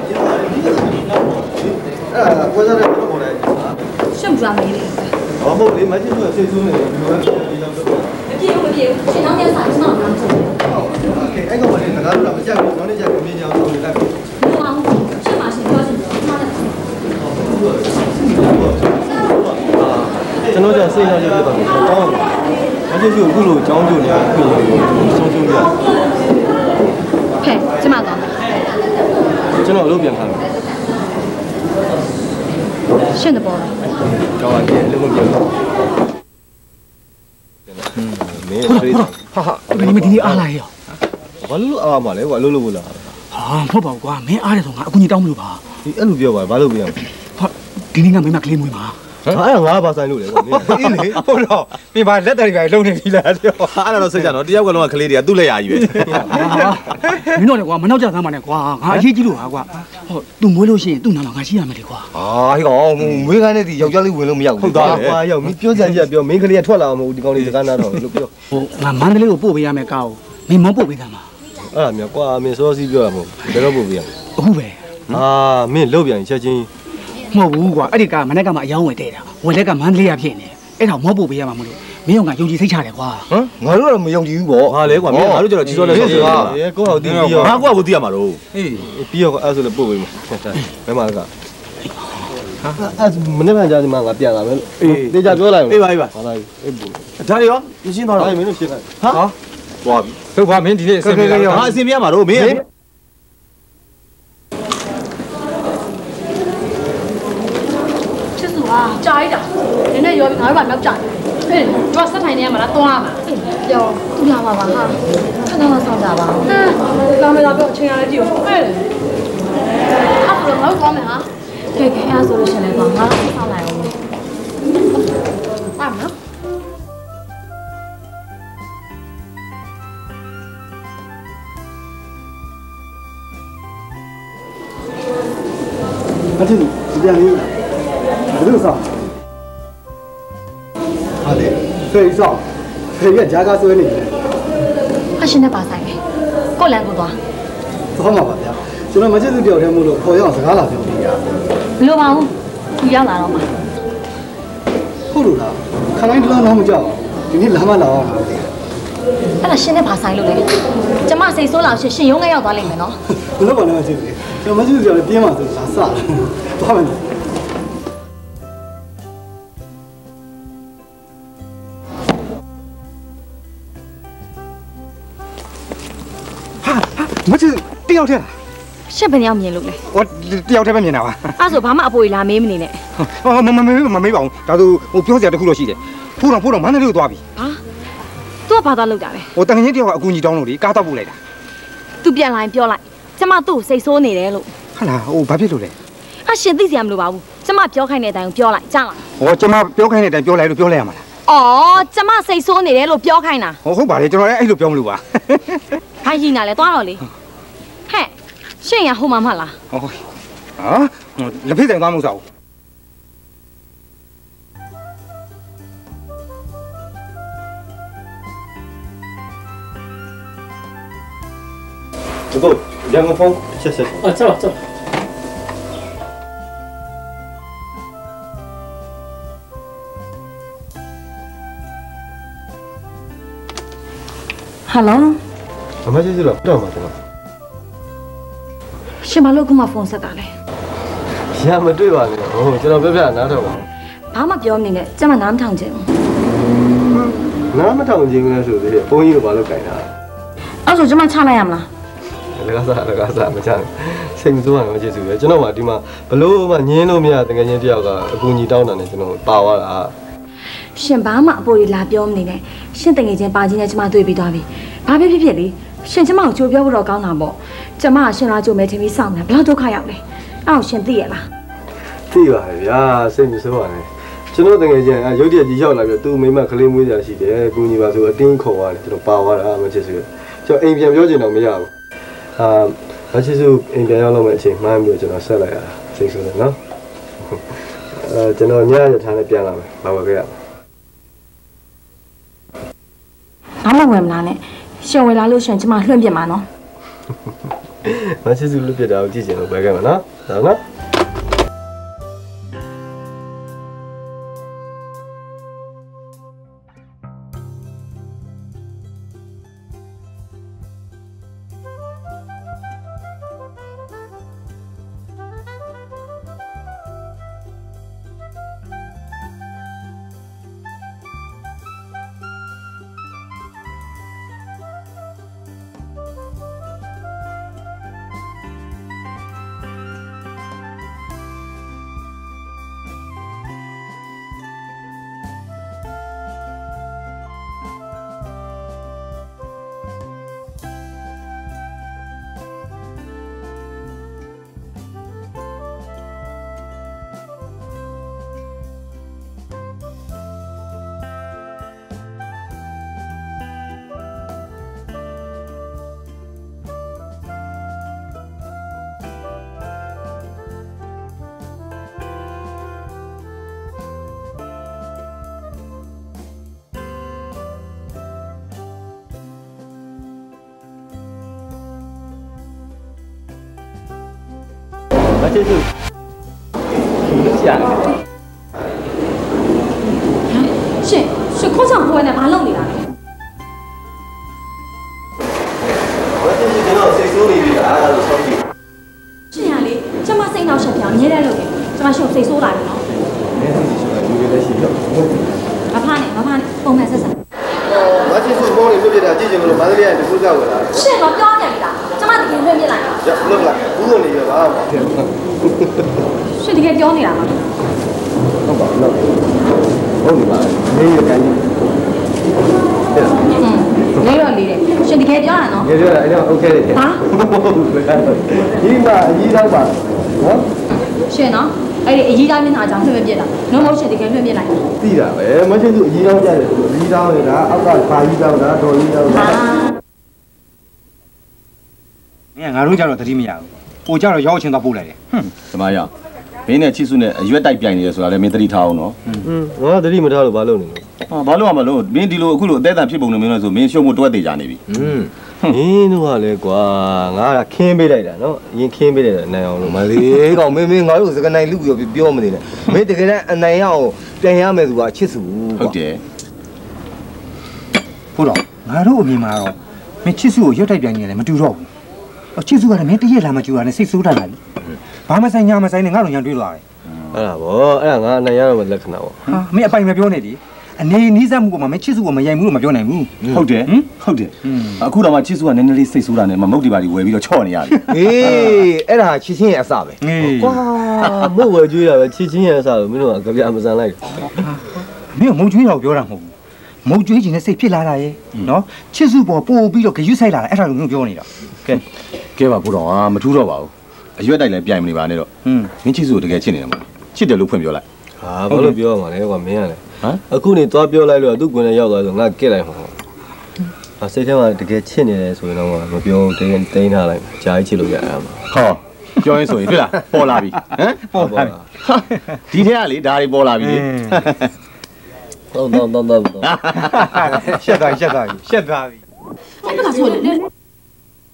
ဒါကိုစားတဲ့တော့ပေါ်လိုက်ရှင့်ကြွားမေးလေးဘာမို့လေမချစ်သူစိတ်ဆိုးနေတယ်ဒီလိုပဲဒီလောက်တော့မပြေဘူးမပြေဘူးရှင်နောက်နေ့စားကျမလာချိုးတယ်โอเคအဲ့ကောင်မလေးငါတို့တော့မကြောက်ဘူးနောက်နေ့ကျရင်မင်းကြောင်တော့နေလိုက်ပြီမအောင်ရှင့်မရှိပြောချင်တယ်ကျမလည်းကျွန်တော်ကြောင့်စိတ်ရောက်ရပြတော့တောင်းမချစ်သူအခုလိုကြောင်းကြိုနေအခုလိုဆုံးရှုံးပြဖဲကျမတော့ကျွန်တော်အလုပ်ပြန်ခံမယ်ရှင်းတဲ့ပေါ်ကြောင်းရတယ်အလုပ်မပြန်ဘူးမင်းပြေးဟာဟာဘယ်နည်းမဒီနေ့အားလာရောဘာလို့အားမလဲကွာလှုပ်လို့ဘူးလားဟာမဟုတ်ပါဘူးကွာမင်းအားတယ်ဆိုငါအကူကြီးတောင်းမလို့ပါဒီအဲ့လိုပြောပါဘာလို့ပြရမလဲဟာဒီနေ့ကမင်းမကလေးမွေးမှာဟာအဲ့ငါဘာဆိုင်လို့လဲကွာမင်းအေးလေဟုတ်တော့မင်းဘာလက်တယ်တွေလုံနေပြီလားပြောအဲ့ဒါတော့စိတ်ကြတော့တယောက်ကလုံးကကလေးတွေကသူ့လက်ရာကြီးပဲမင်းတို့လည်းကွာမနောက်ကြသမ်းပါနဲ့ကွာငါအရေးကြီးလို့ဟာကွာဟော तू မွေးလို့ရှိရင် तू နာမှာငါရှိရမယ်လေကွာဟာဟေးကောင်မွေးခိုင်းတဲ့ဒီယောက်ျားလေးဝင်လို့မရဘူးဟုတ်သားကွာရောက်မင်းပြောစရာကြီးကပြောမင်းကလေးကထွက်လာမှာမဟုတ်ဒီကောင်လေးစကားနားတော့လို့ပြောဟိုငါမန္တလေးကိုပို့ပေးရမယ်ကောက်မင်းမပို့ပေးသားမှာအဲ့ဒါမျိုးကွာမင်းစောစီးပြောရမဟုတ်ဘယ်တော့ပို့ပေးရမလဲအခုပဲဟာမင်းလုတ်ပြန်ချက်ချင်းမဟုတ်ဘူးကွာအဲ့ဒီကမနေ့ကမှအယောင်းဝယ်တဲ့တာဝယ်လက်ကမန္တလေးရဖြစ်နေအဲ့ဒါမောပို့ပေးရမှာမလို့မင်းကယုံကြည်စိတ်ချတယ်ကွာဟမ်ငါတို့ကတော့မယုံကြည်ဘူးပေါ့ဟာလေကွာမင်းငါတို့ကျတော့ကြီးစောနဲ့ဆောက်စကားအေးကိုယ့်ဟောတီးပြီးရောငါကွာကိုတီးရမှာတော့အေးပြီးရောအဲ့ဆိုလည်းပို့ပေးမှာဘယ်မှာကဟာအဲ့မနေ့ကကြာဒီမှာငါပြန်လာမယ်အေးတေချာပြောလိုက်အေးပါအေးပါဟာလိုက်အေးဘူးဒါရောမရှင်းတော့ဟာမင်းတို့ရှင်းလိုက်ဟာသွားပြီဟုတ်ပါမင်းဒီနေ့အစင်ပြေလာဟာအစင်ပြေရမှာတော့မင်းကြာရတာနည်းနည်းရောပြီးငါတို့ကနောက်ကျတယ်ဟဲ့တို့ဆက်ထိုင်နေရမှာလားတွန်းရမှာပြောသူလာပါပါဟာခဏလောက်ဆောင်ကြပါဟမ်လာမယ်လာပြောအချိန်ရလဲကြည့်ဦးဟဲ့အဲ့ဒါတော့ငါတို့သွားမယ်ဟာကဲကဲအဲ့ဆိုလို့ရှင်လဲသွားငါတို့ဆောင်လိုက်အောင်ပါမနော်မထင်ဘူးပြန်လေးလားဘယ်လိုဆောင်ဟာလေဖေးဆောင်ဖေးရဂျာကာဆွဲနေတယ်အရှင်နဲ့ပါဆိုင်တယ်ကိုလန်ကိုသွားသွားမှာပါဗျာကျွန်တော်မချစ်သူတယောက်တည်းမို့လို့ခေါ်ရအောင်စကားလာပြောပြရဘလို့ပါဘူးသူရောက်လာတော့မှာဟုတ်လို့လားခမိုင်းတလုံးတော့မကြောက်ဒီနေ့လာမလာအောင်လို့အဲ့ဒါရှင်နဲ့ပါဆိုင်လို့လေကျမစိတ်ဆိုးလာရှင်ရှင်ရုံးငယ်ရောက်သွားလိမ့်မယ်နော်ဘလို့ပါလဲမချစ်ဘူးကျွန်တော်မချစ်သူတယောက်လည်းပြင်းပါဆိုလာစသွားမယ်မချစ်တယောက်တည်းရှစ်ဘယ်ယောက်မြင်လို့လဲဟောတယောက်တည်းပဲမြင်တာပါအဲ့ဆိုဘာမှအပေါ်လာမေးမနေနဲ့ဟောမမမေးမမေးပါဘူးဒါဆိုဟိုပြောစရာတခုတော့ရှိတယ်ဖိုးတော်ဖိုးတော်မန္တလေးကိုသွားပြီဟာသူကဘာသွားလုပ်တာလဲဟိုတန်ငင်းတယောက်ကအကူကြီးတောင်းလို့လေကားတော့ပို့လိုက်တာသူပြန်လာရင်ပြောလိုက်ကျမသူ့စိတ်ဆိုးနေတယ်လို့ဟာလားဟိုဘာဖြစ်လို့လဲအရှင်သိစရာမလိုပါဘူးကျမပြောခိုင်းတဲ့အတိုင်းပြောလိုက်ကြားလားဟောကျမပြောခိုင်းတဲ့အတိုင်းပြောလိုက်လို့ပြောလိုက်ရမှာလားအော်ကျမစိတ်ဆိုးနေတယ်လို့ပြောခိုင်းတာဟောဟုတ်ပါလေကျွန်တော်လည်းအဲ့လိုပြောမလို့ပါခိုင်းရှင်နာလဲသွားတော့လေဟဲ့ရှင်ရဟိုမှာမလားဟောဟာလက်ဖိတ်တိုင်သွားမလို့စားဘူးကိုရန်ကုန်ဖုန်းချက်ချက်啊，走了走了。 Hello အမကြီးစီတော့တော့မှာကျွန်တော်ရှင်ဘာလို့ခုမှဖုန်းဆက်တာလဲရမတွေ့ပါနဲ့ဟိုကျွန်တော်ပြပြနားထောင်ပါဘာမှပြောမနေနဲ့ကျမနားမထောင်ချင်ဘူးနားမထောင်ခြင်းလဲဆိုသေးတယ်ဘုန်းကြီးကဘာလို့ကြင်တာအဲ့ဆိုကျမချလိုက်ရမလားလကားစားလကားစားမချမ်းစိတ်မဆိုးရမကျေစုပဲကျွန်တော်မှဒီမှာဘလို့မှညင်းလို့မရတကယ်ချင်းတယောက်ကအကူကြီးတောင်းတာနဲ့ကျွန်တော်ပါသွားတာရှင်ဘာမှအပေါ်ကြီးလာပြောမနေနဲ့ရှင်တငယ်ချင်းပါကြီးနဲ့ကျမတွေ့ပြီးသွားပြီဘာဖြစ်ဖြစ်ဖြစ်လေရှင်ကျမကိုကြိုပြောဖို့တော့ကောင်းတာပေါ့ကျမကရှင်လာကြိုမဲထင်ပြီးစောင့်နေဘယ်လောက်ဒုက္ခရောက်လဲအဲ့ကိုရှင်သိရလားသိပါရဲ့ဗျာစိတ်မဆိုးပါနဲ့ကျွန်တော်တကယ်ချင်းရုပ်တရက်ကြီးရောက်လာပြီးသူ့မိမကလေးမွေးကြရှိတယ်အကူကြီးပါဆိုအတင်းခေါ်သွားတယ်ကျွန်တော်ပါသွားတာမချစ်စုကျွန်တော်အိမ်ပြန်ပြောချင်တော့မရဘူးအာမချစ်စုအိမ်ပြန်ရောက်လို့မဲ့အချိန်မှန်းပြီးကျွန်တော်ဆက်လိုက်ရတာစိတ်ဆိုးတယ်နော်အဲကျွန်တော်ညရထားနဲ့ပြန်လာမယ်ဘာဝခဲ့ရဘာမှဝင်မလားနဲ့ရှင်ဝင်လာလို့ရှင်ကျမလွှင့်ပြစ်မှာနော်မချစ်စုလွတ်ပြတာကိုကြည့်ချင်လို့ပဲခဲ့မှာနော်ဒါနော်မချစ်စုလူရှာရှင်ရှင်ခေါင်းဆောင်ပွဲနဲ့ဘာလုပ်နေတာလဲမချစ်စုကျွန်တော်စိတ်ဆိုးနေပြီလားအဲ့ဒါလို့ဆုံးပြီရှင်ရလေကျမစိတ်နှောက်ရှက်ပြောင်းအမြဲတမ်းလုပ်တယ်ကျမရှင်စိတ်ဆိုးလာတယ်နော်နည်းစိတ်ဆိုးတာလူတွေလည်းရှိတော့မဖားနဲ့မဖားနဲ့ပုံမှန်ဆက်ဆက်မချစ်စုဖုန်းလေးလွတ်ပြတာကြည့်ချင်လို့မန္တလေးကတခုကဝယ်လာရှင်တော့ပြောနေပြီလားကျမတကယ်လွှင့်ပြလိုက်တာရလွတ်လာဘူးလို့နေရပါဘာရှင်တကယ်ပြောနေတာလားဟုတ်ပါတော့ဟုတ်ပြီပါနေရကန်ကြီးလေးတော့လေးတယ်ရှင်တကယ်ပြောတာနော်နေရတာအဲ့တော့โอเคတယ်ဟာဒီမှာအကြီးတော့ပါနော်ရှင်နော်အဲ့ဒီအကြီးသားမျက်နှာအကြောင်းလွှင့်ပြစ်တာနှုတ်မဟုတ်ရှင်တကယ်လွှင့်ပြလိုက်သိတာပဲမချစ်စုအကြီးတော့ကြတယ်အကြီးတော့နေတာအောက်ကခါကြီးတော့တာတော်ကြီးတော့တာမင်းငါတို့ကြတော့တတိမရဘူးပိုကြတော့ရောက်ချင်းတော့ပို့လိုက်တယ်ဟွန်းဓမ္မရမင်းနဲ့ချစ်စုနဲ့အရွက်တိုက်ပြိုင်နေရဆိုတာလည်းမင်းသတိထားအောင်နော်อืมငါသတိမထားလို့ဘာလုပ်နေလဲဟာဘာလို့မှမလို့မင်းဒီလိုအခုလိုအသေးအံဖြစ်ပုံနေမင်းလို့ဆိုမင်းရှုံးဖို့တွက်သေးကြနေပြီอืมမင်းတို့ကလည်းကွာငါကခင်းပေးလိုက်တာနော်အရင်ခင်းပေးလိုက်တာအနိုင်အောင်လို့မလေးကောင်မင်းမင်းငါတို့စကနိုင်လူပြောပြောမနေနဲ့မင်းတကယ်တမ်းအနိုင်ရအောင်ပြန်ရမယ်သူကချစ်စုဟုတ်တယ်ဟုတ်တော့ငါတို့အမြင်မှာတော့မင်းချစ်စုကိုရွတ်တိုက်ပြိုင်နေတယ်မတူတော့ဘူးအချစ်စုကလည်းမင်းတရက်လာမကြူတာနဲ့စိတ်ဆိုးတတ်လာပြီဘာမဆိုင်ညာမဆိုင်နဲ့ငါတို့ညာတွေးသွားတယ်အဲ့ဒါဗောအဲ့ဒါငါအနိုင်ရတော့လက္ခဏာဗောဟာမင်းအပိုင်မပြောနဲ့ဒီအနေနီးစပ်မှုကမှမင်းချစ်စုကမယိုင်ဘူးလို့မပြောနိုင်ဘူးဟုတ်တယ်ဟုတ်တယ်အခုတော့မှချစ်စုကနည်းနည်းလေးစိတ်ဆိုးတာနဲ့မမုတ်ဒီပါဒီဝယ်ပြီးတော့ချော့နေရတယ်အေးအဲ့ဒါချစ်ချင်းရဲ့အစပဲကွာမဟုတ်ဝယ်ကြွေးတာပဲချစ်ချင်းရဲ့အစပဲမင်းတို့ကကြပြမစံလိုက်မင်းကမုံကျွေးတော့ပြောတာမဟုတ်ဘူးမုံကျွေးခြင်းနဲ့စိတ်ဖြစ်လာတာရဲ့နော်ချစ်စုပေါ်ပို့ပြီးတော့ဂယွဆိုင်လာတာအဲ့ဒါကိုမျိုးပြောနေတာကဲကဲပါဘုတော်ဟာမထူးတော့ပါဘူးအရွက်တိုက်လည်းပြိုင်မနေပါနဲ့တော့မင်းချစ်စုကိုတကယ်ချစ်နေတယ်မလားချစ်တယ်လို့ဖွင့်ပြောလိုက်ဟာဘာလို့ပြောရမှာလဲကွာမင်းကလည်းဟမ်အခုနေသွားပြောလိုက်လို့သူ့ကွင်းနဲ့ရောက်သွားဆိုငါကစ်လိုက်မှာအစိတ်ထဲမှာတကယ်ချစ်နေတယ်ဆိုရင်တော့မပြောတင်းတင်းထားလိုက်ဂျာကြီးချစ်လို့ရအောင်ဟောပြောရင်ဆိုရင်တွေ့လားပေါ်လာပြီဟမ်ပေါ်လာပြီဒီထဲကလေဒါတွေပေါ်လာပြီလေတော့တော့တော့တော့ရှက်သွားရှက်သွားရှက်သွားပြီအဲ့ဒါဆိုလေ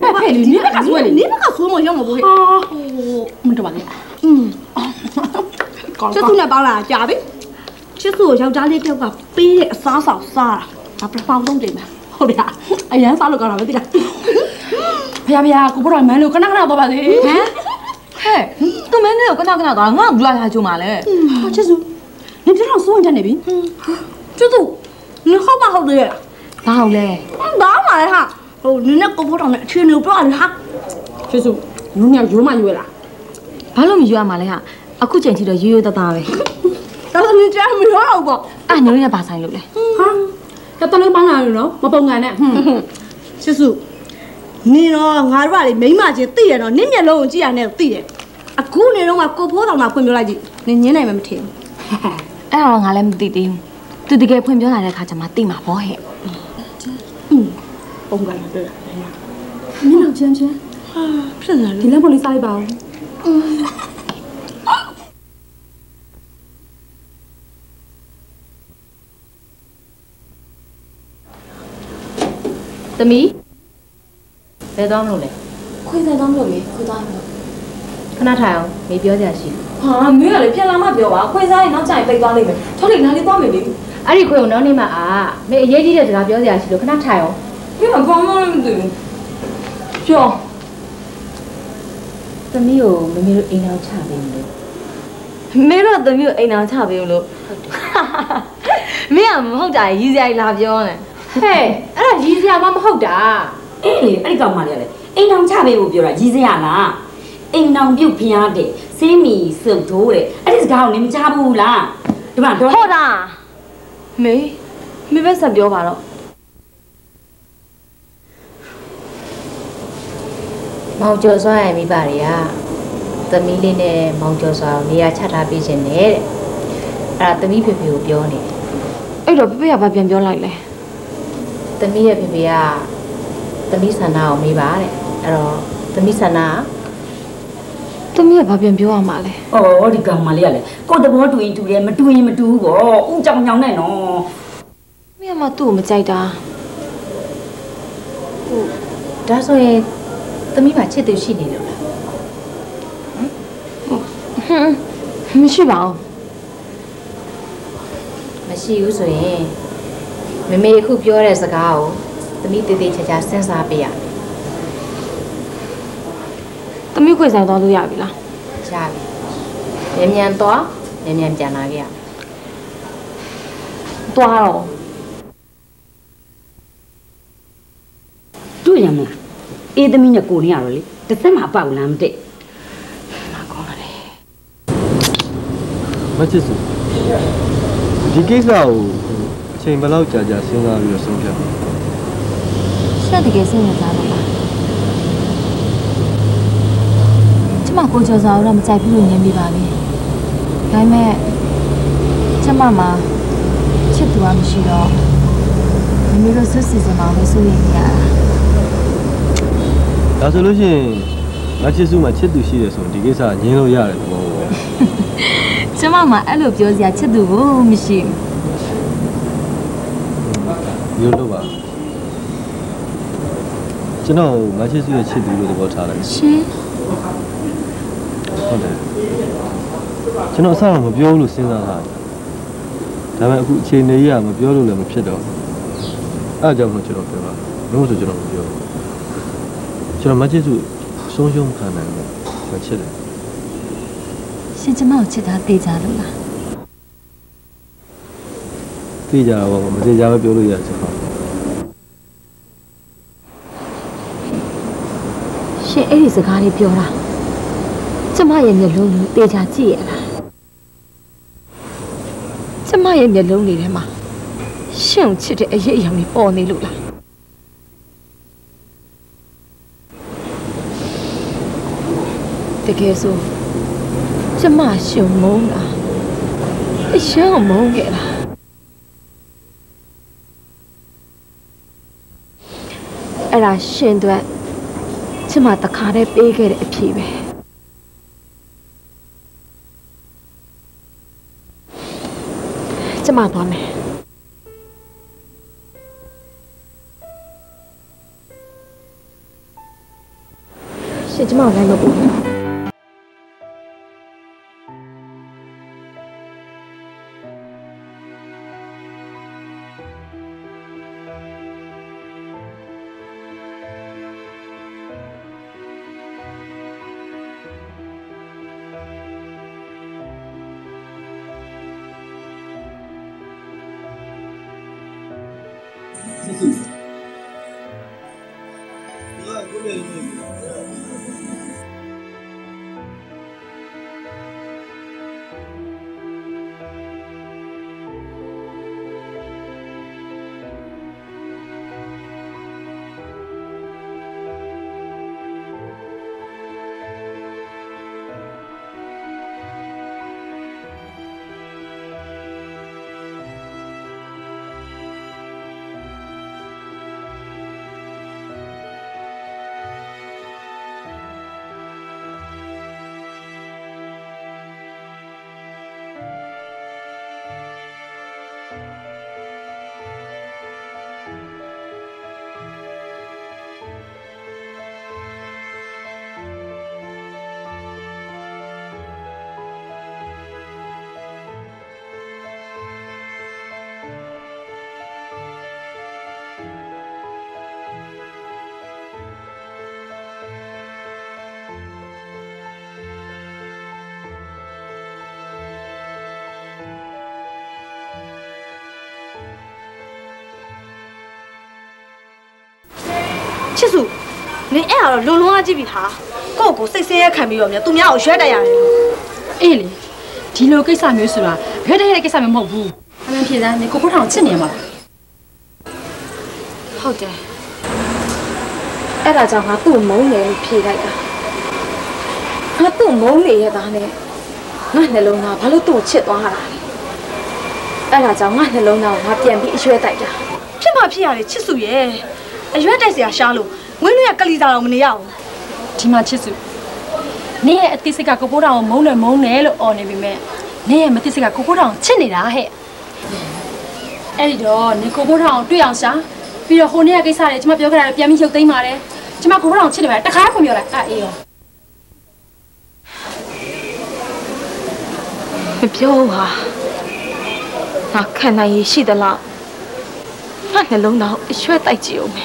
哎，你那个说的， 你那个说么样我不会。 哦，没这玩意。嗯。 这是那帮啦，假的。这是我小家里叫个背啥啥啥，啊不是包东西嘛。好的呀，哎呀，啥都搞了没得啦。 哎呀哎呀，我不让买了，跟那个那多吧的。 嘿，都没那个跟那个那个，我不要他就买了。 嗯，这是，你这上说人家那边。嗯，这是，你好嘛好的。 哪好嘞？ 哪买哈？哦，你那个不上面吹牛不要的哈。 这是，有年有嘛有啦。 ဘာလို့မယူရမှာလဲဟာအခုချိန်ထိတော့ရိုးရိုးသားသားပဲဒါဆိုရင်ကြားမရောတော့ပေါ့အာညိုလေးနဲ့ဘာဆိုင်လို့လဲဟာတတလေးပန်းလာလို့နော်မပုံကန်နဲ့ဟွန်းချစ်စုနင်တော့ငါတို့ကလေမိမချင်းသိရတော့နင့်မျက်လုံးကိုကြည့်ရနဲ့သိတယ်အခုနေတော့ကကိုဖိုးတော်မှာဖွင့်ပြလိုက်ကြည့်နင်ညင်းနိုင်မှာမထင်ဘူးအဲ့တော့ငါလည်းမသိသေးဘူးသူတကယ်ဖွင့်ပြလာတဲ့ခါကျမှသိမှာပေါ့ဟဲ့อืมပုံကန်လာတွေ့တာနင်တော့ချမ်းချမ်းဟာဖြစ်လာဒီလက်ပေါ်လေးစားလိုက်ပါဦးသမီးဘယ်သွားမလို့လဲခွေးစားသွားမလို့လေခွေးသွားမလို့ခဏထိုင်အောင်မေပြောကြရှိဟာမင်းကလည်းပြန်လာမှပြောပါခွေးစားရင်နောက်ကျရင်ပိတ်သွားလိမ့်မယ်ထောက်လိမ့်နားလေးသွားမယ်လေအဲ့ဒီခွေးကိုနောက်နေ့မှအာမေအရေးကြီးတဲ့စကားပြောစရာရှိလို့ခဏထိုင်အောင်မင်းကကောင်းမှလည်းမသိဘူးပြောသမီးကိုမမေတို့အိမ်အောင်ချပေးလို့မင်းတို့သမီးကိုအိမ်အောင်ချပေးလို့မင်းကမဟုတ်တာရည်စရာလာပြောနေဟဲ့အဲ့ဒါရည်စရာမှမဟုတ်တာအေးလေအဲ့ဒီကောင်မလေးကလေအိမ်အောင်ချပေးဖို့ပြောတာရည်စရာလားအိမ်အောင်ပြုတ်ဖျားတဲ့စင်းမီစုပ်ထိုးတဲ့အဲ့ဒီစကားကိုနင်မချဘူးလားဒီမှာတော့ဟုတ်လားမေမေပဲဆက်ပြောပါတော့မောင်ကျော်စွာရဲ့မိဘတွေကသမီးလေးနဲ့မောင်ကျော်စွာကိုနေရာချထားပေးခြင်းနဲ့တဲ့အဲ့ဒါသမီးဖေဖေကိုပြောနေတယ်အဲ့တော့ဖေဖေကဘာပြန်ပြောလိုက်လဲသမီးရဲ့ဖေဖေကသမီးဆန္ဒကိုမေးပါတဲ့အဲ့တော့သမီးဆန္ဒကသမီးကဘာပြန်ပြောရမှာလဲဩဒီကောင်မလေးကလေကိုယ်သဘောတူရင်တူတယ်မတူရင်မတူဘူးပေါ့ဦးကြောင်ကြောင်နဲ့နော်မင်းကမှသူ့ကိုမကြိုက်တာဟုတ်ဒါဆိုရင်သမီးမှာချစ်သူရှိနေလို့လားဟမ်မရှိပါဘူးမရှိဘူးဆိုရင်မမေအခုပြောတဲ့စကားကိုသမီးတေးသေးချာချာစဉ်းစားပေးရမယ်သမီးခွေဆိုင်သွားလို့ရပြီလားရပြီမြန်မြန်သွားမြန်မြန်ပြန်လာခဲ့ရသွားတော့တွေ့ရမလားအေးသမီးနဲ့ကိုနေရတော့လေတစ်သက်မှပေါက်လားမသိမကောင်းတယ်မချစ်စုဒီကိစ္စကိုအချိန်ဘယ်လောက်ကြာကြာစဉ်းစားပြီးတော့ဆုံးဖြတ်ပါရှက်တကယ်စဉ်းစားတော့လားကျမကိုကျော်စာတော့မကြိုက်ဘူးလို့ညင်ပြီးပါပြီဒါပေမဲ့ကျမမှာချစ်သူကမရှိတော့မမေတို့ဆွစီစမှာပဲစိုးရိမ်နေရတာဒါဆိုလို့ရှိရင်မချစ်စုမှာချစ်သူရှိတယ်ဆိုရင်ဒီကိစ္စကငြင်းလို့ရတယ်ဘောပဲကျမမှာအဲ့လိုပြောစရာချစ်သူကိုမရှိဘူးမျိုးလို့ပါကျွန်တော်မချစ်စုရဲ့ချစ်သူလို့သဘောထားလိုက်ရှင်ဟုတ်တယ်ကျွန်တော်အစတော့မပြောလို့စဉ်းစားတာဒါပေမဲ့အခုအခြေအနေကြီးကမပြောလို့လည်းမဖြစ်တော့အဲ့အကြောင်းကိုကျွန်တော်ပြောတာလို့ဆိုကျွန်တော်မပြောဘူးကျွန်တော်မချစ်စုဆုံးရှုံးခံနိုင်တယ်မချစ်တယ်ရှင်ကျမကိုချစ်တာသိကြလို့လားသိကြတော့မသိကြပဲပြောလို့ရစကားရှင်အဲ့ဒီစကားလေးပြောတာကျမရဲ့မျက်လုံးကိုသိကြကြည့်ရလားကျမရဲ့မျက်လုံးလေးထဲမှာရှင်ကိုချစ်တဲ့အရေးအယောင်တွေပေါ်နေလို့လားတကယ်ဆိုကျမရှင်မုန်းတာအရှင်ကိုမုန်းခဲ့တာအဲ့ဒါရှင်တို့ကျမတခါတည်းပေးခဲ့တဲ့အဖြေပဲကျမသွားမယ်မကိုလိုက်မပို့ချစ်စုနင်အဲ့တော့လုံလုံအကြည့်ပြီဟာကိုယ့်ကိုစိတ်ဆင်းရဲခံပြီးတော့မြတ်သူများကိုရွက်တိုက်ရတယ်အေးလေဒီလိုကိစ္စမျိုးဆိုတာရွက်တိုက်ရတဲ့ကိစ္စမျိုးမဟုတ်ဘူးအမှန်ဖြစ်သားနင်ကိုကိုထောင်ချစ်နေမှာဟုတ်တယ်အဲ့ဒါကြောင့်ငါသူ့မုန်းတယ်ဖြေလိုက်တာငါသူ့မုန်းနေရတာနဲ့ငါနှလုံးသားဘာလို့သူ့ကိုချစ်သွားတာလဲအဲ့ဒါကြောင့်ငါနှလုံးသားကိုငါပြန်ပြီးအရွက်တိုက်တာဖြစ်မှဖြစ်ရတယ်ချစ်စုရဲ့အရွက်တိုက်စရာရှားလို့ဝင်းလွင်ကကလီစာတော့မနေရဘူးဒီမှာချစ်စုနေရဲ့အတိစိတ်ကကိုပိုးတောင်ကိုမုန်းတယ်မုန်းတယ်လို့អော်နေပြီမဲ့နေရဲ့မတိစိတ်ကကိုပိုးတောင်ချစ်နေတာဟဲ့အဲ့ဒီတော့နေကိုပိုးတောင်တွေ့အောင်ရှာပြီးတော့ဟိုနေ့ကကိစ္စတွေကျွန်မပြောခဲ့တာပြန်ပြီးရုပ်သိမ်းပါတယ်ကျွန်မကိုပိုးတောင်ချစ်တယ်ပဲတခါဖွင့်ပြောလိုက်အဲ့အေးရောမပြောဟာငါခံနိုင်ရရှိသလားငါနှလုံးသားအရွက်တိုက်ကြည့်အောင်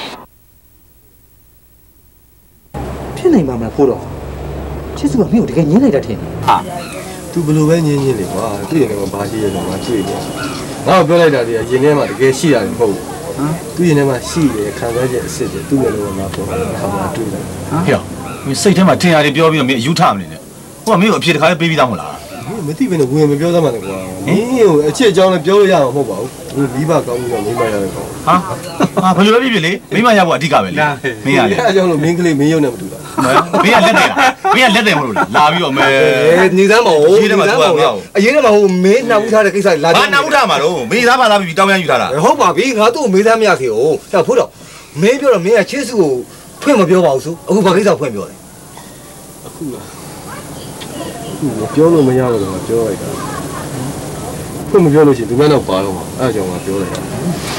ဖြစ်နိုင်မှာမလားဖို့တော့ချစ်စုကမင်းကိုတကယ်ညှင်းလိုက်တာထင်တယ်ဟာ तू ဘယ်လိုပဲညင်းညင်းလေကွာသူ့ရင်ထဲမှာဘာရှိရတော့ငါတွေ့နေငါ့ကိုပြောလိုက်တာတည်းရင်ထဲမှာတကယ်ရှိရတယ်မဟုတ်ဘူးဟမ်သူ့ရင်ထဲမှာရှိတယ်ခံစားချက်အစ်စ်တွေသူ့ရဲ့လုံးဝငါပေါ်တာခါမှတွေ့တယ်ဟမ်ဟဲ့မင်းစိတ်ထဲမှာထင်ရတယ်ပြောပြီးတော့မင်းအယူထမနေနဲ့ဟိုကမင်းကိုအဖြေတစ်ခါလေးပေးပြီးသားမဟုတ်လားမသိဘဲနဲ့ဝင်မပြောသမှလည်းကွာမင်းကိုအချစ်အကြောင်းလည်းပြောလို့ရမှာမဟုတ်ပါဘူးဒီမိဘကောင်းပြီးတော့မိမရတယ်ကွာဟာဟာဘယ်လိုလဲဖြစ်ဖြစ်လေမိမရဖို့အဓိကပဲလေမင်းရတယ်အဲအကြောင်းလို့မင်းကလေးမင်းရုံနဲ့မတူတာမင်းကလက်တယ်မင်းကလက်တယ်မဟုတ်လားလာပြီးတော့မဲနေသားမဟုတ်နေသားမဟုတ်အရင်ကမှဟိုမင်းနှောက်ထားတဲ့ကိစ္စလာဘာနှောက်ထားမှာတော့မေးသားပါသားပြီးတောင်းရမ်းယူထားတာဟုတ်ပါပြီငါတို့မေးသားမရသေးဘူးဟဲ့ဖို့တော့မင်းပြောတော့မင်းကချစ်စုကိုဖွင့်မပြောပါဘူးဆိုအခုဘာကိစ္စဖွင့်ပြောလဲအခုလားအခုပြောလို့မရဘူးတော့ပြောလိုက်တာဖွင့်မပြောလို့ရှိရင်ဒီမဲ့တော့ပါတော့မှာအဲအကြောင်းကပြောလိုက်တာ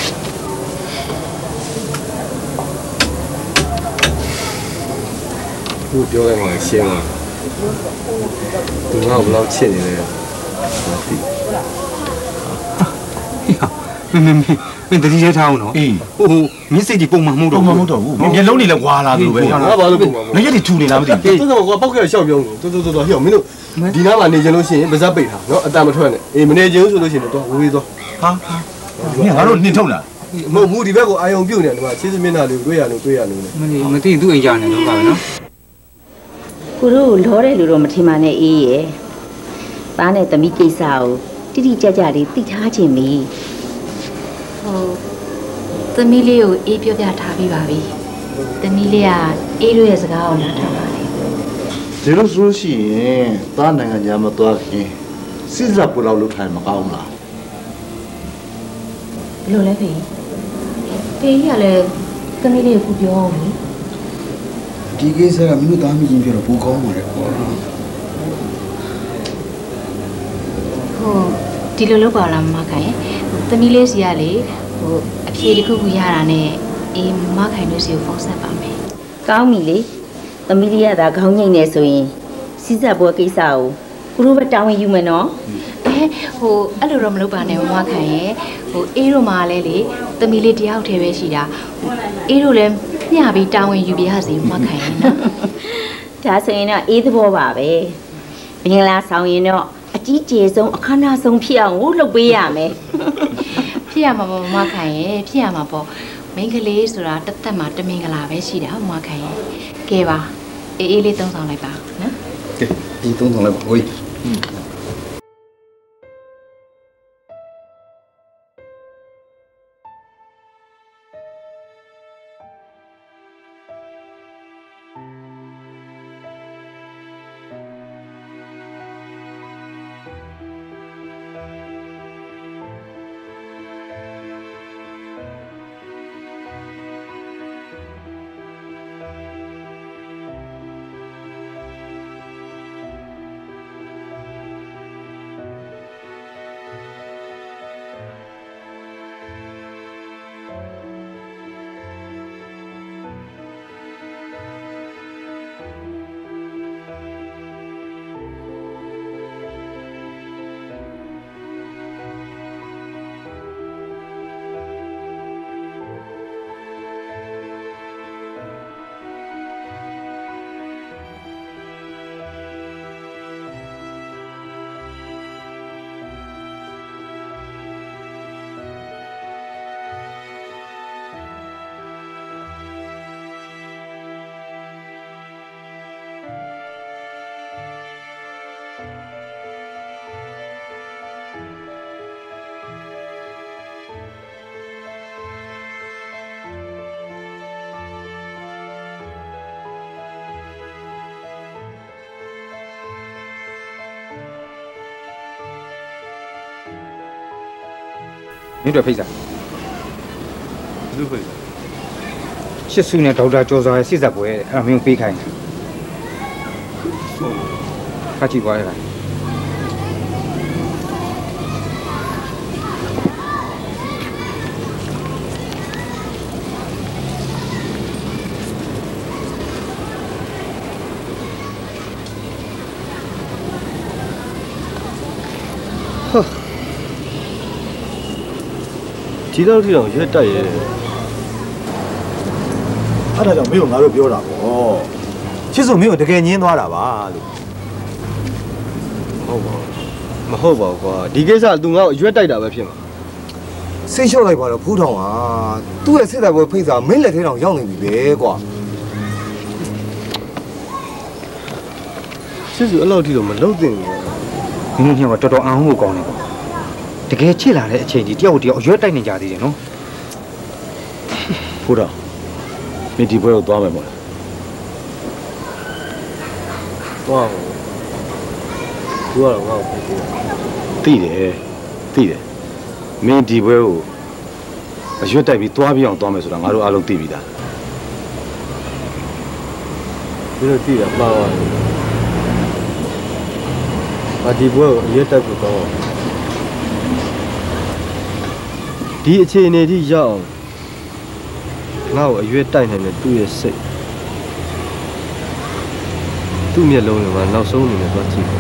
သူပြောလိုက်မှရှင်းလာသူကဘယ်လောက်ချစ်နေလဲမင်းမင်းမင်းတတိယထားအောင်နော်အေးဟိုမင်းစိတ်ကြီးပုံမှန်မဟုတ်တော့ပုံမှန်မဟုတ်တော့ဘူးမျက်လုံးတွေလည်းဝါလာသူပဲငါဘာလို့ပုံမှန်မဟုတ်ငါရက်တွေထူနေလားမသိဘူးတော်တော်ကပောက်ခဲ့ရှောက်ပြောင်းလို့တော်တော်တော်ဟိုမင်းတို့ဒီနားမှာနေကြလို့ရှိရင်ပါဇက်ပိတ်ထားနော်အတန်မထွက်နဲ့အေးမနေကြဘူးဆိုလို့ရှိရင်တော့ဝေးသွားဟာငါတို့နှင်ထုတ်လားမဟုတ်ဘူးဒီဘက်ကိုအာယုံပြုတ်နေတယ်ဒီမှာချစ်စမျက်နှာလေးကိုတွေ့ရလို့တွေ့ရလို့မသိမသိသူ့အိမ်ကြနေတော့ပါပဲနော်ကိုတို့လောတယ်လို့တော့မထင်ပါနဲ့အေးရဲ့ပါနဲ့သမီးကိစ္စကိုတိတိကျကျလေးသိထားခြင်းမီဟိုသမီးလေးကိုအေးပြောပြထားပြီးပါပြီသမီးလေးကအေးတို့ရဲ့စကားကိုနားထောင်ပါလေဒီလိုဆိုရှိရင်သားနိုင်ငံခြားမှာသွားခင်စစ်စပ်ပူလောက်လုပ်ထိုင်မကောင်းလားဘယ်လိုလဲဖေဖေကြီးကလည်းသမီးလေးကိုပြောအောင်လေဒီကိစ္စကမင်းတို့သားမကြီးပြောတော့ပိုကောင်းပါလေကွာဟိုဒီလိုလုပ်ပါလားမခိုင်သမီးလေးစီကလေဟိုအဖြေတစ်ခုခုရတာနဲ့အေးမခိုင်လို့စီကိုဖုန်းဆက်ပါမယ်ကောင်းပြီလေသမီးလေးကသာခေါင်းငိမ့်နေဆိုရင်စီးစပ်ပွဲကိစ္စကိုကိုတို့ပဲတာဝန်ယူမယ်နော်အဲဟိုအဲ့လိုတော့မလုပ်ပါနဲ့မမခံရဲ့ဟိုအေးတို့မှလည်းလေသမီးလေးတယောက်တည်းပဲရှိတာအေးတို့လည်းမျှပြီးတာဝန်ယူပြရစီမမခံရဲ့နော်ဒါဆိုရင်တော့အေးသဘောပါပဲမင်္ဂလာဆောင်ရင်တော့အကြီးကျယ်ဆုံးအခမ်းအနားဆုံးဖြစ်အောင်လုပ်ပေးရမယ်ဖြစ်ရမှာပေါ့မမခံရဲ့ဖြစ်ရမှာပေါ့မင်္ဂလေးဆိုတာတသက်မှာတမင်္ဂလာပဲရှိတာမမခံရဲ့ကဲပါအေးအေးလေးသုံးဆောင်လိုက်ပါနော်ကဲဒီသုံးဆောင်လိုက်ပါဟိုမင်းတို့ဖိတ်စားလူဖိတ်စားရှစ်စုနဲ့ဒေါက်တာကျော်စွာရဲ့စစ်ဆက်ပွဲအဲ့ဒါမင်းပေးခိုင်းတယ်ခါကြည့်သွားရလားဒီလောက်ထိတော့ရွက်တက်ရဲအဲ့ဒါကြောင့်မင်းတို့ငါတို့ပြောတာပေါ့ချစ်စုမင်းကိုတကယ်ညင်းသွားတာပါလို့ဟုတ်ပါမဟုတ်ပါဘူးကွာဒီကိစ္စသူငါ့ကိုရွက်တိုက်တာပဲဖြစ်မှာစိတ်လျှော့လိုက်ပါတော့ဖူးထောင်ဟာသူ့ရဲ့စစ်တပ်ပွဲဖိတ်စာမင်းလက်ထဲတောင်ရောက်နေပြီပဲကွာချစ်စုအဲ့လောက်ထိတော့မလုပ်သင့်ဘူးမင်းတို့ညကတော်တော်အောင်ဖို့ကောင်းတယ်ကွာတကယ်ချစ်လာတဲ့အချိန်ကြီးတယောက်တယောက်အရွက်တိုက်နေကြသေးတယ်နော်ဖူးထောင်မင်းဒီပွဲကိုသွားမယ်မို့လားသွားပါသူကတော့ငါ့ကိုသိတယ်သိတယ်မင်းဒီပွဲကိုအရွက်တိုက်ပြီးသွားပြီးအောင်သွားမယ်ဆိုတာငါတို့အားလုံးသိပြီးသားဒီလိုသိတာမှားသွားတယ်အဒီပွဲကိုအရွက်တိုက်ဖို့တော့ဒီအခြေအနေထိရောက်အောင်ငါ့ကိုအရွက်တိုက်နိုင်တဲ့သူ့ရဲ့စိတ်သူ့မျက်လုံးတွေကနောက်ဆုံးအနေနဲ့သွားကြည့်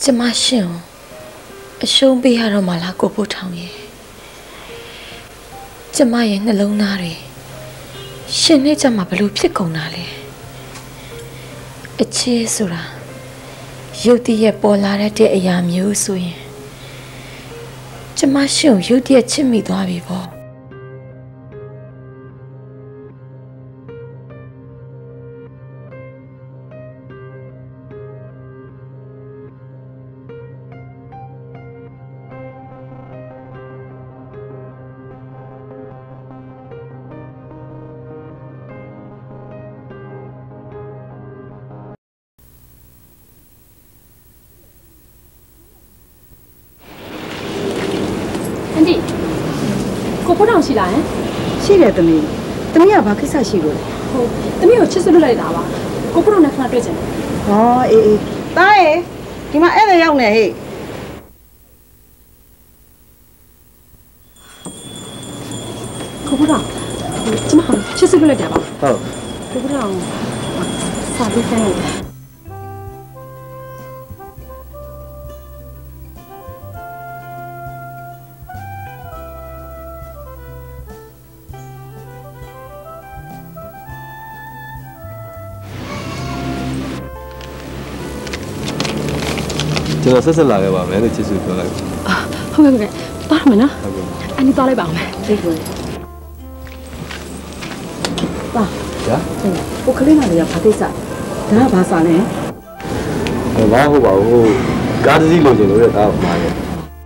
ကျမရှင်အရှုံးပေးရတော့မှလားကိုပို့ထောင်ရဲ့ကျမရဲ့နှလုံးသားတွေရှင်နဲ့ကျမဘလို့ဖြစ်ကုန်တာလဲအချစ်ဆိုတာရုတ်တရက်ပေါ်လာတဲ့အရာမျိုးဆိုရင်ကျမရှင်ကိုရုတ်တရက်ချစ်မိသွားပြီပေါ့ကိုပို့ထောင်ရှိလားဟင်ရှိတယ်သမီးသမီးကဘာကိစ္စရှိလို့လဲဟုတ်သမီးကိုချစ်စွလွတ်လိုက်တာပါကိုပို့ထောင်နဲ့ခဏတွေ့ချင်တယ်ဟောအေးအေးတားရေဒီမှာအဲ့ဒါရောက်နေဟေ့ကိုပို့ထောင်ကျမချစ်စွလွတ်လိုက်တာပါဟုတ်ကိုပို့ထောင်စာပေးခိုင်းတယ်ကျွန်တော်ဆက်ဆက်လာခဲ့ပါမယ်လို့ချစ်စုပြောလိုက်အာဟုတ်ကဲ့ဟုတ်ကဲ့သွားရမယ်နော်ဟုတ်ကဲ့အန်ဒီသွားလိုက်ပါအောင်မယ်သိကိုပါညာကိုကလေးမလေးကဘာကိစ္စဒါကဘာစာလဲဘာဟုတ်ပါဘူးကားတစ်စီးလိုချင်လို့ရတာပါလေ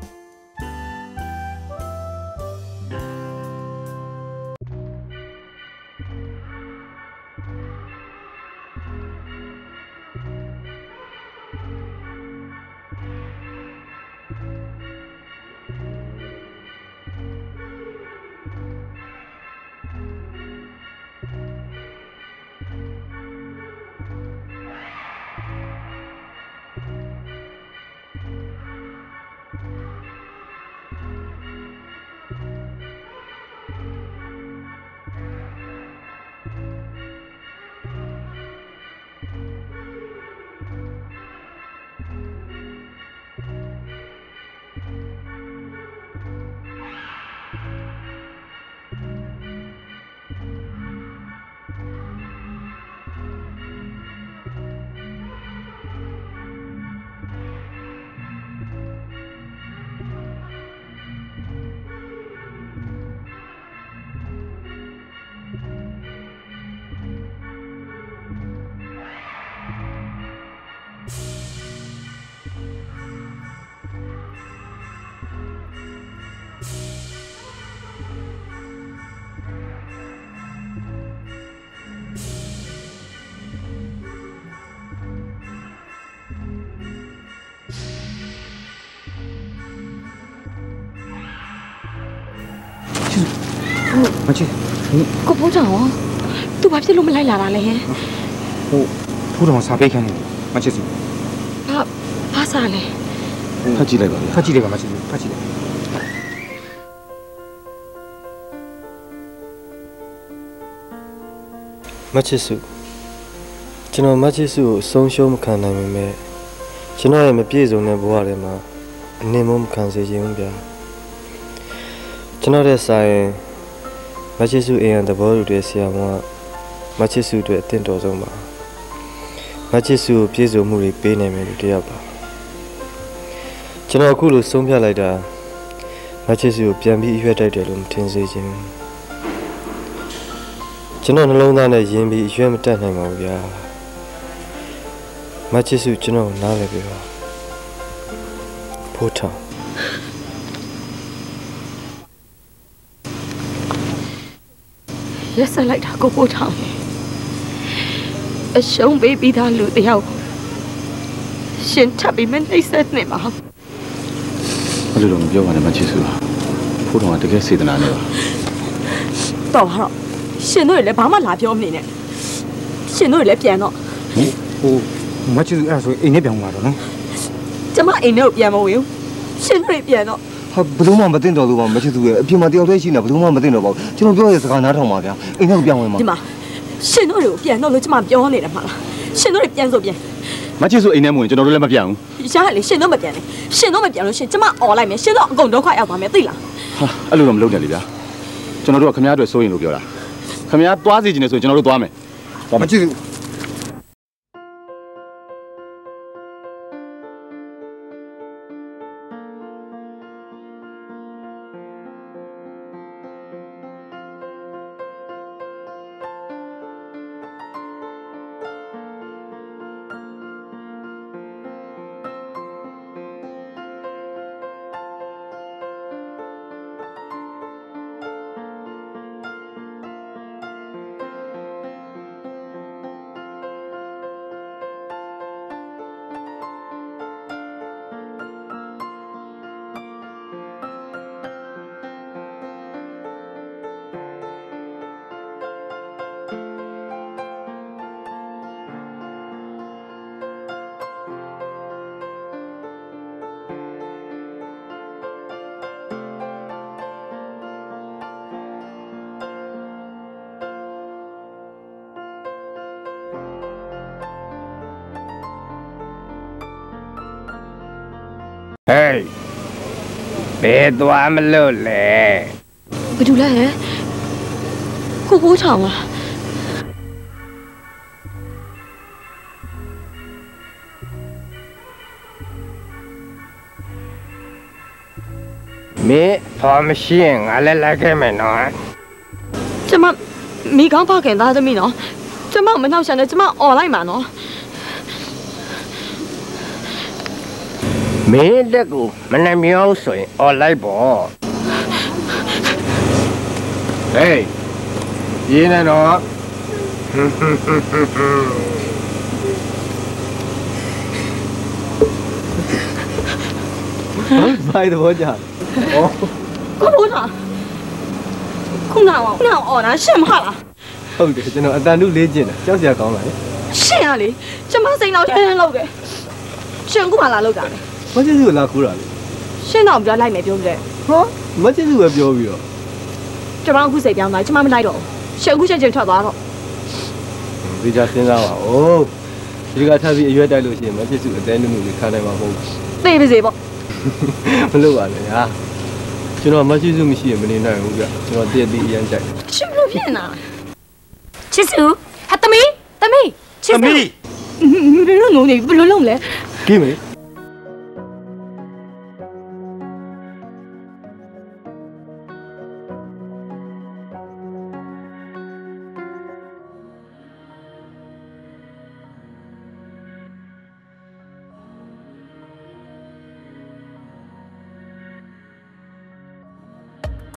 မချစ်ကိုပို့ထောင်ရောသူဘာဖြစ်လို့မလိုက်လာတာလဲဟင်ဟိုဖူးတော်စာပေးခိုင်းနေမချစ်စီဘာဘာစာလဲဖတ်ကြည့်လိုက်ပါဗျာဖတ်ကြည့်လိုက်ပါမချစ်စီဖတ်ကြည့်လိုက်မချစ်စုကျွန်တော်မချစ်စုကိုအဆုံးရှုံးမခံနိုင်ပေမဲ့ကျွန်တော်ရဲ့မပြည့်စုံတဲ့ဘဝထဲမှာအနစ်မမခံစေချင်ဘူးဗျာကျွန်တော်ရဲ့စာရင်မချစ်စုအိမ်ရသဘောတူတဲ့ဆရာမကမချစ်စုအတွက်အသင့်တော်ဆုံးပါမချစ်စုကိုပြည့်စုံမှုတွေပေးနိုင်မယ်လို့တရားပါကျွန်တော်အခုလိုဆုံးဖြတ်လိုက်တာမချစ်စုကိုပြန်ပြီးအရွက်တိုက်တယ်လို့မထင်စေချင်ဘူးကျွန်တော်နှလုံးသားနဲ့ယဉ်ပြီးအရွက်မတက်နိုင်ပါဘူးဗျာမချစ်စုကျွန်တော်နားလည်ပြီပါဖို့ထောင်ရက်ဆက်လိုက်တာကိုပို့ထောင်အရှုံးပေးပြီးသားလူတယောက်ရှင်ထပ်ပြီးမနှိမ့်ဆက်နေမှာအဲ့လိုတော့မပြောပါနဲ့မချစ်စုဖို့ထောင်ကတကယ်စေတနာနဲ့ပါတော့ဟာရှင်တို့လည်းဘာမှလာပြောမနေနဲ့ရှင်တို့လည်းပြန်တော့ဟိုမချစ်စုအဲ့ဆိုအိမ်နဲ့ပြန်လာတော့နော်ကျမအိမ်နဲ့ပြန်မဝင်ဘူးရှင်တို့ပြန်တော့ဟာဘယ်သူမှမသိတော့လို့ပါမချစ်စုရဲ့အပြင်မှာတယောက်တည်းရှိနေဘယ်သူမှမသိတော့ပါဘူးကျွန်တော်ပြောရတဲ့စကားနားထောင်ပါဗျာအိမ်နဲ့ပြန်ဝင်ပါဒီမှာရှင်တို့တွေကိုပြန်တော့လို့ကျမပြောနေတယ်မှာလားရှင်တို့တွေပြန်ဆိုပြန်မချစ်စုအိမ်ထဲမှာကျွန်တော်တို့လည်းမပြောင်းဘူးရှားလေရှင်တော့မပြန်နဲ့ရှင်တော့မပြန်လို့ရှင်ကျမអော်လိုက်မယ်ရှင်တော့အကုန်ဒုက္ခရောက်သွားမယ်သိလားဟာအဲ့လိုတော့မလုပ်နဲ့လေဗျာကျွန်တော်တို့ကခမရအတွက်စိုးရင်လို့ပြောတာခမရသွားစီခြင်းနဲ့ဆိုရင်ကျွန်တော်တို့သွားမယ်မချစ်စုဟေးဘယ်သွားမလို့လဲဘယ်သူလဲကိုကိုချောင်းလားမင်းဖော်မရှိရင်ငါလည်းလိုက်ခဲ့မယ်နော်ကျမမိကောင်းဖောက်ခင်သားသမီးနော်ကျမမနှောက်ချင်နဲ့ကျမអော်လိုက်မှာနော်မင်းတက်ကိုမနှမြောင်းဆိုရင်អော်လိုက်ပေါ့ဟေးရင်းနေတော့ဘာလို့ဘောကြဩကိုကိုသာခုနကခုနကអော်တာရှင့်မဟုတ်လားဟုတ်တယ်ကျွန်တော်အတန်တုလေးကျင်တယ်ကြောက်စရာကောင်းလာလေရှင့်ရလေကျမစိန်တော်ထဲလောက်တယ်ရှင်ကမှလာလောက်တာလေမချစ်စုကလာခိုးတာလေရှင်းတော့ပြောလိုက်မယ်ပြောပြတယ်ဟောမချစ်စုပဲပြောပြီးတော့ကျမအခုစိတ်ပြောင်းသွားကျမမလိုက်တော့ရှင်းအခုချက်ချင်းထွက်သွားတော့ဒီကြစဉ်းစားပါဦးဒီကထပ်ပြီးအရွက်တိုက်လို့ရှိရင်မချစ်စုအသေးနုနုလေးခါနိုင်မှာမဟုတ်ဘူးသိပါစေပေါ့မလုပ်ပါနဲ့ဟာကျွန်တော်မချစ်စုမရှိရင်မနေနိုင်ဘူးဗျကျွန်တော်တည့်တည့်အရန်ကြိုက်ရှင်ဘလို့ဖြစ်နေတာချစ်စုဟာသမီးသမီးချစ်စုသမီးဘယ်လိုလုံးနေဘယ်လိုလုံးလဲကြည့်မေ